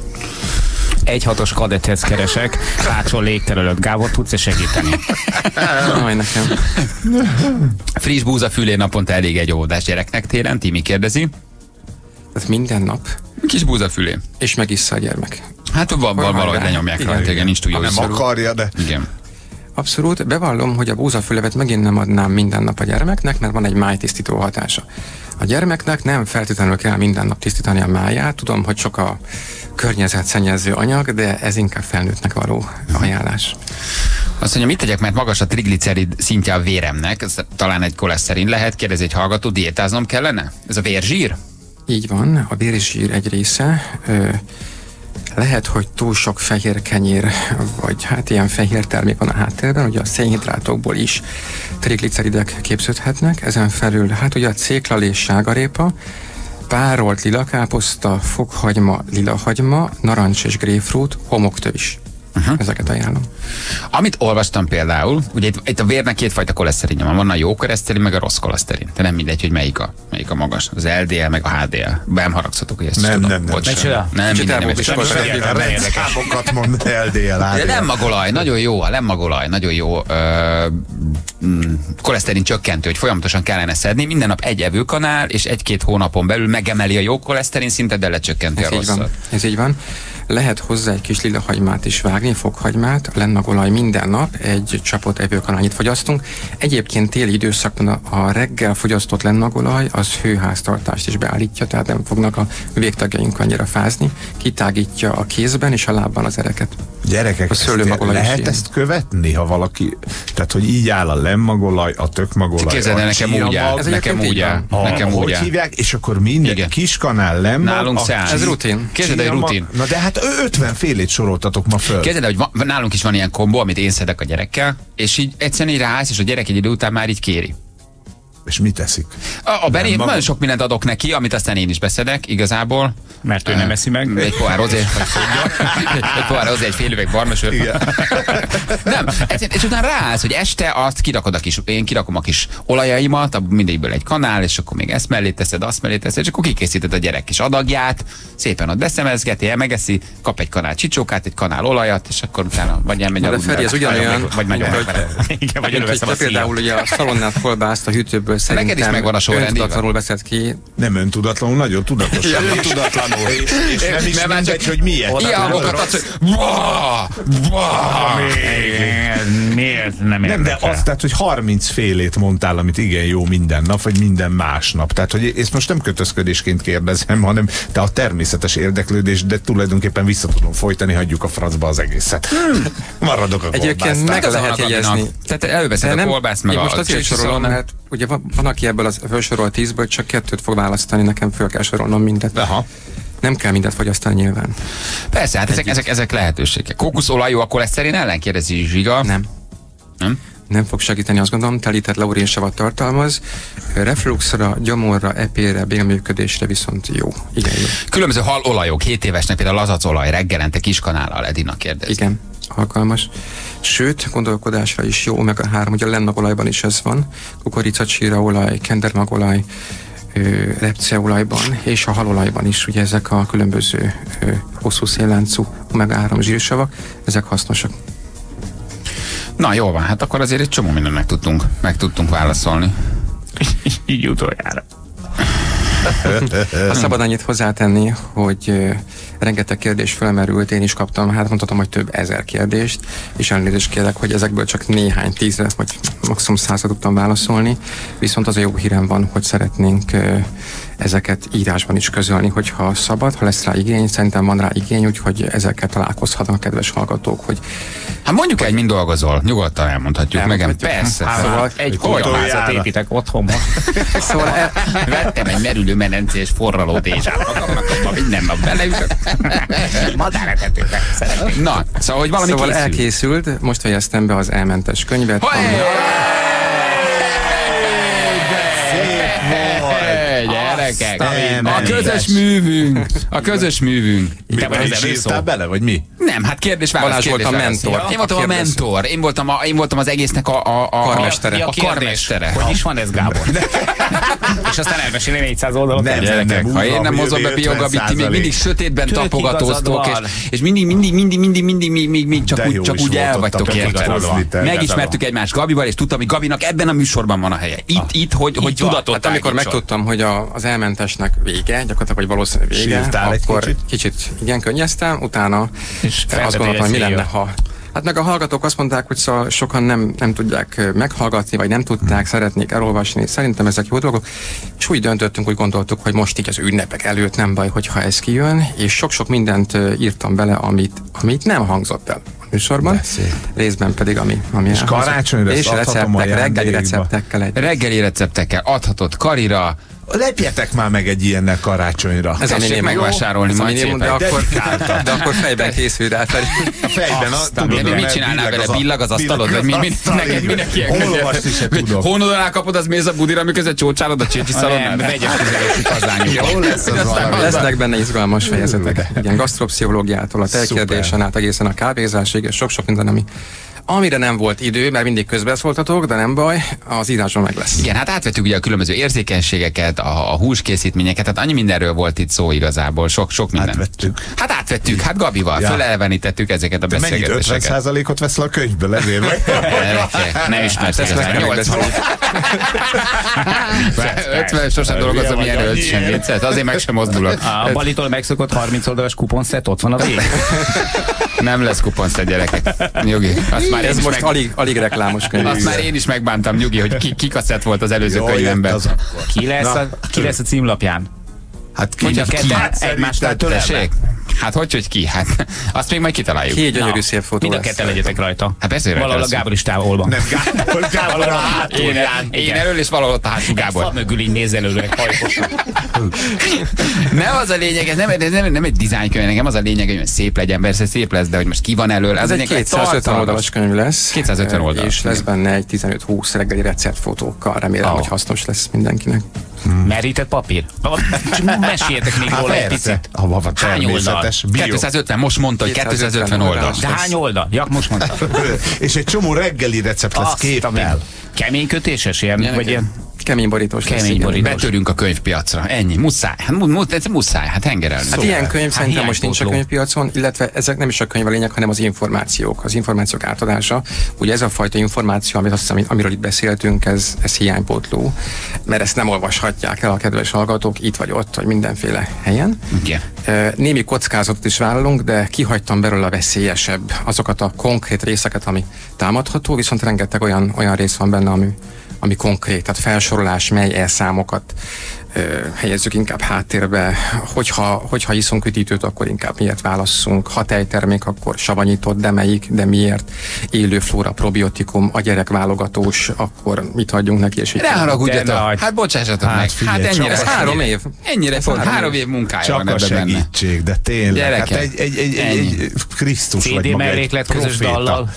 Speaker 5: 1.6-os kadethez keresek, hátsó légterelőt. Gábor, tudsz-e segíteni?
Speaker 11: Aj, nekem.
Speaker 3: Friss búzafülé naponta elég egy óvodás gyereknek télen? Timi kérdezi.
Speaker 11: Tehát minden nap.
Speaker 3: Kis búzafülé.
Speaker 11: És megissza a gyermek.
Speaker 3: Hát valahogy lenyomják rajta, igen, nincs túl jó.
Speaker 4: Nem akarja, de...
Speaker 3: Igen.
Speaker 11: Abszolút, bevallom, hogy a búzafülevet megint nem adnám minden nap a gyermeknek, mert van egy májtisztító hatása. A gyermeknek nem feltétlenül kell minden nap tisztítani a máját, tudom, hogy sok a környezetszennyező anyag, de ez inkább felnőttnek való ajánlás.
Speaker 3: Azt mondja, mit tegyek, mert magas a triglicerid szintje a véremnek, ez talán egy koleszterin lehet, kérdezi egy hallgató, diétáznom kellene? Ez a vérzsír?
Speaker 11: Így van, a vérzsír egy része. Lehet, hogy túl sok fehér kenyér, vagy hát ilyen fehér termék van a háttérben, ugye a szénhidrátokból is trigliceridek képződhetnek, ezen felül hát ugye a céklalés, sárgarépa, párolt lilakáposzta, fokhagyma, lilahagyma, narancs és grapefruit, homoktövis. Ezeket ajánlom.
Speaker 3: Amit olvastam például, ugye itt a vérnek 2 fajta koleszterinja van. Van a jó koleszterin, meg a rossz koleszterin. De nem mindegy, hogy melyik a magas. Az LDL, meg a HDL. Nem haragszatok, hogy ezt tudom.
Speaker 4: Nem. Számokat mond LDL,
Speaker 3: de lemmagolaj, nagyon jó. A lemmagolaj, nagyon jó koleszterin csökkentő, hogy folyamatosan kellene szedni. Minden nap egy evőkanál, és 1-2 hónapon belül megemeli a jó koleszterin szintet, de lecsökkenti a rosszat.
Speaker 11: Ez így van. Lehet hozzá egy kis lilahagymát is vágni, fokhagymát, a lennagolaj minden nap, egy csapot evőkanálnyit fogyasztunk. Egyébként téli időszakban a reggel fogyasztott lennagolaj az hőháztartást is beállítja, tehát nem fognak a végtagjaink annyira fázni, kitágítja a kézben és a lábban az ereket.
Speaker 4: Gyerekek, lehet ezt követni, ha valaki, tehát hogy így áll a lemmagolaj, a tökmagolaj,
Speaker 3: képzeld, nekem úgy áll. Nekem úgy áll.
Speaker 4: Hogy hívják, és akkor minden kiskanál lemmag.
Speaker 3: Nálunk
Speaker 11: ez rutin.
Speaker 3: Képzeld, egy rutin.
Speaker 4: Na de hát 50 félét soroltatok ma föl.
Speaker 3: Képzeld, hogy nálunk is van ilyen kombó, amit én szedek a gyerekkel, és így egyszerűen így ráállsz, és a gyerek egy idő után már így kéri.
Speaker 4: És mit teszik?
Speaker 3: A Benni, nagyon sok mindent adok neki, amit aztán én is beszedek, igazából.
Speaker 5: Mert ő nem eszi meg.
Speaker 3: Egy pohár rozé, egy pohár rozé, egy fél üveg barna sör. Nem, és utána ráállsz, hogy este azt kirakod én kirakom a kis olajaimat, mindegyikből egy kanál, és akkor még ezt mellé teszed, azt mellé teszed, és akkor kikészíted a gyerek kis adagját, szépen ott beszemezgeti, megeszi, kap egy kanál csicsókát, egy kanál olajat, és akkor utána vagy elmegy
Speaker 11: a Feri, ez ugyanolyan,
Speaker 3: vagy nagyon
Speaker 11: igen, vagy előveszem a például ugye a szalonnát kolbászt a hűtőből szerintem
Speaker 3: neked is megvan a sorrend,
Speaker 11: öntudatlanul veszed ki.
Speaker 4: Nem öntudatlanul, nagyon tudatosan.
Speaker 5: Öntudatlanul.
Speaker 4: És nem is mindegy, hogy miért.
Speaker 3: Ilyen hangokat adsz, hogy
Speaker 5: miért nem
Speaker 4: Nem, de azt, tehát, hogy 30 félét mondtál, amit igen jó minden nap, vagy minden másnap. Tehát, hogy ezt most nem kötözködésként kérdezem, hanem te a természetes érdeklődés, de tulajdonképpen vissza tudom folytani, hagyjuk a francba az egészet. Maradok a kolbászt.
Speaker 11: Egyébként meg lehet jegyezni.
Speaker 3: Tehát előveszed a kolbászt, meg
Speaker 11: most azért sorolom, mert ugye van aki ebből az felsorolt 10-ből csak 2-t fog választani, nekem föl kell sorolnom mindet.
Speaker 4: Aha.
Speaker 11: Nem kell mindent fogyasztani nyilván.
Speaker 3: Persze, hát ezek lehetőségek. Kókuszolaj jó, akkor ezt szerint ellen kérdezi Zsiga.
Speaker 11: Nem.
Speaker 3: Nem?
Speaker 11: Nem fog segíteni, azt gondolom, telített laurénsavat tartalmaz. Refluxra, gyomorra, epére, bélműködésre viszont jó. Igen, jó.
Speaker 3: Különböző halolajok, 7 évesnek például lazacolaj, reggelente kiskanállal, Edina kérdezi.
Speaker 11: Igen, alkalmas. Sőt, gondolkodásra is jó, omega-3, ugye a lennagolajban is ez van. Kukoricacsíraolaj, kendermagolaj, repceolajban és a halolajban is, ugye ezek a különböző hosszú szélláncú omega-3 zsírsavak, ezek hasznosak.
Speaker 3: Na jó van, hát akkor azért egy csomó mindent meg tudtunk válaszolni.
Speaker 5: Így utoljára.
Speaker 11: Ha szabad annyit hozzátenni, hogy rengeteg kérdés felmerült, én is kaptam, hát mondhatom, hogy több ezer kérdést, és elnézést kérek, hogy ezekből csak néhány 10 vagy maximum 100-ra tudtam válaszolni, viszont az a jó hírem van, hogy szeretnénk ezeket írásban is közölni, hogyha szabad, ha lesz rá igény, szerintem van rá igény, úgyhogy ezekkel találkozhatnak a kedves hallgatók, hogy...
Speaker 3: Hát mondjuk egy, mind dolgozol, nyugodtan elmondhatjuk meg. Persze.
Speaker 5: Szóval egy kutyaházat építek otthonba.
Speaker 3: Szóval vettem egy merülő medencés forraló dézsát magamnak, abban minden nap beleütök.
Speaker 5: Madáretetőbe szeretnék.
Speaker 3: Na, szóval, hogy valami
Speaker 11: szóval elkészült, most fejeztem be az elmentes könyvet.
Speaker 3: A közös művünk! A közös művünk!
Speaker 4: Te vagy is írtál bele, vagy mi?
Speaker 3: Nem, hát kérdés-válasz.
Speaker 11: Balázs volt a mentor.
Speaker 3: Én voltam a mentor. Én voltam az egésznek a
Speaker 11: karmestere.
Speaker 3: A karmestere.
Speaker 5: Hogy is van ez, Gábor? És aztán elmesélni 400 oldalot.
Speaker 3: Nem, ha én nem hozom be Piogabit, ti még mindig sötétben tapogatóztok, és mindig csak úgy el vagytok érted. Megismertük egymást Gabival, és tudtam, hogy Gabinak ebben a műsorban van a helye. Itt, hogy tudatot.
Speaker 11: Hát amikor megtudtam, hogy az elmentesnek vége, gyakorlatilag, hogy valószínűleg vége, akkor kicsit igen, könnyeztem, utána azt gondoltam, hogy mi lenne, ha... Hát meg a hallgatók azt mondták, hogy szóval sokan nem tudják meghallgatni, vagy nem tudták, szeretnék elolvasni. Szerintem ezek jó dolgok. És úgy döntöttünk, úgy gondoltuk, hogy most így az ünnepek előtt nem baj, hogyha ez kijön, és sok-sok mindent írtam bele, amit nem hangzott el a műsorban. Részben pedig, ami
Speaker 4: és karácsonyra
Speaker 11: és receptek, reggeli receptekkel.
Speaker 3: Reggeli receptekkel adhatod Karira.
Speaker 4: Lepjetek már meg egy ilyennel karácsonyra.
Speaker 3: Ez tessék megvásárolni majd szépen.
Speaker 11: De akkor fejben készül rá.
Speaker 4: A fejben,
Speaker 3: mit csinálnál vele? Billag az asztalod? Vagy minek ilyen?
Speaker 4: Olvast is tudok.
Speaker 3: Hónod alá kapod, az mész a budira, miközben csócsálod a csécsi szalonnál?
Speaker 5: Vegyes közelősi kazányukat.
Speaker 4: Jó lesz az valami.
Speaker 11: Lesznek benne izgalmas fejezetek. Igen, gasztropszichológiától a tejkérdésen át egészen a kávézásig, és sok-sok minden, amire nem volt idő, mert mindig közbeszóltatok, de nem baj, az írásban meg lesz.
Speaker 3: Igen, hát átvettük ugye a különböző érzékenységeket, a húskészítményeket, tehát annyi mindenről volt itt szó igazából, sok minden. Átvettük, hát Gabival, fölelevenítettük ezeket a beszélgetéseket.
Speaker 4: Mennyit 50%-ot veszel a könyvből, ezért vagy?
Speaker 3: Nem ismersz, 50, sosem dolgozom ilyen ölt semmit, azért meg sem mozdulok.
Speaker 5: A Balitól megszokott 30 oldalas kuponszett, ott van a vég.
Speaker 3: Nem lesz kuponszett, gyerekek. Nyugi.
Speaker 11: Ez most alig reklámos könyv.
Speaker 3: Azt már én is megbántam, Nyugi, hogy ki kasszett volt az előző könyvemben.
Speaker 5: Ki lesz a címlapján?
Speaker 4: Hát
Speaker 5: ki egymásnál tőle.
Speaker 3: Hát hogy ki? Hát azt még majd kitaláljuk.
Speaker 11: Ki egy gyönyörű szép fotó.
Speaker 5: Mind a ketten legyetek rajta.
Speaker 3: Hát persze,
Speaker 5: valahol a Gábor is távolban.
Speaker 4: Nem, Gábor a hátulján.
Speaker 3: Én elől, és valahol ott a hátul Gábor.
Speaker 5: Egy mögül így néz előre, egy hajkos.
Speaker 3: Nem az a lényeg, ez nem egy dizájnkönyv, nekem az a lényeg, hogy szép legyen, persze szép lesz, de hogy most ki van elől.
Speaker 11: Ez egy 250 oldalas könyv lesz.
Speaker 3: 250 oldal.
Speaker 11: És lesz benne egy 15-20 reggeli receptfotókkal. Remélem, hogy hasznos lesz mindenkinek.
Speaker 5: Merített papír? Meséljetek még róla egy picit.
Speaker 4: Hány oldal?
Speaker 3: 250, most mondta, hogy 250 oldal.
Speaker 5: De hány oldal? Ja, most mondta.
Speaker 4: És egy csomó reggeli recept lesz képpel.
Speaker 5: Kemény kötéses ilyen? Vagy ilyen?
Speaker 11: Kemény borítós lesz.
Speaker 5: Kemény borítós.
Speaker 3: Betörünk a könyvpiacra. Ennyi. Muszáj. Muszáj. Hát hengerelni.
Speaker 11: Hát ilyen könyv szerintem most nincs a könyvpiacon, illetve ezek nem is a könyv a lényeg, hanem az információk. Az információk átadása. Ugye ez a fajta információ, amit azt hiszem, amiről itt beszéltünk, ez hiánypótló. Mert ezt nem olvashatják el a kedves hallgatók itt vagy ott, vagy mindenféle helyen.
Speaker 3: Igen.
Speaker 11: Némi kockázatot is vállalunk, de kihagytam belőle a veszélyesebb azokat a konkrét részeket, ami támadható, viszont rengeteg olyan rész van benne, ami konkrét, tehát felsorolás, mely elszámokat helyezzük inkább háttérbe, hogyha iszunk üdítőt, akkor inkább miért válasszunk, ha tejtermék, akkor savanyított, de melyik, de miért, élő flóra, probiotikum, a gyerek válogatós, akkor mit hagyjunk neki, és így.
Speaker 3: Ne haragudjatok, hát bocsássatok meg, hát ennyire.
Speaker 11: Ez 3 év.
Speaker 3: Ennyire fog, 3 év munkája van ebben benne.
Speaker 4: Csak a segítség, de tényleg,
Speaker 3: Gyerekek,
Speaker 4: hát egy Krisztus vagy
Speaker 5: CD
Speaker 4: maga,
Speaker 5: melléklet közös dallal.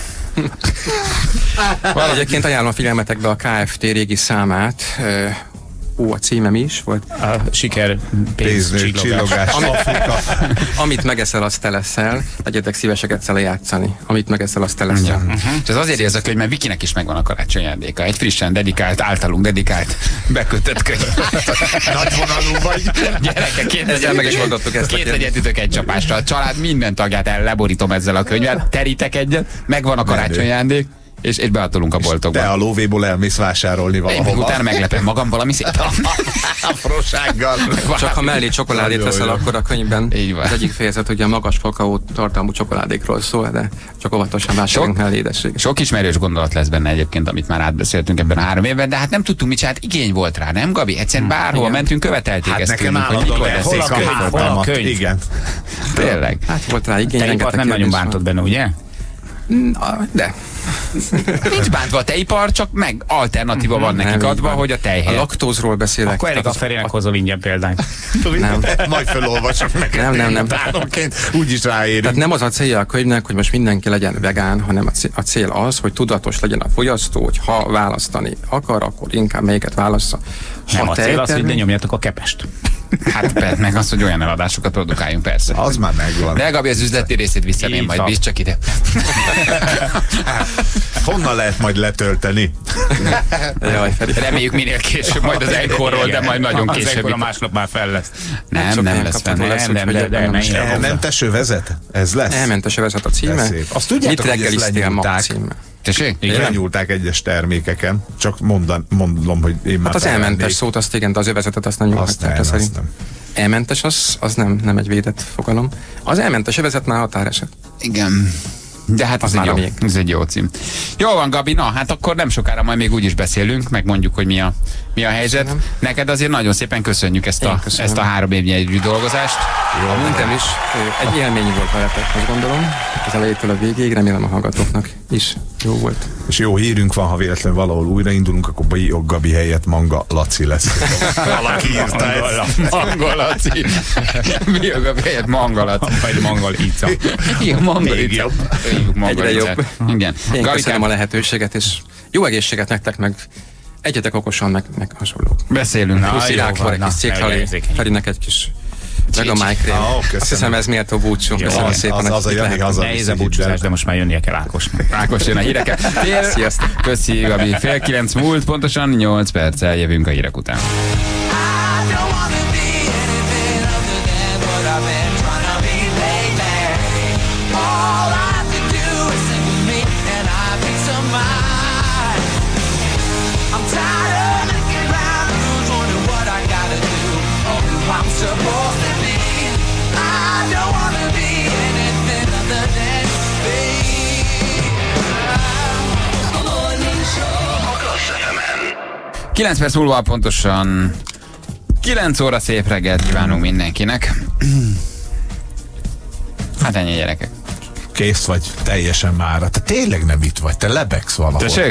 Speaker 11: Egyébként ajánlom a figyelmetekbe a KFT régi számát, a címem is volt.
Speaker 5: A siker
Speaker 4: pénzcsillogás.
Speaker 11: Amit megeszel, azt te leszel. Legyetek szívesek egyszer játszani. Amit megeszel, azt te leszel.
Speaker 3: És ez azért érzek, hogy mert Vikinek is megvan a karácsony ajándéka. Egy frissen dedikált, általunk dedikált, bekötött könyv.
Speaker 4: Nagyvonalú vagy.
Speaker 3: Gyerekek,
Speaker 11: ezzel meg is oldottuk ezt.
Speaker 3: Két egyetütök egy csapásra. A család minden tagját leborítom ezzel a könyvvel. Terítek egyet, megvan a karácsony ajándék. És behatolunk a boltokba.
Speaker 4: Te a lóvéból elmész vásárolni valahova.
Speaker 3: Én utána meglepem magam valami szép.
Speaker 4: Aprósággal.
Speaker 11: Csak ha mellé csokoládét veszel, akkor a könyvben az egyik fejezet ugye a magas kakaó tartalmú csokoládékról szól, de csak óvatosan vásároljunk mellé édességet.
Speaker 3: Sok ismerős gondolat lesz benne egyébként, amit már átbeszéltünk ebben a 3 évben, de hát nem tudtunk mit csinálni, igény volt rá, nem Gabi? Egyszerűen bárhol mentünk, követelték
Speaker 4: hát
Speaker 3: ezt.
Speaker 4: Nekem hol a könyv? Igen.
Speaker 3: Tényleg.
Speaker 11: Hát volt rá igény,
Speaker 5: rengeteg nem nagyon bántott benne, ugye?
Speaker 11: De.
Speaker 3: Nincs bántva a tejipar, csak meg alternatíva van nekik adva, hogy a tej helyett.
Speaker 11: A laktózról beszélek.
Speaker 5: Akkor Erik a Ferinek hozol ingyen példányt.
Speaker 4: Nem. Majd felolvasok meg.
Speaker 11: Nem.
Speaker 4: Tánonként úgyis ráérünk.
Speaker 11: Tehát nem az a célja a könyvnek, hogy most mindenki legyen vegán, hanem a cél az, hogy tudatos legyen a fogyasztó, hogy ha választani akar, akkor inkább melyiket válassza.
Speaker 5: Nem a cél az, hogy lenyomjátok a kepest.
Speaker 3: Hát meg az, hogy olyan eladásokat produkáljunk, persze.
Speaker 4: Az már megvan.
Speaker 3: De Gabi, az üzleti részét visszaném, majd bízd csak ide.
Speaker 4: Honnan lehet majd letölteni?
Speaker 3: Reméljük minél később, majd az Enkorról, de majd nagyon később. Az
Speaker 5: Enkor a másnap már fel lesz.
Speaker 3: Nem lesz fenn.
Speaker 4: Elmentes övezet? Ez lesz?
Speaker 11: Elmentes övezet a címe.
Speaker 4: Azt tudjátok, hogy ezt lenyúlták.
Speaker 3: Tessék?
Speaker 4: Lenyúlták egyes termékeken. Csak mondom, hogy én már...
Speaker 11: Hát az elmentes szót, azt igen, de az övezetet azt nem nyúlhatják. Elmentes az nem egy védett fogalom. Az elmentes övezet már határeset.
Speaker 3: Igen. De hát ez egy jó cím. Jó van, Gabi, na hát akkor nem sokára majd még úgy is beszélünk, megmondjuk, hogy mi a helyzet.
Speaker 11: Köszönöm.
Speaker 3: Neked azért nagyon szépen köszönjük ezt a 3 évnyi együtt dolgozást.
Speaker 11: Jó, a munkám is egy élmény volt veletek, azt gondolom. Az elejétől a végéig, remélem a hallgatóknak is jó volt.
Speaker 4: És jó hírünk van, ha véletlenül valahol újraindulunk, akkor Gabi helyett Manga Laci lesz. Valaki írta ezt.
Speaker 3: Manga Laci. Mi a Gabi helyett Manga Laci?
Speaker 5: Vagy Mangal Ica.
Speaker 3: Igen, Mangal Ica.
Speaker 11: Egyre jobb.
Speaker 3: Igen.
Speaker 11: Én köszönöm a lehetőséget, és jó egészséget nektek, meg egyetek okosan, meg hasonlók.
Speaker 3: Beszélünk.
Speaker 11: Puszi Rákor, egy kis Cékhali, Ferinek egy kis meg a Mike Azt hiszem, ez méltó búcsú. Köszönöm szépen.
Speaker 4: Az a Jani haza.
Speaker 5: Nehéz a búcsúzás, de most már jönnie kell Ákosnak.
Speaker 3: Ákos jön a híreket.
Speaker 11: Sziasztok.
Speaker 3: Köszi, Gabi. 8:30 múlt, pontosan 8 perccel jövünk a hírek után.
Speaker 2: FM-en.
Speaker 3: 9 perc múlva pontosan 9 óra, szép reggelt kívánunk mindenkinek. Hát ennyi, gyerekek.
Speaker 4: Kész vagy teljesen már. Te tényleg nem itt vagy, te lebegsz valahol.
Speaker 3: Tessék?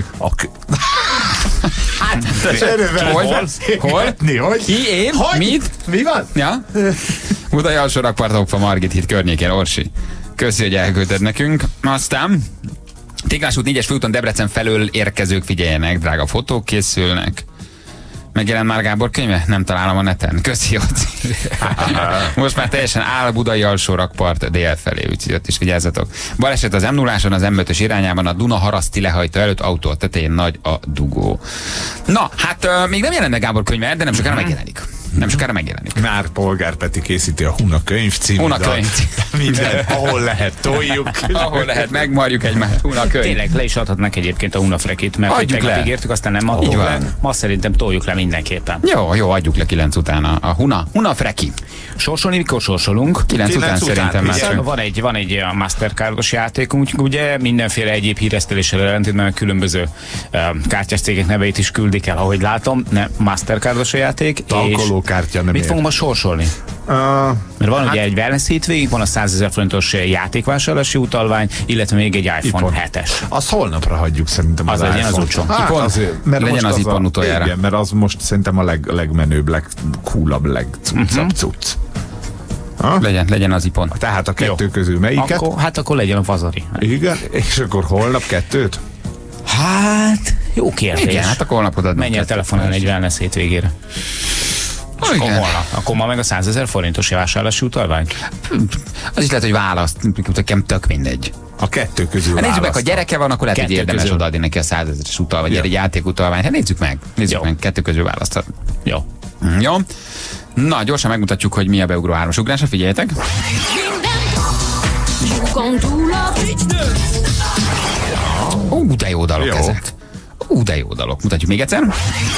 Speaker 3: Hol? Ki? Én?
Speaker 4: Hogy?
Speaker 3: Mit?
Speaker 4: Mi van?
Speaker 3: Ja? Budai alsó rakparton, Margit híd környékén, Orsi. Köszi, hogy elküldted nekünk. Aztán Téglás út 4-es főúton Debrecen felől érkezők figyeljenek, drága fotók készülnek. Megjelent már Gábor könyve? Nem találom a neten. Köszi, Jóci. Most már teljesen áll Budai alsó rakpart dél felé, úgyhogy ott is vigyázzatok. Baleset az M0-áson, az M5-ös irányában, a Duna-Haraszti lehajtó előtt, autó a tetején nagy a dugó. Na, hát még nem jelent meg Gábor könyve, de nem sokára megjelenik. Nem sokára megjelenik.
Speaker 4: Már Polgár Peti készíti a Huna könyv című.
Speaker 3: Huna könyv.
Speaker 4: Minden, ahol lehet, toljuk.
Speaker 3: Ahol lehet, megmarjuk egymást. Huna könyv.
Speaker 5: Tényleg le is adhatnak egyébként a Huna Frekit, mert
Speaker 3: adjuk le.
Speaker 5: Ígértük, aztán nem adjuk le. Ma szerintem toljuk le mindenképpen.
Speaker 3: Jó, adjuk le 9 után a Huna Freki.
Speaker 5: Sorsolni, mikor sorsolunk?
Speaker 3: 9 után szerintem már.
Speaker 5: Van egy Mastercardos játékunk, ugye mindenféle egyéb híreszteléssel ellentétben különböző kártyás cégek neveit is küldik el, ahogy látom. Mastercardos a játék.
Speaker 4: Tankolókártya nem
Speaker 5: mit fogunk ma sorsolni? Mert van ugye egy wellness hétvégig, van a 100 000 forintos játékvásárlási utalvány, illetve még egy iPhone 7-es.
Speaker 4: Azt holnapra hagyjuk szerintem
Speaker 5: az legyen az utcon.
Speaker 3: Legyen az iPhone utoljára.
Speaker 4: Igen, mert az most szerintem a legmenőbb, legcoolabb, legcuccabb cucc.
Speaker 3: Legyen az iPhone.
Speaker 4: Tehát a kettő közül melyiket?
Speaker 5: Akkor legyen a Vazari.
Speaker 4: Igen, és akkor holnap 2-t?
Speaker 5: Hát, jó kérdés.
Speaker 3: Igen, hát akkor holnap odadnak.
Speaker 5: Menj el telefonálni egy wellness hétvégére. Akkor ma meg a 100 000 forintos vásárlási utalvány?
Speaker 3: Az is lehet, hogy választ, tök mindegy.
Speaker 4: A kettő közül választ.
Speaker 3: Nézzük meg, ha gyereke van, akkor lehet, hogy érdemes odaadni neki a 100 000-es utalvány, vagy egy játékutalvány. Hát nézzük meg, kettő közül választhat. Jó. Na, gyorsan megmutatjuk, hogy mi a beugró 3-as ugrása, figyeljetek. De jó dalok ezek. De jó dalok. Mutatjuk még egyszer.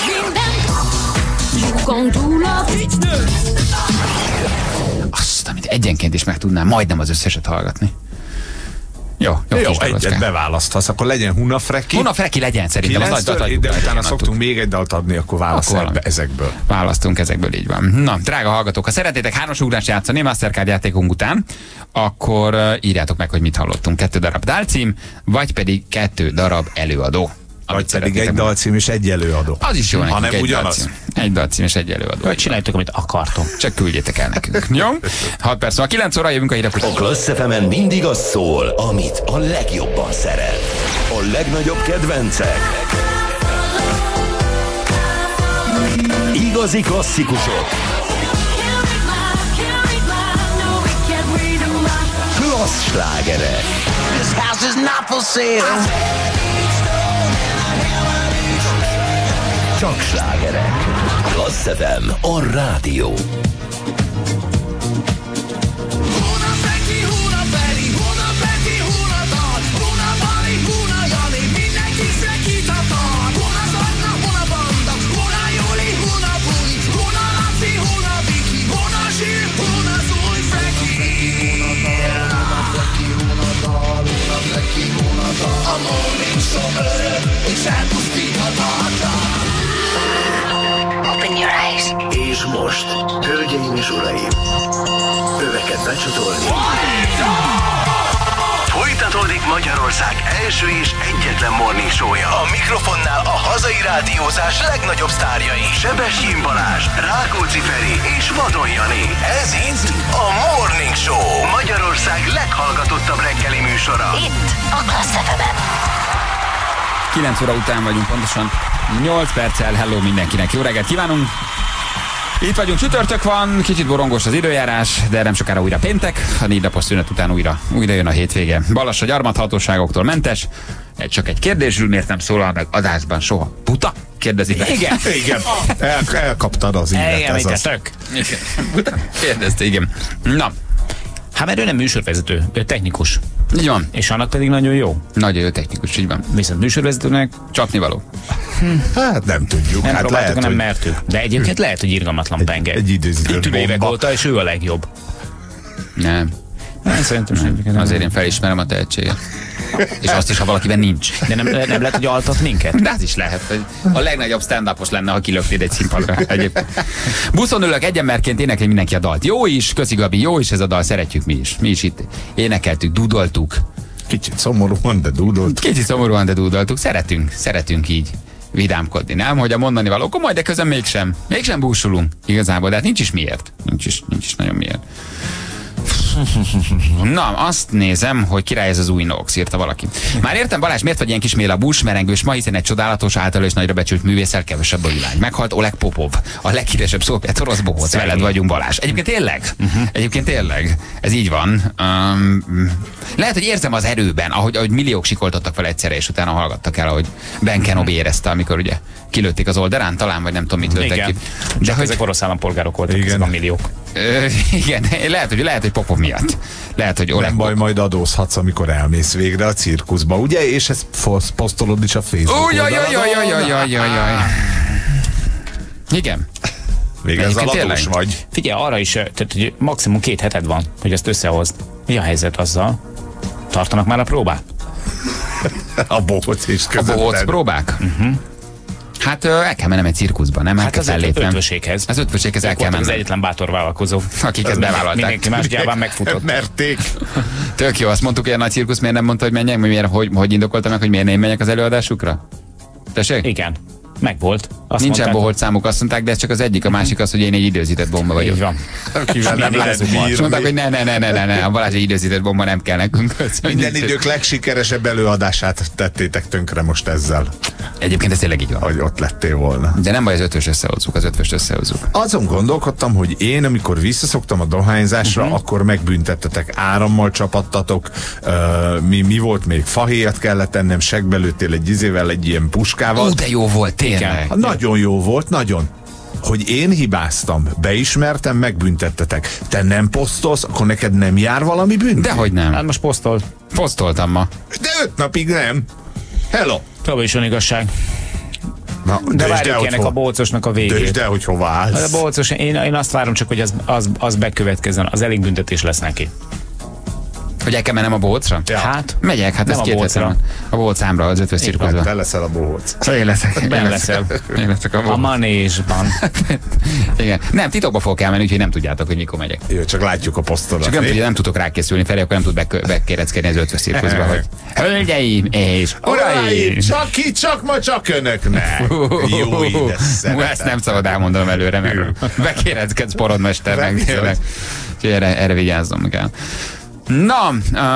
Speaker 3: Azt, amit egyenként is meg tudnám majdnem az összeset hallgatni. Jó,
Speaker 4: egyet beválaszthatsz, akkor legyen Huna Freki.
Speaker 3: Huna Freki legyen szerintem. Az nagy
Speaker 4: de utána szoktunk még egy dalt adni, akkor válaszol ezekből.
Speaker 3: Választunk ezekből, így van. Na, drága hallgatók, ha szeretnétek 3-as ugrást játszani Mastercard játékunk után, akkor írjátok meg, hogy mit hallottunk. 2 darab dálcím, vagy pedig 2 darab előadó.
Speaker 4: Vagy pedig egy dalcím és egy előadó.
Speaker 3: Az is jó nekünk.
Speaker 4: Ha nem ugyanaz.
Speaker 3: Egy dalcím és egy előadó.
Speaker 5: Vagy csináljátok, amit akartok.
Speaker 3: Csak küldjétek el nekünk. Jó? 6 perc van, 9 óra jövünk a hírek.
Speaker 2: A Klassz FM-en mindig az szól, amit a legjobban szeret. A legnagyobb kedvencek. Igazi klasszikusok. Klassz slágerek. Csak slágerek. Klassz FM, a rádió.
Speaker 6: Open your eyes.
Speaker 2: És most, hölgyeim és uraim, öveket becsatolni. Folytatódik Magyarország első és egyetlen morning show-ja. A mikrofonnál a hazai rádiózás legnagyobb sztárjai. Sebestyén Balázs, Rákóczi Feri és Vadon Jani. Ez itt a Morning Show. Magyarország leghallgatottabb reggeli műsora.
Speaker 6: Itt a Klassz FM-en.
Speaker 3: 9 óra után vagyunk, pontosan 8 perccel. Hello mindenkinek, jó reggelt kívánunk! Itt vagyunk, csütörtök van, kicsit borongos az időjárás, de nem sokára újra péntek, a 4 napos szünet után újra jön a hétvége. Balas a gyarmathatóságoktól mentes, csak egy kérdésről, miért nem szólal meg adásban soha? Puta? Kérdezi be.
Speaker 5: Igen.
Speaker 4: Elkaptad az ívet.
Speaker 5: Igen,
Speaker 3: Puta? Kérdezte, igen. Na.
Speaker 5: Hát mert ő nem műsorvezető, ő technikus.
Speaker 3: Így van.
Speaker 5: És annak pedig nagyon jó.
Speaker 3: Nagyon jó technikus, így van.
Speaker 5: Viszont műsorvezetőnek
Speaker 3: csapnivaló.
Speaker 4: Hát nem tudjuk.
Speaker 5: Nem
Speaker 4: hát
Speaker 5: próbáltuk,
Speaker 4: lehet,
Speaker 5: nem
Speaker 4: hogy...
Speaker 5: mertük. De egyébként lehet, hogy irgalmatlan penge.
Speaker 4: Egy időzítős
Speaker 5: Itt ül évek
Speaker 4: bomba.
Speaker 5: óta, és ő a legjobb.
Speaker 3: Nem.
Speaker 5: Szerintem
Speaker 3: azért én felismerem a tehetséget. És azt is, ha valakiben nincs.
Speaker 5: De nem lehet, hogy altat minket?
Speaker 3: De az is lehet, hogy a legnagyobb stand-upos lenne, ha kilöknéd egy színpadra. Buszon ülök, egyemerként énekli mindenki a dalt. Jó is, köszi Gabi, jó is ez a dal, szeretjük mi is. Mi is itt énekeltük, dudoltuk.
Speaker 4: Kicsit szomorúan, de dudoltuk. Szeretünk így
Speaker 3: vidámkodni, nem? Hogy a mondani való komoly, de közben mégsem búsulunk igazából, de hát nincs is miért. Nincs is nagyon miért. Na, azt nézem, hogy király ez az új Nox, írta valaki. Már értem, Balázs, miért vagy ilyen kis mélabús, merengős ma, hiszen egy csodálatos, által és nagyra becsült művésszel kevesebb a világ. Meghalt Oleg Popov, a leghíresebb szovjet orosz bohóc, veled vagyunk, Balázs. Egyébként tényleg, ez így van. Lehet, hogy érzem az erőben, ahogy milliók sikoltottak fel egyszerre, és utána hallgattak el, ahogy Ben Kenobi érezte, amikor ugye kilőtték az oldalán, talán, vagy nem tudom, mit lőttek ki.
Speaker 5: De hogy ezek orosz állampolgárok voltak, ezek a milliók.
Speaker 3: Igen, lehet, hogy Popov miatt. Lehet, hogy
Speaker 4: nem baj, majd adózhatsz, amikor elmész végre a cirkuszba, ugye? És ezt posztolod is a Facebook
Speaker 3: oldalon. Igen.
Speaker 4: Még ez alatos vagy.
Speaker 5: Figyelj, arra is, tehát, hogy maximum 2 heted van, hogy ezt összehozd. Mi a helyzet azzal? Tartanak már a próbát?
Speaker 4: A bohóc is közötted.
Speaker 3: A bohóc próbák? Hát el kell mennem egy cirkuszba, nem?
Speaker 5: Hát az ötvöséghez.
Speaker 3: Az ötvöséghez el kell mennem.
Speaker 5: Az egyetlen bátor vállalkozó.
Speaker 3: Akik ezt bevállalták.
Speaker 5: Mindenki más gyáván megfutott.
Speaker 4: Merték.
Speaker 3: Tök jó, azt mondtuk, hogy a nagy cirkusz miért nem mondta, hogy menjek, hogy indokolta meg, hogy miért nem menjek az előadásukra? Tessék?
Speaker 5: Igen. Megvolt.
Speaker 3: Nincsen boholt számuk, azt mondták, de ez csak az egyik, a másik az, hogy én egy időzített bomba vagyok.
Speaker 5: Így van.
Speaker 4: Kivel nem lehet bírni.
Speaker 3: És mondták, hogy ne, a Balázs egy időzített bomba nem kell nekünk.
Speaker 4: Minden idők legsikeresebb előadását tettétek tönkre most ezzel.
Speaker 3: Egyébként ez tényleg így van.
Speaker 4: Hogy ott lettél volna.
Speaker 3: De nem baj, az ötvöst összehozzuk.
Speaker 4: Azon gondolkodtam, hogy én, amikor visszaszoktam a dohányzásra, akkor megbüntettetek, árammal csapattatok, mi volt még? Fahéjat kellett ennem, segbe lőttél egy izével, egy ilyen puskával.
Speaker 3: De jó volt, tényleg.
Speaker 4: Nagyon jó volt, nagyon. Hogy én hibáztam, beismertem, megbüntettetek. Te nem posztolsz, akkor neked nem jár valami büntet?
Speaker 3: Dehogy nem.
Speaker 5: Hát most
Speaker 3: Posztoltam ma.
Speaker 4: De 5 napig nem. Hello.
Speaker 5: Tovább is van igazság.
Speaker 4: Na,
Speaker 5: de várjuk ennek a bohócosnak a végét.
Speaker 4: De hogy hova állsz?
Speaker 5: A bohócos, én azt várom csak, hogy az bekövetkezzen. Az elég büntetés lesz neki.
Speaker 3: Hogy el kell mennem a bohócra?
Speaker 5: Ja. Hát
Speaker 3: megyek, hát ez 2 hétre van. A bohócámra, az ötvös cirkuszban.
Speaker 4: Te leszel a bohóc.
Speaker 3: Én leszek a bohóc.
Speaker 5: A manésban.
Speaker 3: Igen. Nem, titokba fogok elmenni, úgyhogy nem tudjátok, hogy mikor megyek.
Speaker 4: Jó, csak látjuk a posztodat.
Speaker 3: Csak nem tudok rákészülni felé, akkor nem tud bekéreckedni az ötvös cirkuszba, hogy hölgyeim és uraim!
Speaker 4: Csak önök ne! Jó,
Speaker 3: ezt nem szabad elmondanom előre, meg bekéreckedsz porodmesternek, tényleg. Úgyhogy erre vigyázzom kell. Na,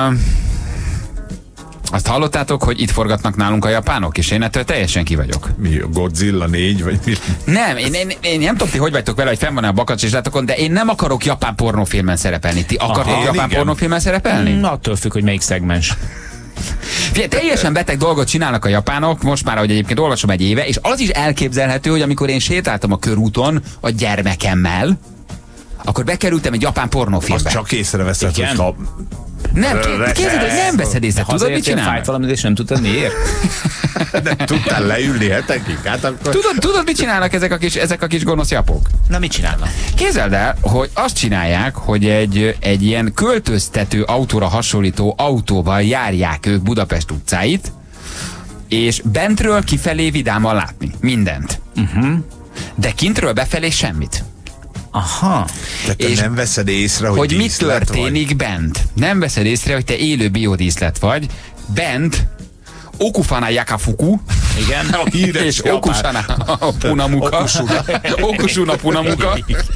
Speaker 3: azt hallottátok, hogy itt forgatnak nálunk a japánok, és én ettől teljesen ki vagyok.
Speaker 4: Mi, Godzilla 4, vagy mi?
Speaker 3: Nem, én nem tudom, ti hogy vagytok vele, hogy fenn van a Bakacs és látokon, de én nem akarok japán pornófilmen szerepelni. Ti akartok japán pornófilmen szerepelni?
Speaker 5: Attól függ, hogy melyik szegmens.
Speaker 3: Figyelj, teljesen beteg dolgot csinálnak a japánok, most már, hogy egyébként olvasom egy éve, és az is elképzelhető, hogy amikor én sétáltam a körúton a gyermekemmel, akkor bekerültem egy japán pornófilmbe.
Speaker 4: Azt csak észreveszed, hogy ha...
Speaker 3: Nem, képzeld, hogy nem veszed észre. Tudod, mit csinálnak?
Speaker 5: Fájt valamit, és nem tudtad miért?
Speaker 4: Nem tudtál leülni hetekig? Hát akkor...
Speaker 3: Tudod, mit csinálnak ezek a kis gonosz japok?
Speaker 5: Na, mit csinálnak?
Speaker 3: Képzeld el, hogy azt csinálják, hogy egy ilyen költöztető autóra hasonlító autóval járják ők Budapest utcáit, és bentről kifelé vidáman látni. Mindent. De kintről befelé semmit.
Speaker 5: Aha.
Speaker 4: De te nem veszed észre,
Speaker 3: hogy mi történik vagy? Bent. Nem veszed észre, hogy te élő biodíszlet vagy. Bent Okufana Yakafuku.
Speaker 5: Igen.
Speaker 3: A híres és Okusana Punamuka. Okusuna Punamuka.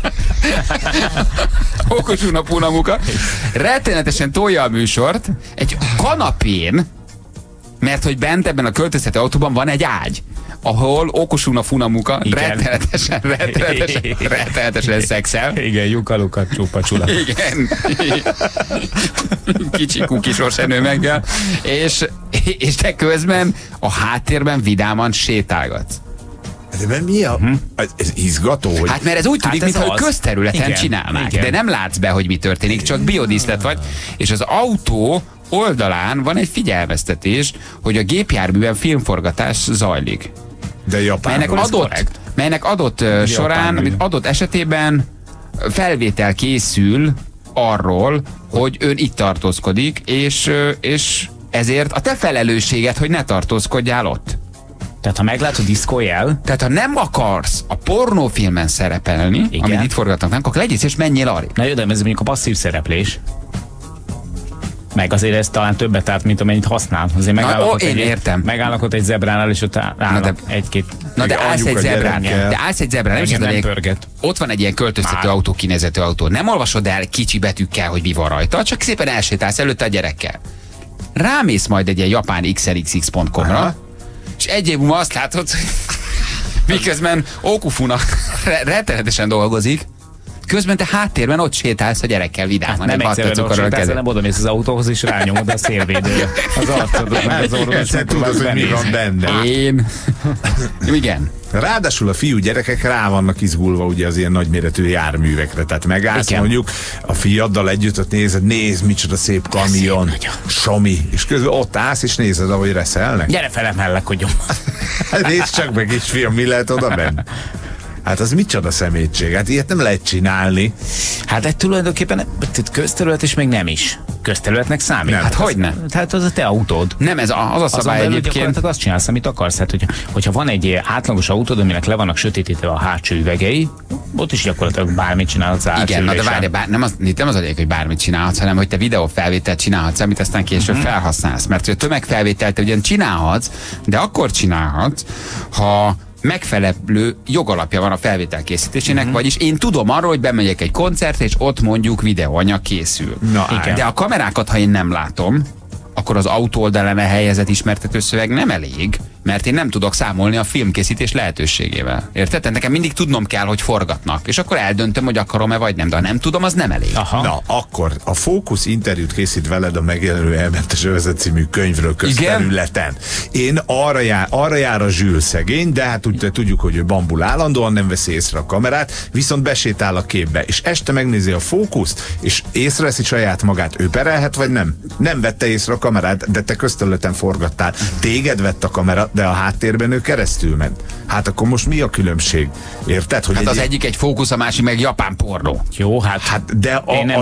Speaker 3: Okusuna Punamuka. Rettenetesen tolja a műsort egy kanapén, mert hogy bent ebben a költöztető autóban van egy ágy, ahol Okusuna Funamuka rettenetesen szexel.
Speaker 5: Igen, lyukalukat csupa csula.
Speaker 3: Igen. Kicsi kukisos enőmeggel. És te közben a háttérben vidáman sétálgatsz.
Speaker 4: De mi a... Ez izgató, hogy...
Speaker 3: Hát mert ez úgy tűnik, mintha közterületen csinálnák. Igen. De nem látsz be, hogy mi történik, csak biodíszlet vagy. És az autó oldalán van egy figyelmeztetés, hogy a gépjárműben filmforgatás zajlik.
Speaker 4: De Japánban
Speaker 3: melynek adott során, adott esetében felvétel készül arról, hogy ön itt tartózkodik, és ezért a te felelősséged, hogy ne tartózkodjál ott.
Speaker 5: Tehát ha meglátod diszkójel...
Speaker 3: Tehát ha nem akarsz a pornófilmen szerepelni, igen, amit itt forgatnak, nem, akkor legyél és menjél arra.
Speaker 5: Na jó, de ez mondjuk a passzív szereplés. Meg azért ez talán többet árt, mint amennyit használ. Azért megállnak ott egy zebránál, és ott állnak egy-két...
Speaker 3: Na de állsz egy zebrán, nem is nem pörget. Ott van egy ilyen költöztető autó, kinézető autó. Nem olvasod el kicsi betűkkel, hogy mi van rajta, csak szépen elsétálsz előtte a gyerekkel. Rámész majd egy ilyen japán xnxx.com-ra, és egy év múlva azt látod, hogy miközben Okufuna rettenetesen dolgozik, közben te háttérben ott sétálsz a gyerekkel vidáman.
Speaker 5: Nem egyszerűen ott sétálsz, nem odamész az autóhoz, és rányomod a szélvédőre. Az arcodot, meg az orrodat.
Speaker 4: Tudod, hogy mi van benne.
Speaker 3: Én. Igen.
Speaker 4: Ráadásul a fiú gyerekek rá vannak izgulva ugye az ilyen nagyméretű járművekre, tehát megállsz mondjuk a fiaddal együtt, ott nézd micsoda szép kamion, Somi, és közben ott állsz és nézed, ahogy reszelnek.
Speaker 5: Gyere fel, emellekodjon.
Speaker 4: Nézd csak meg, kisfiam, mi lehet oda benn? Hát az micsoda szemétség, hát ilyet nem lehet csinálni.
Speaker 5: Hát de tulajdonképpen közterület is még nem is. Közterületnek számít.
Speaker 3: Nem, hát hogyne?
Speaker 5: Tehát az a te autód.
Speaker 3: Nem, ez az a szabály egyébként.
Speaker 5: Gyakorlatilag azt csinálsz, amit akarsz. Hát, hogyha van egy átlagos autód, aminek le vannak sötétítve a hátsó üvegei, ott is gyakorlatilag bármit csinálhatsz.
Speaker 3: Igen, na de várj, nem az a lényeg, hogy bármit csinálhatsz, hanem hogy te videófelvételt csinálhatsz, amit aztán később felhasználsz. Mert a tömegfelvételt ugyan csinálhatsz, de akkor csinálhatsz, ha megfelelő jogalapja van a felvétel készítésének, vagyis én tudom arról, hogy bemegyek egy koncertre, és ott mondjuk videóanyag készül. De a kamerákat, ha én nem látom, akkor az autó oldalán helyezett ismertető szöveg nem elég, mert én nem tudok számolni a filmkészítés lehetőségével. Érted? Nekem mindig tudnom kell, hogy forgatnak. És akkor eldöntöm, hogy akarom-e vagy nem. De ha nem tudom, az nem elég.
Speaker 4: Aha. Na, akkor a Fókusz interjút készít veled a megjelenő Elmentes övezet című könyvről közterületen. Én arra jár a Zsül szegény, de hát úgy tudjuk, hogy ő bambul állandóan, nem veszi észre a kamerát, viszont besétál a képbe. És este megnézi a Fókuszt, és észreveszi saját magát. Ő perelhet, vagy nem? Nem vette észre a kamerát, de te közterületen forgattál. Téged vett a kamera, de a háttérben ő keresztül ment. Hát akkor most mi a különbség? Érted? Hogy
Speaker 3: hát az egyik egy Fókusz, a másik meg japán pornó.
Speaker 5: Jó, hát
Speaker 4: de a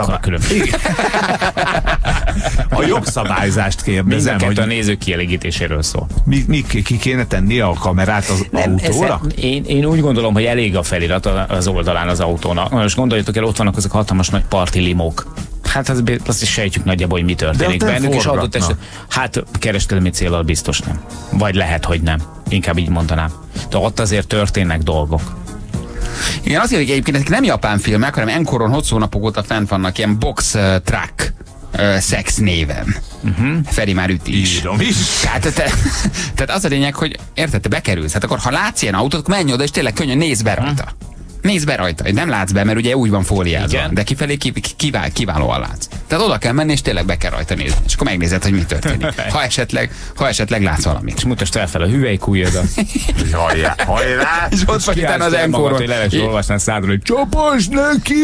Speaker 4: jogszabályzást kérdezem,
Speaker 5: hogy a nézők kielégítéséről szól.
Speaker 4: Ki kéne tenni a kamerát az autóra?
Speaker 5: Én úgy gondolom, hogy elég a felirat az oldalán az autónak. Most gondoljatok el, ott vannak azok hatalmas nagy parti limók. Hát azt is sejtjük nagyjából, hogy mi történik bennük, és adott esetben, hát kereskedelmi céllal biztos nem. Vagy lehet, hogy nem. Inkább így mondanám. De ott azért történnek dolgok.
Speaker 3: Igen, azért, hogy egyébként ezek nem japán filmek, hanem Enkoron hosszú napok óta fent vannak ilyen box truck szex néven. Feri már üt is.
Speaker 4: Írom is.
Speaker 3: Tehát az a lényeg, hogy érted, te bekerülsz. Hát akkor ha látsz ilyen autót, akkor menj oda, és tényleg könnyen nézz be rajta. Nézd be rajta, nem látsz be, mert ugye úgy van fóliázva, de kifelé kiválóan látsz. Tehát oda kell menni, és tényleg be kell rajta nézni. És akkor megnézed, hogy mi történik. Ha esetleg látsz valamit.
Speaker 5: És mutasd fel a hüvelykújjadat.
Speaker 4: Hajrá!
Speaker 3: És ott vagy utána az Enkoron.
Speaker 5: Hogy leves olvasnál szádról, hogy csapos neki!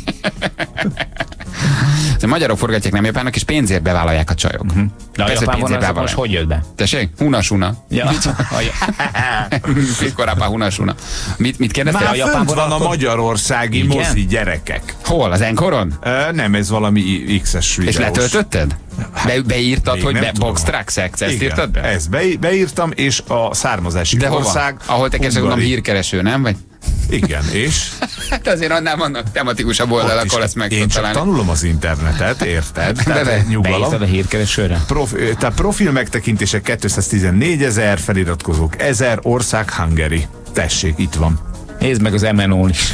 Speaker 3: A magyarok forgatják nem japánok, és pénzért bevállalják a csajok.
Speaker 5: De a japán vonalazok most hogy jött be?
Speaker 3: Tessék? Hunasuna.
Speaker 5: Ja.
Speaker 3: Korábban Hunasuna. Mit kérdeztél?
Speaker 4: Már fönt van a magyarországi mozi gyerekek.
Speaker 3: Hol? Az Enkoron?
Speaker 4: Nem, ez valami X-es videós.
Speaker 3: És letöltötted? Beírtad, hogy box track sex, ezt írtad be?
Speaker 4: Ezt beírtam, és a származási ország...
Speaker 3: Ahol te keresek, mondom, hírkereső, nem? Vagy?
Speaker 4: Igen, és?
Speaker 3: Hát azért annál vannak tematikusabb oldal, akkor ezt meg
Speaker 4: én csak találni. Tanulom az internetet, érted?
Speaker 5: Beírtad a hírkeresőre?
Speaker 4: Tehát profil megtekintések 214 000, feliratkozók 1000, ország Hungary. Tessék, itt van.
Speaker 5: Nézd meg az MNO-n is.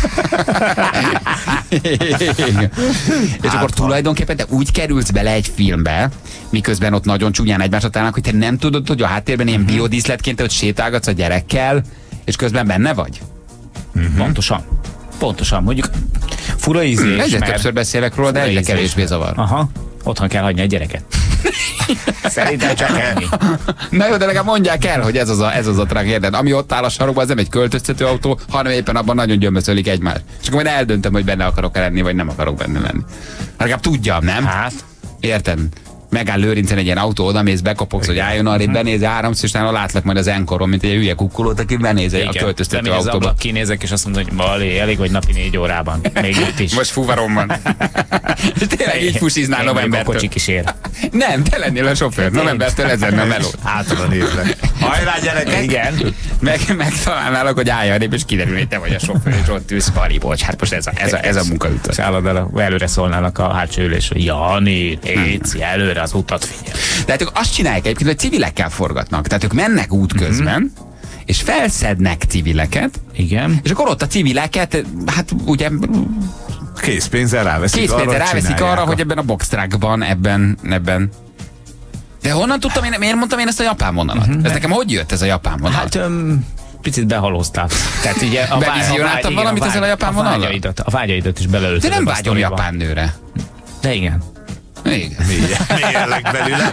Speaker 3: És akkor tulajdonképpen te úgy kerülsz bele egy filmbe, miközben ott nagyon csúnyán egymásra találnak, hogy te nem tudod, hogy a háttérben ilyen biodíszletként ott sétálgatsz a gyerekkel, és közben benne vagy?
Speaker 5: Pontosan. Mondjuk fura ízés.
Speaker 3: Egyre többször beszélek róla, de egyre kevésbé zavar.
Speaker 5: Aha. Otthon kell hagyni a gyereket. Szerintem csak ennyi.
Speaker 3: Na jó, de legalább mondják el, hogy ez az a tragédia. Ami ott áll a sarokban, az nem egy költöztető autó, hanem éppen abban nagyon gyömböszölik egymást. És akkor majd eldöntöm, hogy benne akarok lenni, vagy nem akarok benne lenni. Legalább tudjam, nem?
Speaker 5: Hát.
Speaker 3: Érted? megáll Lőrincen egy ilyen autó, oda mész, bekopogsz, hogy álljon arra, benéz háromszor, és utána látlak majd az Enkoron, mint egy hülye kukkolót, aki benéz a költöztető autóba.
Speaker 5: Kinézek, és azt mondod, hogy Balé, elég vagy napi 4 órában. Még itt is.
Speaker 3: Most fuvarom van. Tényleg így fusiznál novembertől.
Speaker 5: Kocsi kísér.
Speaker 3: Nem, te lennél a sofőr. Novembertől ez lenne a meló.
Speaker 4: Általán nézlek. Hajrá, gyerekek!
Speaker 5: Igen.
Speaker 3: Megtalálnálok, hogy állj arrébb, és kiderül, hogy te vagy a sofőr, és ott ülsz, Fari, bocs. Hát most ez a munkaütő.
Speaker 5: És állod előre szólnának a hátsó ülés, hogy Jani, léci, előre az utat figyel.
Speaker 3: Tehát ők azt csinálják egyébként, hogy civilekkel forgatnak. Tehát ők mennek út közben, és felszednek civileket.
Speaker 5: Igen.
Speaker 3: És akkor ott a civileket, hát ugye...
Speaker 4: Készpénzzel ráveszik
Speaker 3: arra, hogy ebben a boxtrackban, ebben. De honnan tudtam én, miért mondtam én ezt a japán vonalat? Ez nekem hogy jött ez a japán vonal?
Speaker 5: Hát picit behaloztál. Tehát ugye
Speaker 3: bevizionáltam valamit ezzel a japán vonallal?
Speaker 5: A vágyaidat is beleöltöd.
Speaker 3: De nem vágyom japán nőre.
Speaker 5: De igen.
Speaker 3: Igen.
Speaker 4: Mélyen belőle.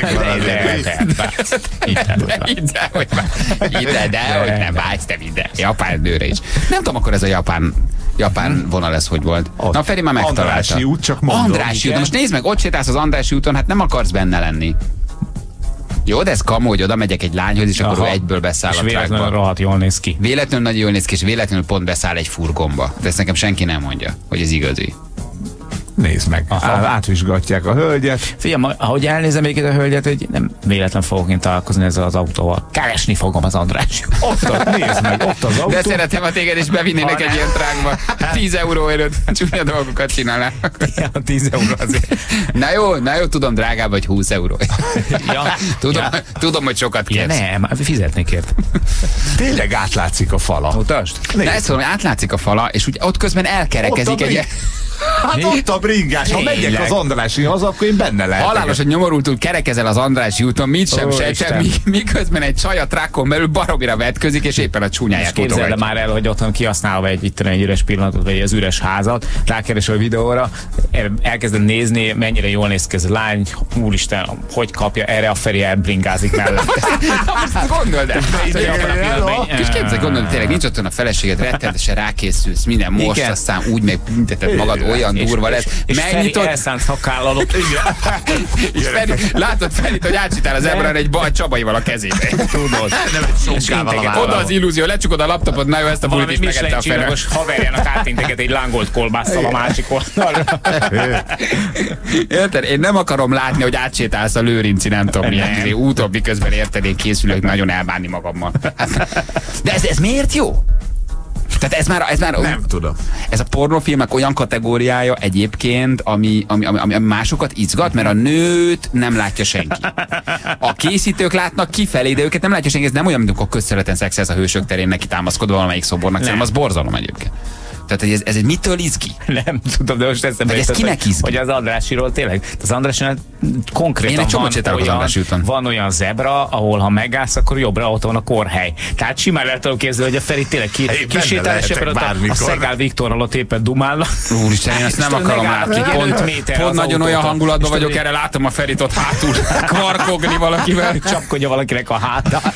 Speaker 3: De nem vágysz te minden. Japán nőre is. Nem tudom, akkor ez a japán vonal ez hogy volt. Na Feri már megtalálta.
Speaker 4: Andrássy út, csak mondom.
Speaker 3: Andrássy út. Most nézd meg, ott sétálsz az Andrássy úton, hát nem akarsz benne lenni. Jó, de ez kamu, hogy oda megyek egy lányhoz, és akkor ő egyből beszáll a trákba.
Speaker 5: Véletlenül rohadt jól néz ki.
Speaker 3: Véletlenül nagyon jól néz ki, és véletlenül pont beszáll egy furgonba. De ezt nekem senki nem mondja, hogy ez igazi.
Speaker 4: Nézd meg, átvizsgatják a hölgyet.
Speaker 5: Figyelj, ahogy elnézem egyébként a hölgyet, hogy nem véletlen fogok én találkozni ezzel az autóval. Keresni fogom az András.
Speaker 4: Nézd meg, ott az autó.
Speaker 3: De szeretném, ha téged is bevinnének egy ilyen trákba. 10 euró előtt csúnya dolgokat csinálnál.
Speaker 5: Ja, 10 euró azért.
Speaker 3: Na jó, tudom, drágább vagy 20 euró.
Speaker 5: Ja,
Speaker 3: tudom, hogy sokat kérsz.
Speaker 5: Ja, nem, fizetnék ért.
Speaker 4: Tényleg átlátszik a fala.
Speaker 5: Mutasd.
Speaker 3: De ezt mondom, átlátszik a fala, és ugye ott közben elkerekezik egy...
Speaker 4: Hát ott a bringás, ha megyek az Andrássy-hoz, akkor én benne lehetek.
Speaker 3: Halálos, hogy nyomorultul kerekezel az Andrássy úton, mit sem sejtem, miközben egy csaj a trákon belül baromira vetközik, és éppen a csúnyáját mutogatja.
Speaker 5: Képzeld már el, hogy otthon kihasználva egy üres pillanatot, vagy az üres házat, rákeresel a videóra, elkezded nézni, mennyire jól néz ki ez a lány, úristen, hogy kapja, erre a Feri elbringázik mellett.
Speaker 3: Most gondold el. És képzeld, gondold, tényleg nincs otthon a feleséged, rettenetesen rákészülsz, minden most, aztán úgy megbünteted magad, olyan durva lesz.
Speaker 5: Megnyitod. Elszánt szakállalok.
Speaker 3: És látod Ferit, hogy átsétál az emberre egy Csabaival a kezébe.
Speaker 5: Tudod.
Speaker 4: Nem egy sonkával a vállal.
Speaker 3: Oda az illúzió, lecsukod a laptopot, na jó, ezt a bulit is megette a Feri.
Speaker 5: Valami haverjának átinteket egy lángolt kolbásszal a másik oldalra.
Speaker 3: Érted? Én nem akarom látni, hogy átsétálsz a Lőrinci, nem tudom milyen úton, miközben érted, én készülök nagyon elbánni magammal. De ez miért jó? Tehát ez már
Speaker 4: nem tudom.
Speaker 3: Ez a pornófilmek olyan kategóriája egyébként, ami másokat izgat, mert a nőt nem látja senki. A készítők látnak kifelé, de őket nem látja senki. Ez nem olyan, mint amikor közszerületen szexelsz a Hősök terén neki támaszkodva valamelyik szobornak, szerintem az borzalom egyébként. Tehát ez mitől izgi?
Speaker 5: Nem tudom, de most eszembe
Speaker 3: ez kinek izgi?
Speaker 5: Hogy az Andrássy-ról tényleg. Az Andrássynál konkrétan van olyan zebra, ahol ha megállsz, akkor jobbra ott van a korhely. Tehát simán el tudom képzelni, hogy a Feri tényleg kisétál, és ebben a Szegál Viktorral ott éppen dumálnak.
Speaker 3: Úristen, én ezt nem akarom látni. Pont nagyon olyan hangulatban vagyok, erre látom a Ferit ott hátul kvarkogni valakivel.
Speaker 5: Csapkodja valakinek a hátát.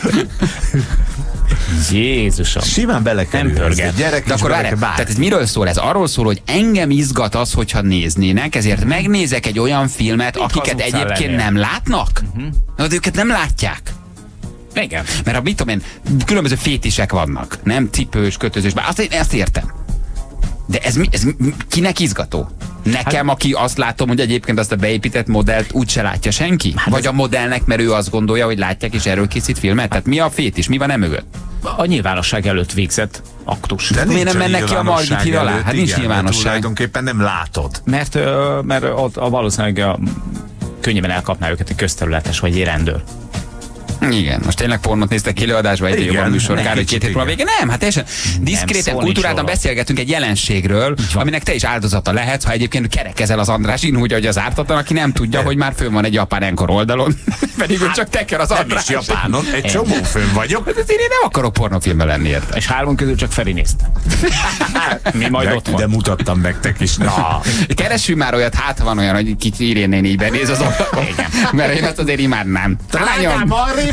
Speaker 5: Jézusom.
Speaker 4: Simán belekerül.
Speaker 3: De akkor tehát ez miről szól? Ez arról szól, hogy engem izgat az, hogyha néznének, ezért megnézek egy olyan filmet, akiket egyébként nem látnak. De őket nem látják.
Speaker 5: Igen.
Speaker 3: Mert mit tudom én, különböző fétisek vannak. Nem cipős, kötözős, azt értem. De ez kinek izgató? Nekem, aki azt látom, hogy egyébként azt a beépített modellt úgyse látja senki? Vagy a modellnek, mert ő azt gondolja, hogy látják, és erről készít filmet? Tehát mi a fétis? Mi van emögött?
Speaker 5: A nyilvánosság előtt végzett aktus.
Speaker 3: De miért nem mennek ki a Margit híd alá? Hát nincs nyilvánosság.
Speaker 4: Tulajdonképpen nem látod.
Speaker 5: Mert ott valószínűleg könnyebben elkapná őket egy közterületes vagy egy rendőr.
Speaker 3: Igen, most tényleg pornót néztek előadásba, egy jobban műsor, kár, hogy 2 hét múlva vége. Nem, hát teljesen diszkréten, kultúráltan beszélgetünk egy jelenségről, aminek te is áldozata lehetsz, ha egyébként kerekezel az Andrássyn, úgy, hogy az ártatlan, aki nem tudja, hogy már fönn van egy japán Encore oldalon. Pedig ő csak teker az András.
Speaker 4: Nem is Japánon, egy csomó fönn vagyok.
Speaker 3: Hát én nem akarok pornófilmben lenni, érted?
Speaker 5: És 3 közül csak Feri nézte. Mi majd ott van.
Speaker 4: De mutattam nektek is. Na.
Speaker 3: Keressünk már olyat, hát van olyan, hogy kicsi Irén néni így benéz az oldalon. Mert én azt azért imádnám.
Speaker 4: Lányom!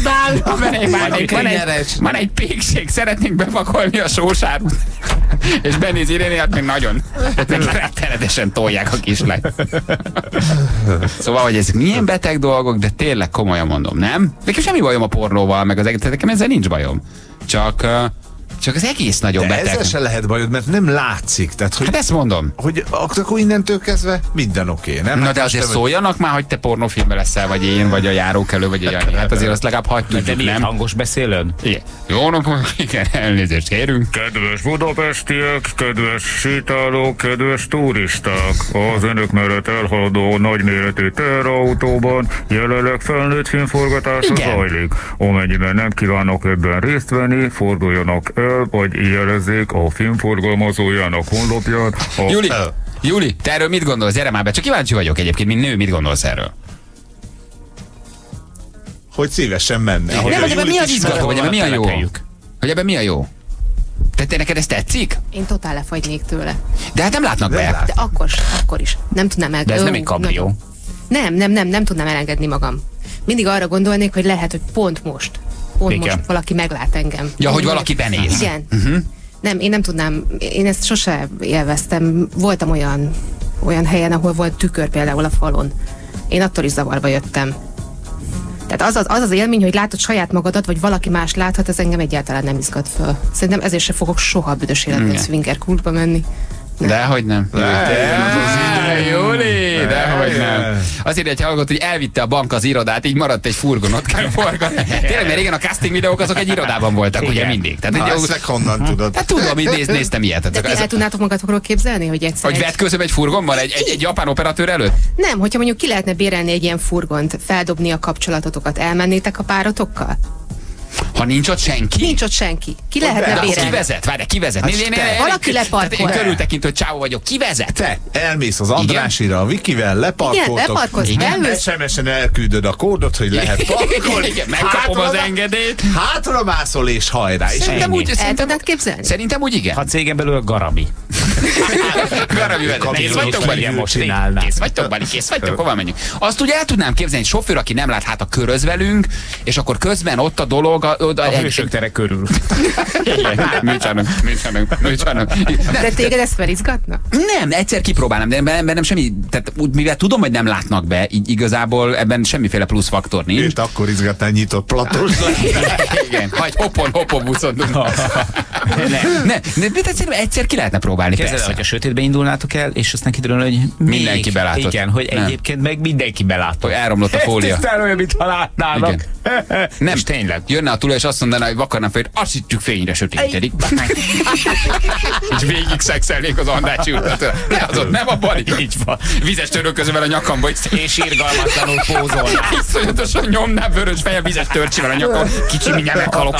Speaker 3: Van egy pékség, szeretnénk bepakolni a sósárút. És benéz Iréné, hát még nagyon. Rettenetesen tolják a kislányt. Szóval, hogy ezek milyen beteg dolgok, de tényleg komolyan mondom, nem? Nekem semmi bajom a pornóval, meg az egész, nekem ezzel nincs bajom. Csak az egész nagyon beteg.
Speaker 4: Ezzel se lehet bajod, mert nem látszik. Tehát, hogy,
Speaker 3: hát ezt mondom.
Speaker 4: Hogy akkor innentől kezdve minden oké, nem?
Speaker 3: Na de azért szóljanak már, hogy te pornófilmben leszel, vagy én, vagy a járókelő, vagy egy annyi. Hát azért azt legalább hagyjuk,
Speaker 5: de
Speaker 3: nem?
Speaker 5: Hangos beszélőd?
Speaker 3: Igen. Jó napot, igen, elnézést kérünk.
Speaker 12: Kedves budapestiek, kedves sétálók, kedves turisták! Az önök mellett elhaladó nagyméretű teherautóban jelenleg felnőtt filmforgatása zajlik. Amennyiben nem kívánok ebben részt venni, forduljanak el, vagy jelezzék a filmforgalmazójának honlapját.
Speaker 3: Júli, te erről mit gondolsz? Gyere már be, csak kíváncsi vagyok egyébként, mint nő, mit gondolsz erről?
Speaker 4: Hogy szívesen menne.
Speaker 3: Nem, hogy ebben mi az izgató, vagy ebben mi a jó? Hogy ebben mi a jó? Te neked ez tetszik?
Speaker 10: Én totál lefagynék tőle.
Speaker 3: De hát nem látnak be.
Speaker 10: De akkor is. Nem tudnám elengedni.
Speaker 5: De ez nem egy kabrió.
Speaker 10: Nem tudnám elengedni magam. Mindig arra gondolnék, hogy lehet, hogy pont most valaki meglát engem.
Speaker 3: Ja, hogy valaki benéz.
Speaker 10: Igen. Nem, én nem tudnám, én ezt sose élveztem. Voltam olyan helyen, ahol volt tükör például a falon. Én attól is zavarba jöttem. Tehát az élmény, hogy látod saját magadat, vagy valaki más láthat, ez engem egyáltalán nem izgat föl. Szerintem ezért se fogok soha büdös életben swinger klubba menni.
Speaker 3: Dehogy nem. Júli, dehogy nem. Azért egy hallgat, hogy elvitte a bank az irodát, így maradt egy furgonot kell forgatni. Tényleg, mert régen a casting videók azok egy irodában voltak, ugye mindig.
Speaker 4: Tehát ezt honnan tudod?
Speaker 3: Hát tudom, hogy néztem ilyet.
Speaker 10: De el tudnátok magatokról képzelni, hogy egyszer...
Speaker 3: Hogy vetkőzöm egy furgonban, egy japán operatőr előtt?
Speaker 10: Nem, hogyha mondjuk ki lehetne bérelni egy ilyen furgont, feldobni a kapcsolatotokat, elmennétek a párotokkal?
Speaker 3: Ha nincs ott senki?
Speaker 10: Nincs ott senki. Ki lehetne bérelni?
Speaker 3: Ki vezet? Várj, ki vezet?
Speaker 10: Valaki leparkol.
Speaker 3: Én körültekintő csávó vagyok. Ki vezet?
Speaker 4: Te elmész az Andrásira, a Vikivel, leparkoltok.
Speaker 10: Igen, leparkolsz.
Speaker 4: SMS-en elküldöd a kódot, hogy lehet parkolni.
Speaker 3: Igen, megkapom az engedélyt.
Speaker 4: Hátramászol és hajrá.
Speaker 10: Szerintem úgy, el tudnád képzelni?
Speaker 3: Szerintem úgy igen.
Speaker 5: Ha cégen belül a Garabi.
Speaker 3: Garabi vezet. Kész vagytok, Bali? Kész vagytok, hova menjünk? Azt ugye el tudnám képzelni, egy sofőr, aki nem lát, hát a körözvelünk, és akkor közben ott a dolog,
Speaker 5: a hősök tere körül.
Speaker 3: Műcsarnok.
Speaker 10: De téged ezt felizgatna?
Speaker 3: Nem, egyszer kipróbálnám, de ebben nem semmi, tehát mivel tudom, hogy nem látnak be, így igazából ebben semmiféle plusz faktor nincs.
Speaker 4: És akkor izgatnál nyitott platós.
Speaker 3: Igen, hagy hopon buszon. Nem, de egyszer ki lehetne próbálni, persze.
Speaker 5: Hogy a sötétbe indulnátok el, és aztán kiderül, hogy
Speaker 3: mindenki belátott.
Speaker 5: Igen, hogy egyébként meg mindenki belátott.
Speaker 3: Hogy elromlott a fólia.
Speaker 5: Ez olyan, mintha látnának.
Speaker 3: Nem, tényleg. Jönne a tulaj, és azt mondaná, hogy vakarnám fel, azt hittük fényre sötétedik. És végig szexelnék az Andrássy utat. Ne, az ott nem a Bali. Így van. Vizes törölközővel a nyakamba, és
Speaker 5: irgalmatlanul pózolná.
Speaker 3: Iszonyatosan nyomná vörös feje, vizes törcsivel a nyakon. Kicsi, mindjárt meghalok.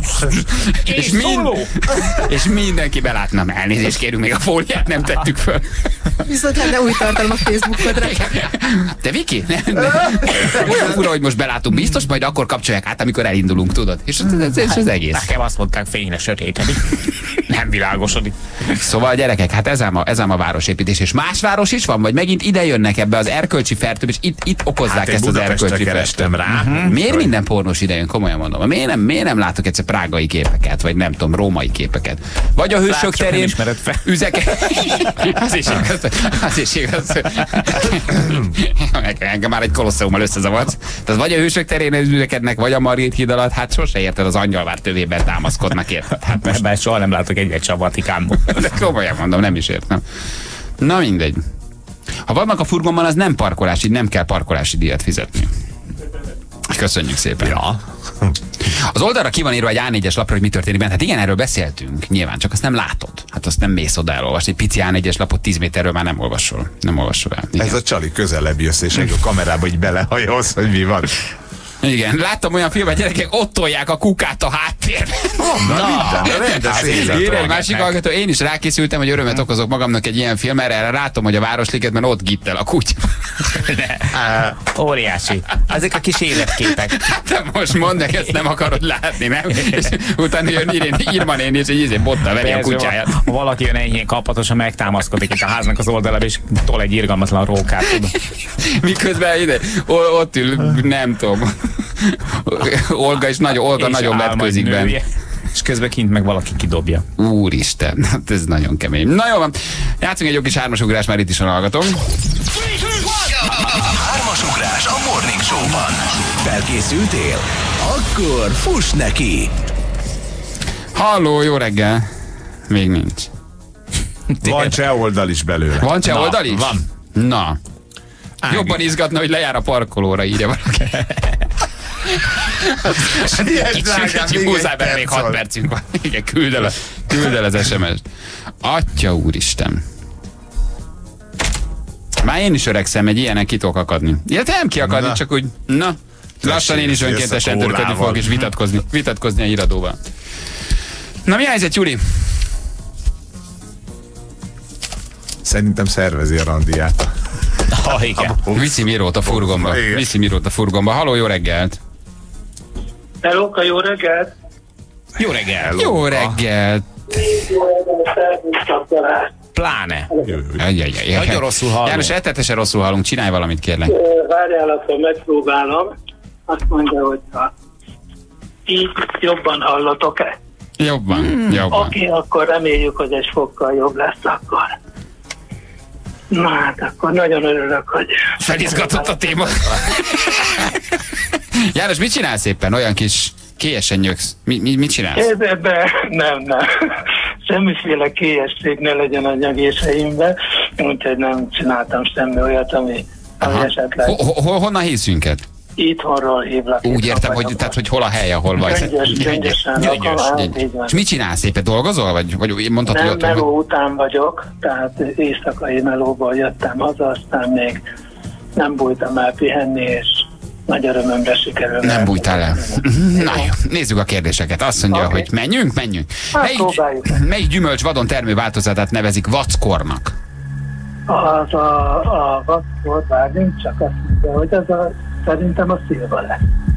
Speaker 3: És mindenki belátna. Elnézést kérünk, még a fóliát nem tettük föl.
Speaker 10: Viszont lenne új tartalom a Facebookodra.
Speaker 3: Te Viki? Olyan fura, hogy most belátunk. Biztos majd akkor kapcsolják át, amikor elindulunk, tudod? És ez az egész.
Speaker 5: Nekem azt mondták, fényre sötétedik. Nem világosodik.
Speaker 3: Szóval gyerekek, hát ez ám a városépítés. És más város is van? Vagy megint ide jönnek ebbe az erkölcsi fertőbe, és itt okozzák hát ezt az erkölcsi fertőbe. Rá. Miért minden pornós ide jön? Komolyan mondom. Miért nem látok egyszer prágai képeket, vagy nem tudom, római képeket? Vagy a Hősök terén üzeket. Az is igaz. Engem már egy kolosseummal összezavarsz. Tehát vagy a Hősök terén üzekednek, vagy a Margit híd alatt, hát sose érted, az Angyalvár tövében támaszkodnak, érted? Hát
Speaker 5: most már soha nem látok egyet sem Vatikánban.
Speaker 3: De komolyan mondom, nem is értem. Na mindegy. Ha vannak a furgonban, az nem parkolás, így nem kell parkolási díjat fizetni. Köszönjük szépen.
Speaker 4: Ja.
Speaker 3: Az oldalra ki van írva egy A4-es lapra, hogy mi történik benne. Hát igen, erről beszéltünk, nyilván, csak azt nem látod. Hát azt nem mész oda elolvasni. Egy pici A4-es lapot 10 méterről már nem olvasol el. Igen.
Speaker 4: Ez a csali közelebb jössz, és egy kamerába így belehajolsz, hogy mi van.
Speaker 3: Igen, láttam olyan filmet, gyerekek, ott tolják a kukát a háttérben. Ír egy másik hallgató, én is rákészültem, hogy örömet okozok magamnak egy ilyen film, erre látom, hogy a Városligetben ott gittel a kutya.
Speaker 5: Óriási. Ezek a kis életképek.
Speaker 3: Te most mondd meg, ezt nem akarod látni, nem? És utána jön Irma néni, és így bottal veri a kutyáját.
Speaker 5: Ha valaki jön enyhén kapatosan, megtámaszkodik itt a háznak az oldalába, és tol egy irgalmatlan rókát.
Speaker 3: Miközben ide, ott ül, nem tudom. Olga nagyon vetkőzik benne.
Speaker 5: És közben kint meg valaki kidobja.
Speaker 3: Úristen, hát ez nagyon kemény. Na jó van, játszunk egy jó kis hármasugrás, már itt is van hallgatom.
Speaker 2: Hármasugrás a Morning Show-ban. Felkészültél? Akkor fuss neki!
Speaker 3: Halló, jó reggel. Még nincs.
Speaker 4: Van cseh oldal is belőle.
Speaker 3: Van cseh oldal is?
Speaker 4: Van.
Speaker 3: Na. Ági. Jobban izgatna, hogy lejár a parkolóra, írja valaki. Kicsit húzzál bele, még 6 percünk van. Igen, küld el az SMS-t. Atya úristen. Már én is öregszem, egy ilyenek ki tudok akadni. Ilyet nem kiakadni, csak úgy, na, lassan én is önkéntesen törködni fogok és vitatkozni a híradóval. Na, mi a helyzet, Juli?
Speaker 4: Szerintem szervezi a randiát.
Speaker 5: Igen.
Speaker 3: Viszi Mirót a furgonba. Halló, jó reggelt!
Speaker 13: Helóka, jó reggelt!
Speaker 5: Jó reggelt!
Speaker 3: Jó reggelt!
Speaker 5: Pláne.
Speaker 3: Nagyon rosszul hallunk. János, rettetesen rosszul hallunk. Csinálj valamit, kérlek.
Speaker 13: Várjál, akkor megpróbálom. Azt mondja, hogy így jobban hallatok-e?
Speaker 3: Jobban.
Speaker 13: Oké, akkor reméljük, hogy egy fokkal jobb lesz akkor. Na hát, akkor nagyon örülök, hogy...
Speaker 3: Felizgatott a téma. János, mit csinálsz éppen? Olyan kis kélyesen nyögsz. Mit csinálsz?
Speaker 13: Nem. Semmiféle kélyesség ne legyen a nyögéseimben, úgyhogy nem csináltam semmi olyat, ami esetleg...
Speaker 3: Honnan hívsz minket?
Speaker 13: Itthonról hívlak.
Speaker 3: Úgy értem, hogy hol a hely, ahol vagy.
Speaker 13: Gyöngyösen.
Speaker 3: És mit csinálsz éppen? Dolgozol? Vagy mondtad,
Speaker 13: nem, meló után vagyok, tehát éjszakai melóból jöttem haza, aztán még nem bújtam el pihenni, és nagy örömömre sikerül.
Speaker 3: Nem bújtál el. Na jó, nézzük a kérdéseket. Azt mondja, hogy menjünk. Melyik gyümölcs vadon termő változatát nevezik vackornak?
Speaker 13: Az a vackor, várjunk, csak azt mondja, hogy ez szerintem a szilva lesz.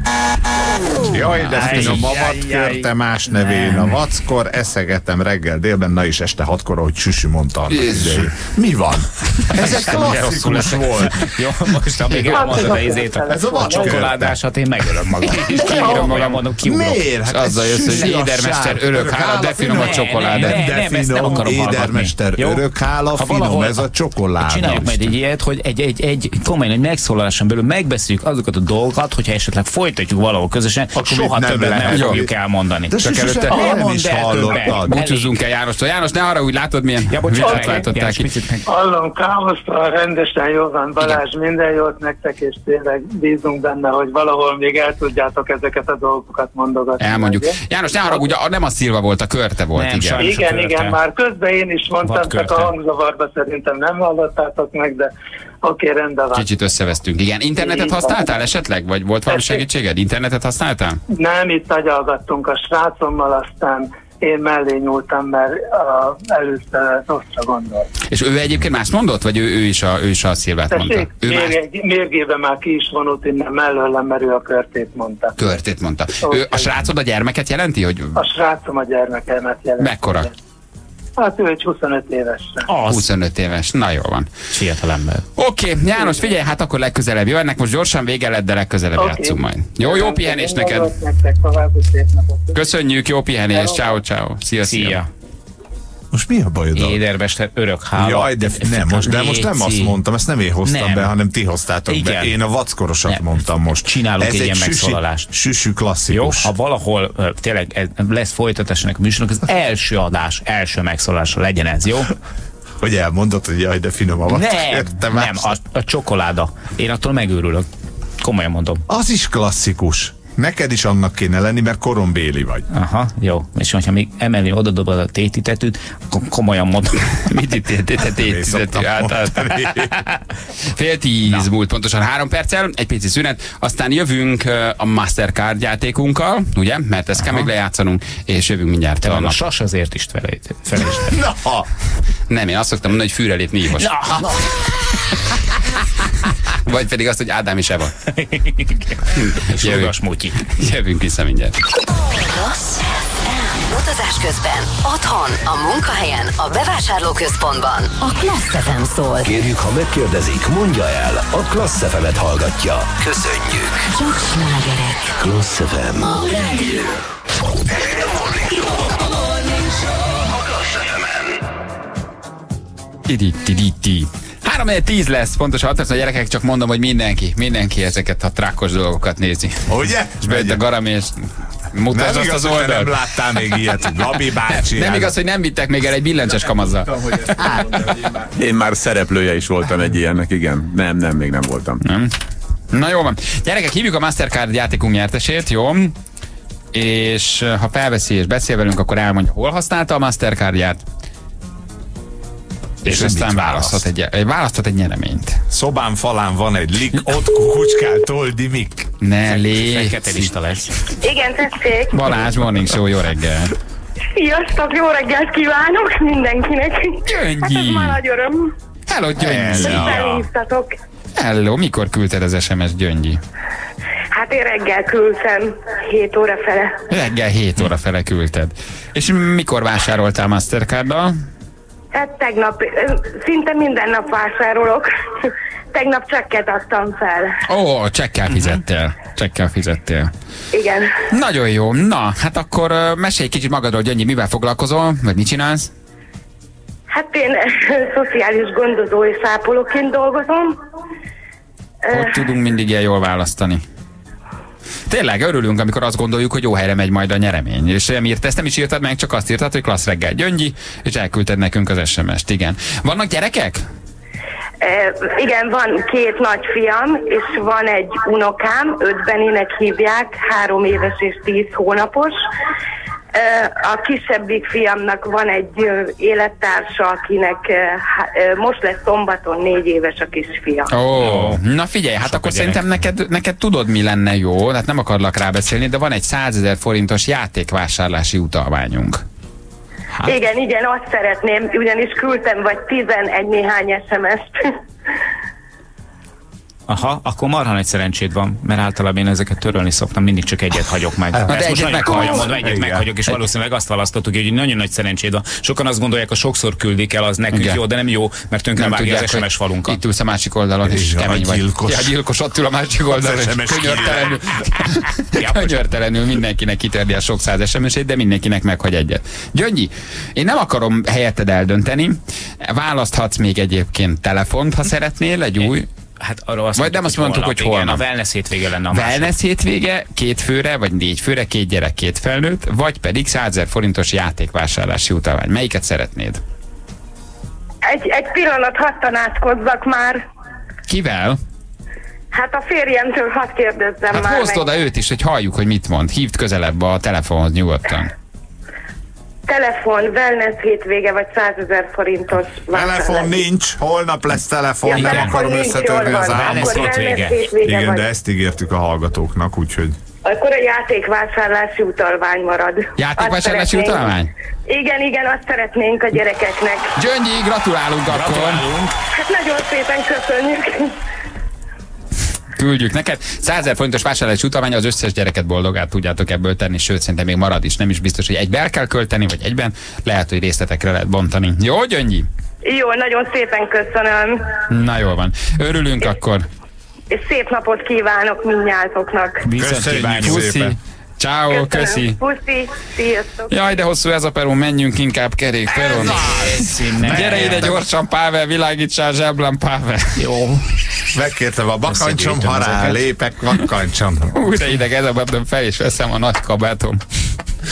Speaker 4: Jaj, de finom, a vadkörte más nevén. A vackor, eszegetem reggel délben, na is este 6-kor, ahogy Süsü mondta annak idején. Mi van? Ez egy klasszikus volt.
Speaker 5: Jó, most amíg elmondod a izét, a csokoládásat, én megölöm magam. Kiírom magam, mondom, kiugrok.
Speaker 4: Miért?
Speaker 3: Azzal jössz, hogy édermester örökhála, de finom a csokoládát.
Speaker 4: De finom, édermester örökhála, finom ez a csokoládás.
Speaker 5: Csináljuk majd egy ilyet, hogy egy komolyan megszólaláson belül megbeszéljük azokat a dolgokat, hogyha esetleg folytatjuk valahol közösen, soha többet nem fogjuk elmondani.
Speaker 4: De
Speaker 5: csak
Speaker 4: előtte nem is hallottad.
Speaker 3: Búcsúzzunk el Jánostól. János, ne arra úgy látod, milyen vitát váltották ki.
Speaker 13: Hallom, káosztal, rendesen jó van, Balázs, minden jót nektek, és tényleg bízunk benne, hogy valahol még el tudjátok ezeket a dolgokat mondogatni.
Speaker 3: Elmondjuk. János, ne haragudj, nem a Szilva volt, a Körte volt.
Speaker 13: Igen, már közben én is mondtam, csak a hangzavarba szerintem nem hallottátok meg, de oké, rendben van.
Speaker 3: Kicsit összevesztünk. Igen, internetet használtál esetleg? Vagy volt valami segítséged? Internetet használtál?
Speaker 13: Nem, itt agyalgattunk a srácommal, aztán én mellé nyúltam, mert előtte rosszra gondolt.
Speaker 3: És ő egyébként más mondott? Vagy ő is a Szilvát mondta?
Speaker 13: Mérgében már ki is vonult innen mellőlem, mert ő a Körtét mondta.
Speaker 3: Körtét mondta. A srácod a gyermeket jelenti? Hogy...
Speaker 13: A srácom a gyermekemet jelenti.
Speaker 3: Mekkora?
Speaker 13: Hát ő egy 25 évesre.
Speaker 3: 25 éves, na jó van.
Speaker 5: Fiatal ember.
Speaker 3: Oké, János, figyelj, hát akkor legközelebb. Jó, ennek most gyorsan vége lett, de legközelebb játszunk majd. Jó pihenés neked. Köszönjük, jó pihenés. Ciao. Szia.
Speaker 4: Most mi a bajod?
Speaker 5: Édermester örökhála.
Speaker 4: Jaj, de most nem azt mondtam, ezt nem én hoztam be, hanem ti hoztátok be. Én a vackorosat mondtam most.
Speaker 5: Csinálunk egy ilyen megszólalást.
Speaker 4: Süsü klasszikus.
Speaker 5: Jó, ha valahol tényleg lesz folytatásnak a műsornak, az első adás, első megszólalása legyen ez, jó?
Speaker 4: Hogy elmondod, hogy jaj, de finom a vackor.
Speaker 5: Nem, a csokoláda. Én attól megőrülök. Komolyan mondom.
Speaker 4: Az is klasszikus. Neked is annak kéne lenni, mert korombéli vagy.
Speaker 5: Aha, jó. És hogyha még emelni odadobod a tétitetűt, akkor komolyan mondom.
Speaker 3: Mit itt tétitetű? Fél 10 múlt pontosan 3 perccel, egy pici szünet, aztán jövünk a Mastercard játékunkkal, ugye? Mert ezt kell még lejátszanunk, és jövünk mindjárt.
Speaker 5: Te a sas azért is felejtsd.
Speaker 3: Nem, én azt szoktam mondani, hogy fűre lépni hívos. Vagy pedig azt, hogy Ádám és Eva. Jövünk vissza mindjárt.
Speaker 6: Klassz FM. Utazás közben, otthon, a munkahelyen, a bevásárlóközpontban. A Klassz FM szól.
Speaker 2: Kérjük, ha megkérdezik, mondja el, a Klassz FM-et hallgatja. Köszönjük.
Speaker 6: Csak slágerek.
Speaker 2: Klassz FM.
Speaker 6: A rádió.
Speaker 3: Ti. 3-10 lesz, pontosan 6 perc, a gyerekek, csak mondom, hogy mindenki ezeket a trákkos dolgokat nézi.
Speaker 4: Ugye?
Speaker 3: És bejött a Garam, és mutasd azt az oldalt.
Speaker 4: Nem láttál még ilyet, Gabi bácsi.
Speaker 3: Nem igaz, hogy nem vittek még el egy billentyűs kamazzal.
Speaker 14: Én már szereplője is voltam egy ilyennek, igen. Nem, még nem voltam.
Speaker 3: Nem. Na jó van. Gyerekek, hívjuk a Mastercard játékunk nyertesét, jó? És ha felveszi és beszél velünk, akkor elmondja, hol használta a Mastercardját. És aztán választhat egy nyereményt.
Speaker 4: Szobán falán van egy lik, ott kukucskál toldi mik.
Speaker 3: Ne
Speaker 5: Fekete lista lesz.
Speaker 9: Igen, tessék.
Speaker 3: Balázs Morning Show, jó reggel.
Speaker 9: Sziasztok, jó reggelt kívánok mindenkinek.
Speaker 3: Gyöngyi.
Speaker 9: Hát ez már nagy öröm.
Speaker 3: Hello, Gyöngyi.
Speaker 9: Felhívtatok.
Speaker 3: Hello, mikor küldted az SMS, Gyöngyi?
Speaker 9: Hát én reggel küldtem, 7 óra fele.
Speaker 3: Reggel 7 óra fele küldted. És mikor vásároltál Mastercarddal?
Speaker 9: Hát tegnap, szinte minden nap vásárolok. Tegnap csekket adtam fel.
Speaker 3: Ó, csekkel fizettél.
Speaker 9: Igen.
Speaker 3: Nagyon jó. Na, hát akkor mesélj kicsit magadról, Gyöngyi, mivel foglalkozol, vagy mit csinálsz?
Speaker 9: Hát én szociális gondozó és ápolóként dolgozom.
Speaker 3: Hogy tudunk mindig ilyen jól választani? Tényleg örülünk, amikor azt gondoljuk, hogy jó helyre megy majd a nyeremény. És ezt nem is írtad meg, csak azt írtad, hogy klassz reggel, Gyöngyi, és elküldted nekünk az SMS-t. Igen. Vannak gyerekek?
Speaker 9: Igen, van 2 nagyfiam, és van egy unokám, 5 Beninek hívják, 3 éves és 10 hónapos. A kisebbik fiamnak van egy élettársa, akinek most lesz szombaton 4 éves a kisfia.
Speaker 3: Ó, na figyelj, hát akkor szerintem neked tudod, mi lenne jó, hát nem akarlak rábeszélni, de van egy 100 000 forintos játékvásárlási utalványunk.
Speaker 9: Hát. Igen, azt szeretném, ugyanis küldtem vagy 11 néhány SMS-t.
Speaker 5: Aha, akkor marha nagy szerencséd van, mert általában én ezeket törölni szoktam, mindig csak egyet hagyok meg.
Speaker 3: De egyet
Speaker 5: meghagyok, és valószínűleg azt választottuk, hogy nagyon nagy szerencséd van. Sokan azt gondolják, hogy sokszor küldik el, az nekünk jó, de nem jó, mert tönkre vágja az SMS falunkat.
Speaker 3: Itt ülsz a másik oldalon, és kemény vagy. A gyilkos ott ül a másik oldalon, és könyörtelenül mindenkinek kitördi a sok száz SMS-ét, de mindenkinek meghagy egyet. Gyöngyi, én nem akarom helyetted eldönteni, választhatsz még egyébként telefont, ha szeretnél, egy új.
Speaker 5: Hát arról azt
Speaker 3: vagy nem azt mondtuk, hogy holnap.
Speaker 5: A wellness hétvége lenne a
Speaker 3: wellness hétvége, 2 főre, vagy 4 főre, 2 gyerek, 2 felnőtt, vagy pedig 100 000 forintos játékvásárlási utalvány. Melyiket szeretnéd?
Speaker 9: Egy pillanat, hadd tanácskozzak már.
Speaker 3: Kivel?
Speaker 9: Hát a férjemtől hadd kérdezzem már.
Speaker 3: Hát hozd oda őt is, hogy halljuk, hogy mit mond. Hívd közelebb a telefonhoz nyugodtan.
Speaker 9: Telefon, wellness hétvége, vagy 100 000 forintos vásárlás.
Speaker 4: Telefon nincs, holnap lesz telefon, nem akarom összetörni az álmot. Igen, de ezt ígértük a hallgatóknak, úgyhogy...
Speaker 9: Akkor a játékvásárlási utalvány marad.
Speaker 3: Játékvásárlási utalvány?
Speaker 9: Igen, azt szeretnénk a gyerekeknek.
Speaker 3: Gyöngyi, gratulálunk akkor!
Speaker 9: Hát nagyon szépen köszönjük!
Speaker 3: Küldjük neked. 100 000 forintos vásárlási utalvány, az összes gyereket boldogát tudjátok ebből tenni, sőt, szerintem még marad is. Nem is biztos, hogy egyben kell költeni, vagy egyben. Lehet, hogy részletekre lehet bontani. Jó, Gyöngyi?
Speaker 9: Jó, nagyon szépen köszönöm.
Speaker 3: Na jól van. Örülünk akkor.
Speaker 9: És szép napot kívánok mindnyájatoknak.
Speaker 3: Köszönjük szépen. Ciao, köszi.
Speaker 9: Puszi, sziasztok.
Speaker 3: Jaj, de hosszú ez a peron, menjünk inkább kerékperon. Gyere ide gyorsan, Pável, világítsál zseblem, Pável.
Speaker 4: Jó. Megkértem a bakancsom, ha rálépek, bakancsom.
Speaker 3: De ideg, ez a babdom fel, és veszem a nagy kabátom.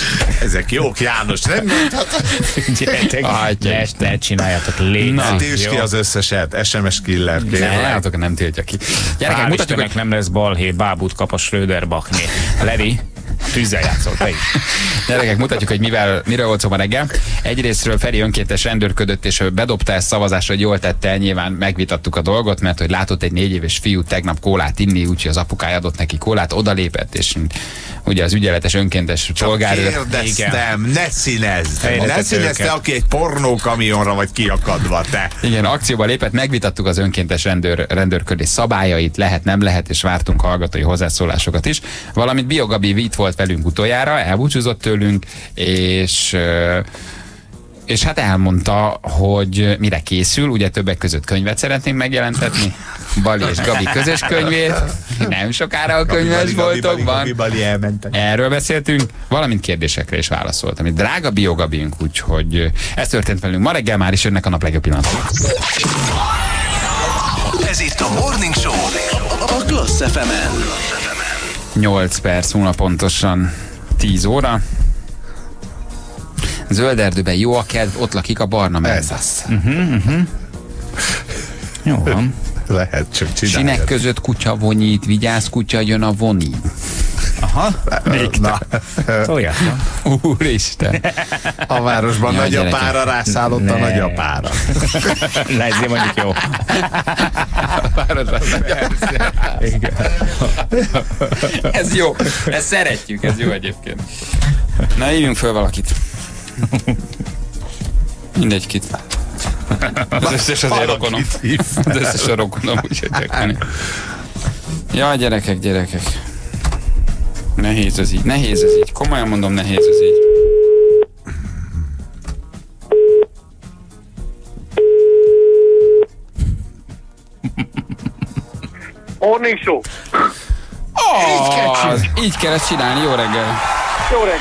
Speaker 4: Ezek jók, János, nem mondhatod?
Speaker 5: Gyertek, ne csináljátok, légy.
Speaker 4: Na, tiltsd ki az összeset, SMS killer, kérlek.
Speaker 3: Nem tiltja ki. Gyerekek, mutatjuk, hogy
Speaker 5: nem lesz balhé, bábút kap a Schröder-Bachné. Levi, tűzzel játszol, te is.
Speaker 3: Gyerekek, mutatjuk, hogy miről volt szó ma reggel. Egyrésztről Feri önkéntes rendőrködött, és bedobta ezt szavazásra, hogy jól tette, nyilván megvitattuk a dolgot, mert hogy látott egy 4 éves fiú tegnap kólát inni, úgyhogy az apukája adott neki kólát, odalépett, és ugye az ügyeletes önkéntes polgárőr.
Speaker 4: Kérdeztem, ne színezd! Ne színezd te, aki egy pornókamionra vagy kiakadva, te!
Speaker 3: Igen, akcióba lépett, megvitattuk az önkéntes rendőrködés szabályait, lehet, nem lehet, és vártunk hallgatói hozzászólásokat is. Valamint Biogabi itt volt velünk utoljára, elbúcsúzott tőlünk, és hát elmondta, hogy mire készül, ugye többek között könyvet szeretnénk megjelentetni, Bali és Gabi közös könyvét, nem sokára a könyvesboltokban. Erről beszéltünk, valamint kérdésekre is válaszolt, amit drága Biogabink, úgyhogy ez történt velünk ma reggel, már is jönnek a nap legjobb pillanatok.
Speaker 2: Ez itt a Morning Show a Klassz FM-en.
Speaker 3: 8 perc múlva pontosan 10 óra. Zöld erdőben jó a kedv, ott lakik a barna menzasz.
Speaker 5: Jó van.
Speaker 4: Lehet, csak csinálja.
Speaker 3: Sinek között kutya vonyít, vigyázz, kutya, jön a vonít.
Speaker 5: Aha, olyan.
Speaker 3: Úristen.
Speaker 4: A városban nagyapára rászállott a nagyapára.
Speaker 5: Ezért mondjuk jó.
Speaker 3: Ez jó, ezt szeretjük, ez jó egyébként. Na, hívjunk föl valakit. Mindegy kit. Az összes azért rokonom. Az összes a rokonom, úgyhogy csökkeni. Ja, gyerekek. Nehéz ez így. Komolyan mondom, nehéz ez így.
Speaker 15: Morning Show.
Speaker 3: Így kell ezt csinálni, jó reggel.
Speaker 15: Jó reggel.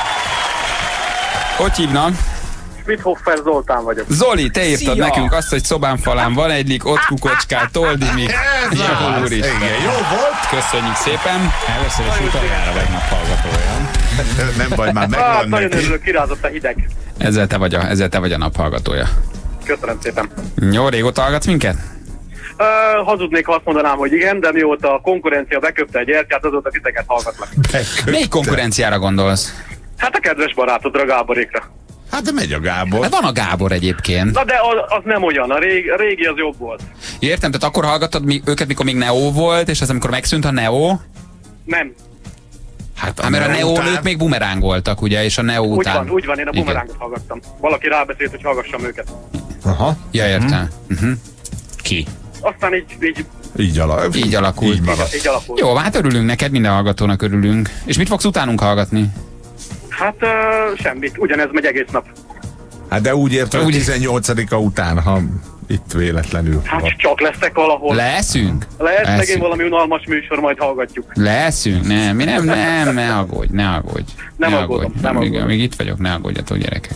Speaker 3: Hogy hívnak?
Speaker 15: Schmidhoffer Zoltán vagyok.
Speaker 3: Zoli, te írtad nekünk azt, hogy szobán falán van egy lik, ott kukocskál, Toldimi.
Speaker 4: Jó volt.
Speaker 3: Köszönjük szépen.
Speaker 5: Először is utoljára vagy naphallgatója.
Speaker 4: Nem baj, már megvan
Speaker 15: nagyon örülök, kirázott a hideg.
Speaker 3: Ezzel te vagy a naphallgatója.
Speaker 15: Köszönöm szépen.
Speaker 3: Jó, régóta hallgatsz minket?
Speaker 15: Hazudnék, ha azt mondanám, hogy igen, de mióta a konkurencia beköpte egy gyertyát, azóta titeket hallgatlak.
Speaker 3: Melyik konkurenciára gondolsz?
Speaker 15: Hát a kedves barátodra, Gáborékra.
Speaker 4: Hát de megy a Gábor.
Speaker 3: De van a Gábor egyébként.
Speaker 15: Na de az nem olyan, a régi az jobb volt.
Speaker 3: Értem, tehát akkor hallgattad őket, mikor még Neo volt, és az amikor megszűnt a Neo?
Speaker 15: Nem.
Speaker 3: Hát mert a Neo ők még bumeráng voltak, ugye, és a Neo után...
Speaker 15: Úgy van, én a bumerángot hallgattam. Valaki rábeszélt, hogy hallgassam őket.
Speaker 4: Aha.
Speaker 3: Ja, értem.
Speaker 5: Ki?
Speaker 15: Aztán
Speaker 4: így alakult.
Speaker 3: Így alakult. Jó, hát örülünk neked, minden hallgatónak örülünk. És mit fogsz utánunk hallgatni?
Speaker 15: Hát semmit, ugyanez megy egész nap.
Speaker 4: Hát de úgy értem, hogy 18-a után, ha itt véletlenül.
Speaker 15: Hát csak leszek valahol.
Speaker 3: Leszünk?
Speaker 15: Lesz megint valami unalmas műsor, majd hallgatjuk.
Speaker 3: Leszünk? Nem, ne aggódj.
Speaker 15: Nem aggódom.
Speaker 3: Még itt vagyok, ne aggódjatok, gyerekek.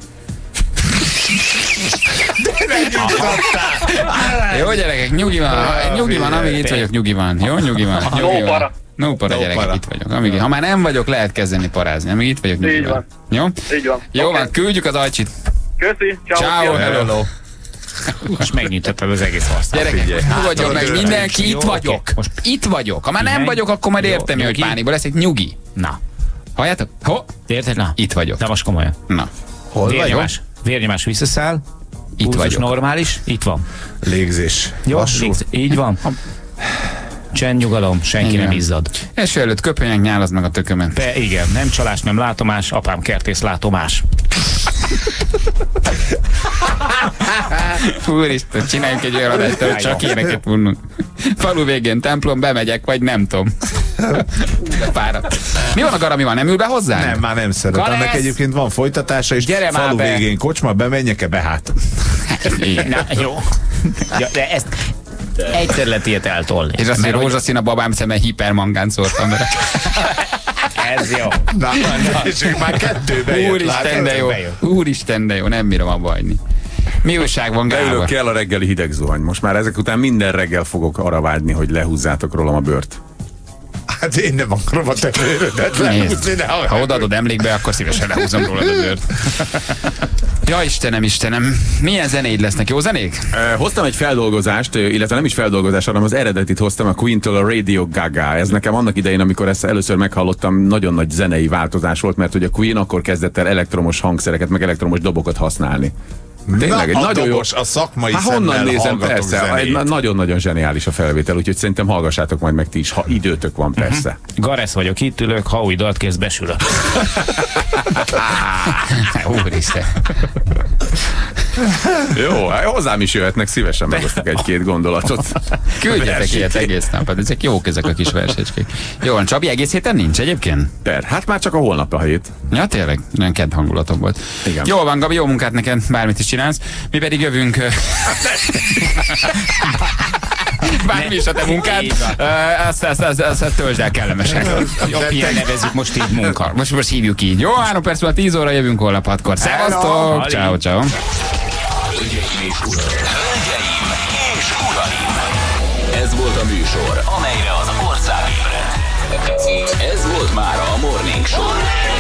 Speaker 3: Jó, gyerekek, nyugi van, amíg itt vagyok, nyugi van. Jó, nyugi van. No para, gyerekek, itt vagyok. Ha már nem vagyok, lehet kezdeni parázni. Amíg itt vagyok, nyugi van. Jó?
Speaker 15: Így van.
Speaker 3: Jó van, küldjük az ajcsit.
Speaker 15: Köszi,
Speaker 3: ciao. Hello.
Speaker 5: Most megnyitottad az egész asztalt.
Speaker 3: Gyerekek, nyugodjon meg mindenki, itt vagyok. Itt vagyok. Ha már nem vagyok, akkor majd értem, hogy pánikból lesz egy nyugi.
Speaker 5: Na.
Speaker 3: Halljátok?
Speaker 5: Érted? Na.
Speaker 3: Itt vagyok.
Speaker 5: De most komolyan.
Speaker 3: Na.
Speaker 4: Hol vagyok?
Speaker 5: Vérnyomás visszaszáll.
Speaker 3: Itt vagyok.
Speaker 5: Normális. Itt van.
Speaker 4: Légzés.
Speaker 5: Jó, így van. Csend, nyugalom, senki nem izzad.
Speaker 3: Eső előtt köpönyek, nyálazd meg a tökömen.
Speaker 5: Igen, nem csalás, nem látomás, apám kertész látomás.
Speaker 3: Úristen, csináljunk egy olyan adást, hogy csak éneket mondunk. Falu végén templom, bemegyek, vagy nem tudom. Fáradt. Mi van a Garamival? Nem ül be hozzá?
Speaker 4: Nem, már nem szeret. Annak egyébként van folytatása, és
Speaker 3: gyere
Speaker 4: falu végén kocsma, bemenjek-e be hát?
Speaker 5: Na, jó. Ja, de ezt egyszer lehet ilyet eltolni.
Speaker 3: És azt, hogy rózsaszín a babám szeme, hipermangán szórtam vele.
Speaker 5: Ez jó.
Speaker 4: Na, és ők már kettőbe jött.
Speaker 3: Úristen, de jó, nem bírom abba hagyni. Mi újság van, Gábor?
Speaker 14: Beülök kell a reggeli hideg zuhany. Most már ezek után minden reggel fogok arra vágyni, hogy lehúzzátok rólam a bőrt.
Speaker 4: Hát én nem akarom a tevőrödet lehúzni.
Speaker 3: Ha odaadod emlékbe, akkor szívesen lehúzom rólad az őrt. Ja, Istenem, milyen zenéid lesznek? Jó zenék?
Speaker 14: Hoztam egy feldolgozást, illetve nem is feldolgozást, hanem az eredetit hoztam a Queen-től, a Radio Gaga. Ez nekem annak idején, amikor ezt először meghallottam, nagyon nagy zenei változás volt, mert ugye a Queen akkor kezdett el elektromos hangszereket, meg elektromos dobokat használni. Tényleg, egy nagyon jó.
Speaker 4: A szakmai
Speaker 14: honnan nézem, persze. Nagyon-nagyon zseniális a felvétel, úgyhogy szerintem hallgassátok majd meg ti is, ha időtök van, persze.
Speaker 5: Garesz vagyok, itt ülök, ha új dalt kész, besülök.
Speaker 3: Úristen.
Speaker 14: Jó, hozzám is jöhetnek, szívesen megosztok egy-két gondolatot.
Speaker 3: Küldjetek ilyet egész nap, ezek jók ezek a kis versecskék. Jó van, Csabi, egész héten nincs egyébként?
Speaker 14: Hát már csak a holnap a hét.
Speaker 3: Ja, tényleg, nagyon kedd hangulatom volt.
Speaker 14: Igen.
Speaker 3: Jó van, Gabi, jó munkát neked, bármit is csinálsz. Mi pedig jövünk... Bármi is a te munkád, azt töltsd el kellemesen.
Speaker 5: Jobb ilyen nevezzük most így munka.
Speaker 3: Most hívjuk így. Jó, 3 perc múlva 10 óra jövünk holnap 6-kor. Szevasztok! Ciao.
Speaker 2: Hölgyeim és uraim! Ez volt a műsor, amelyre az ország ébredt. Ez volt már a Morning Show.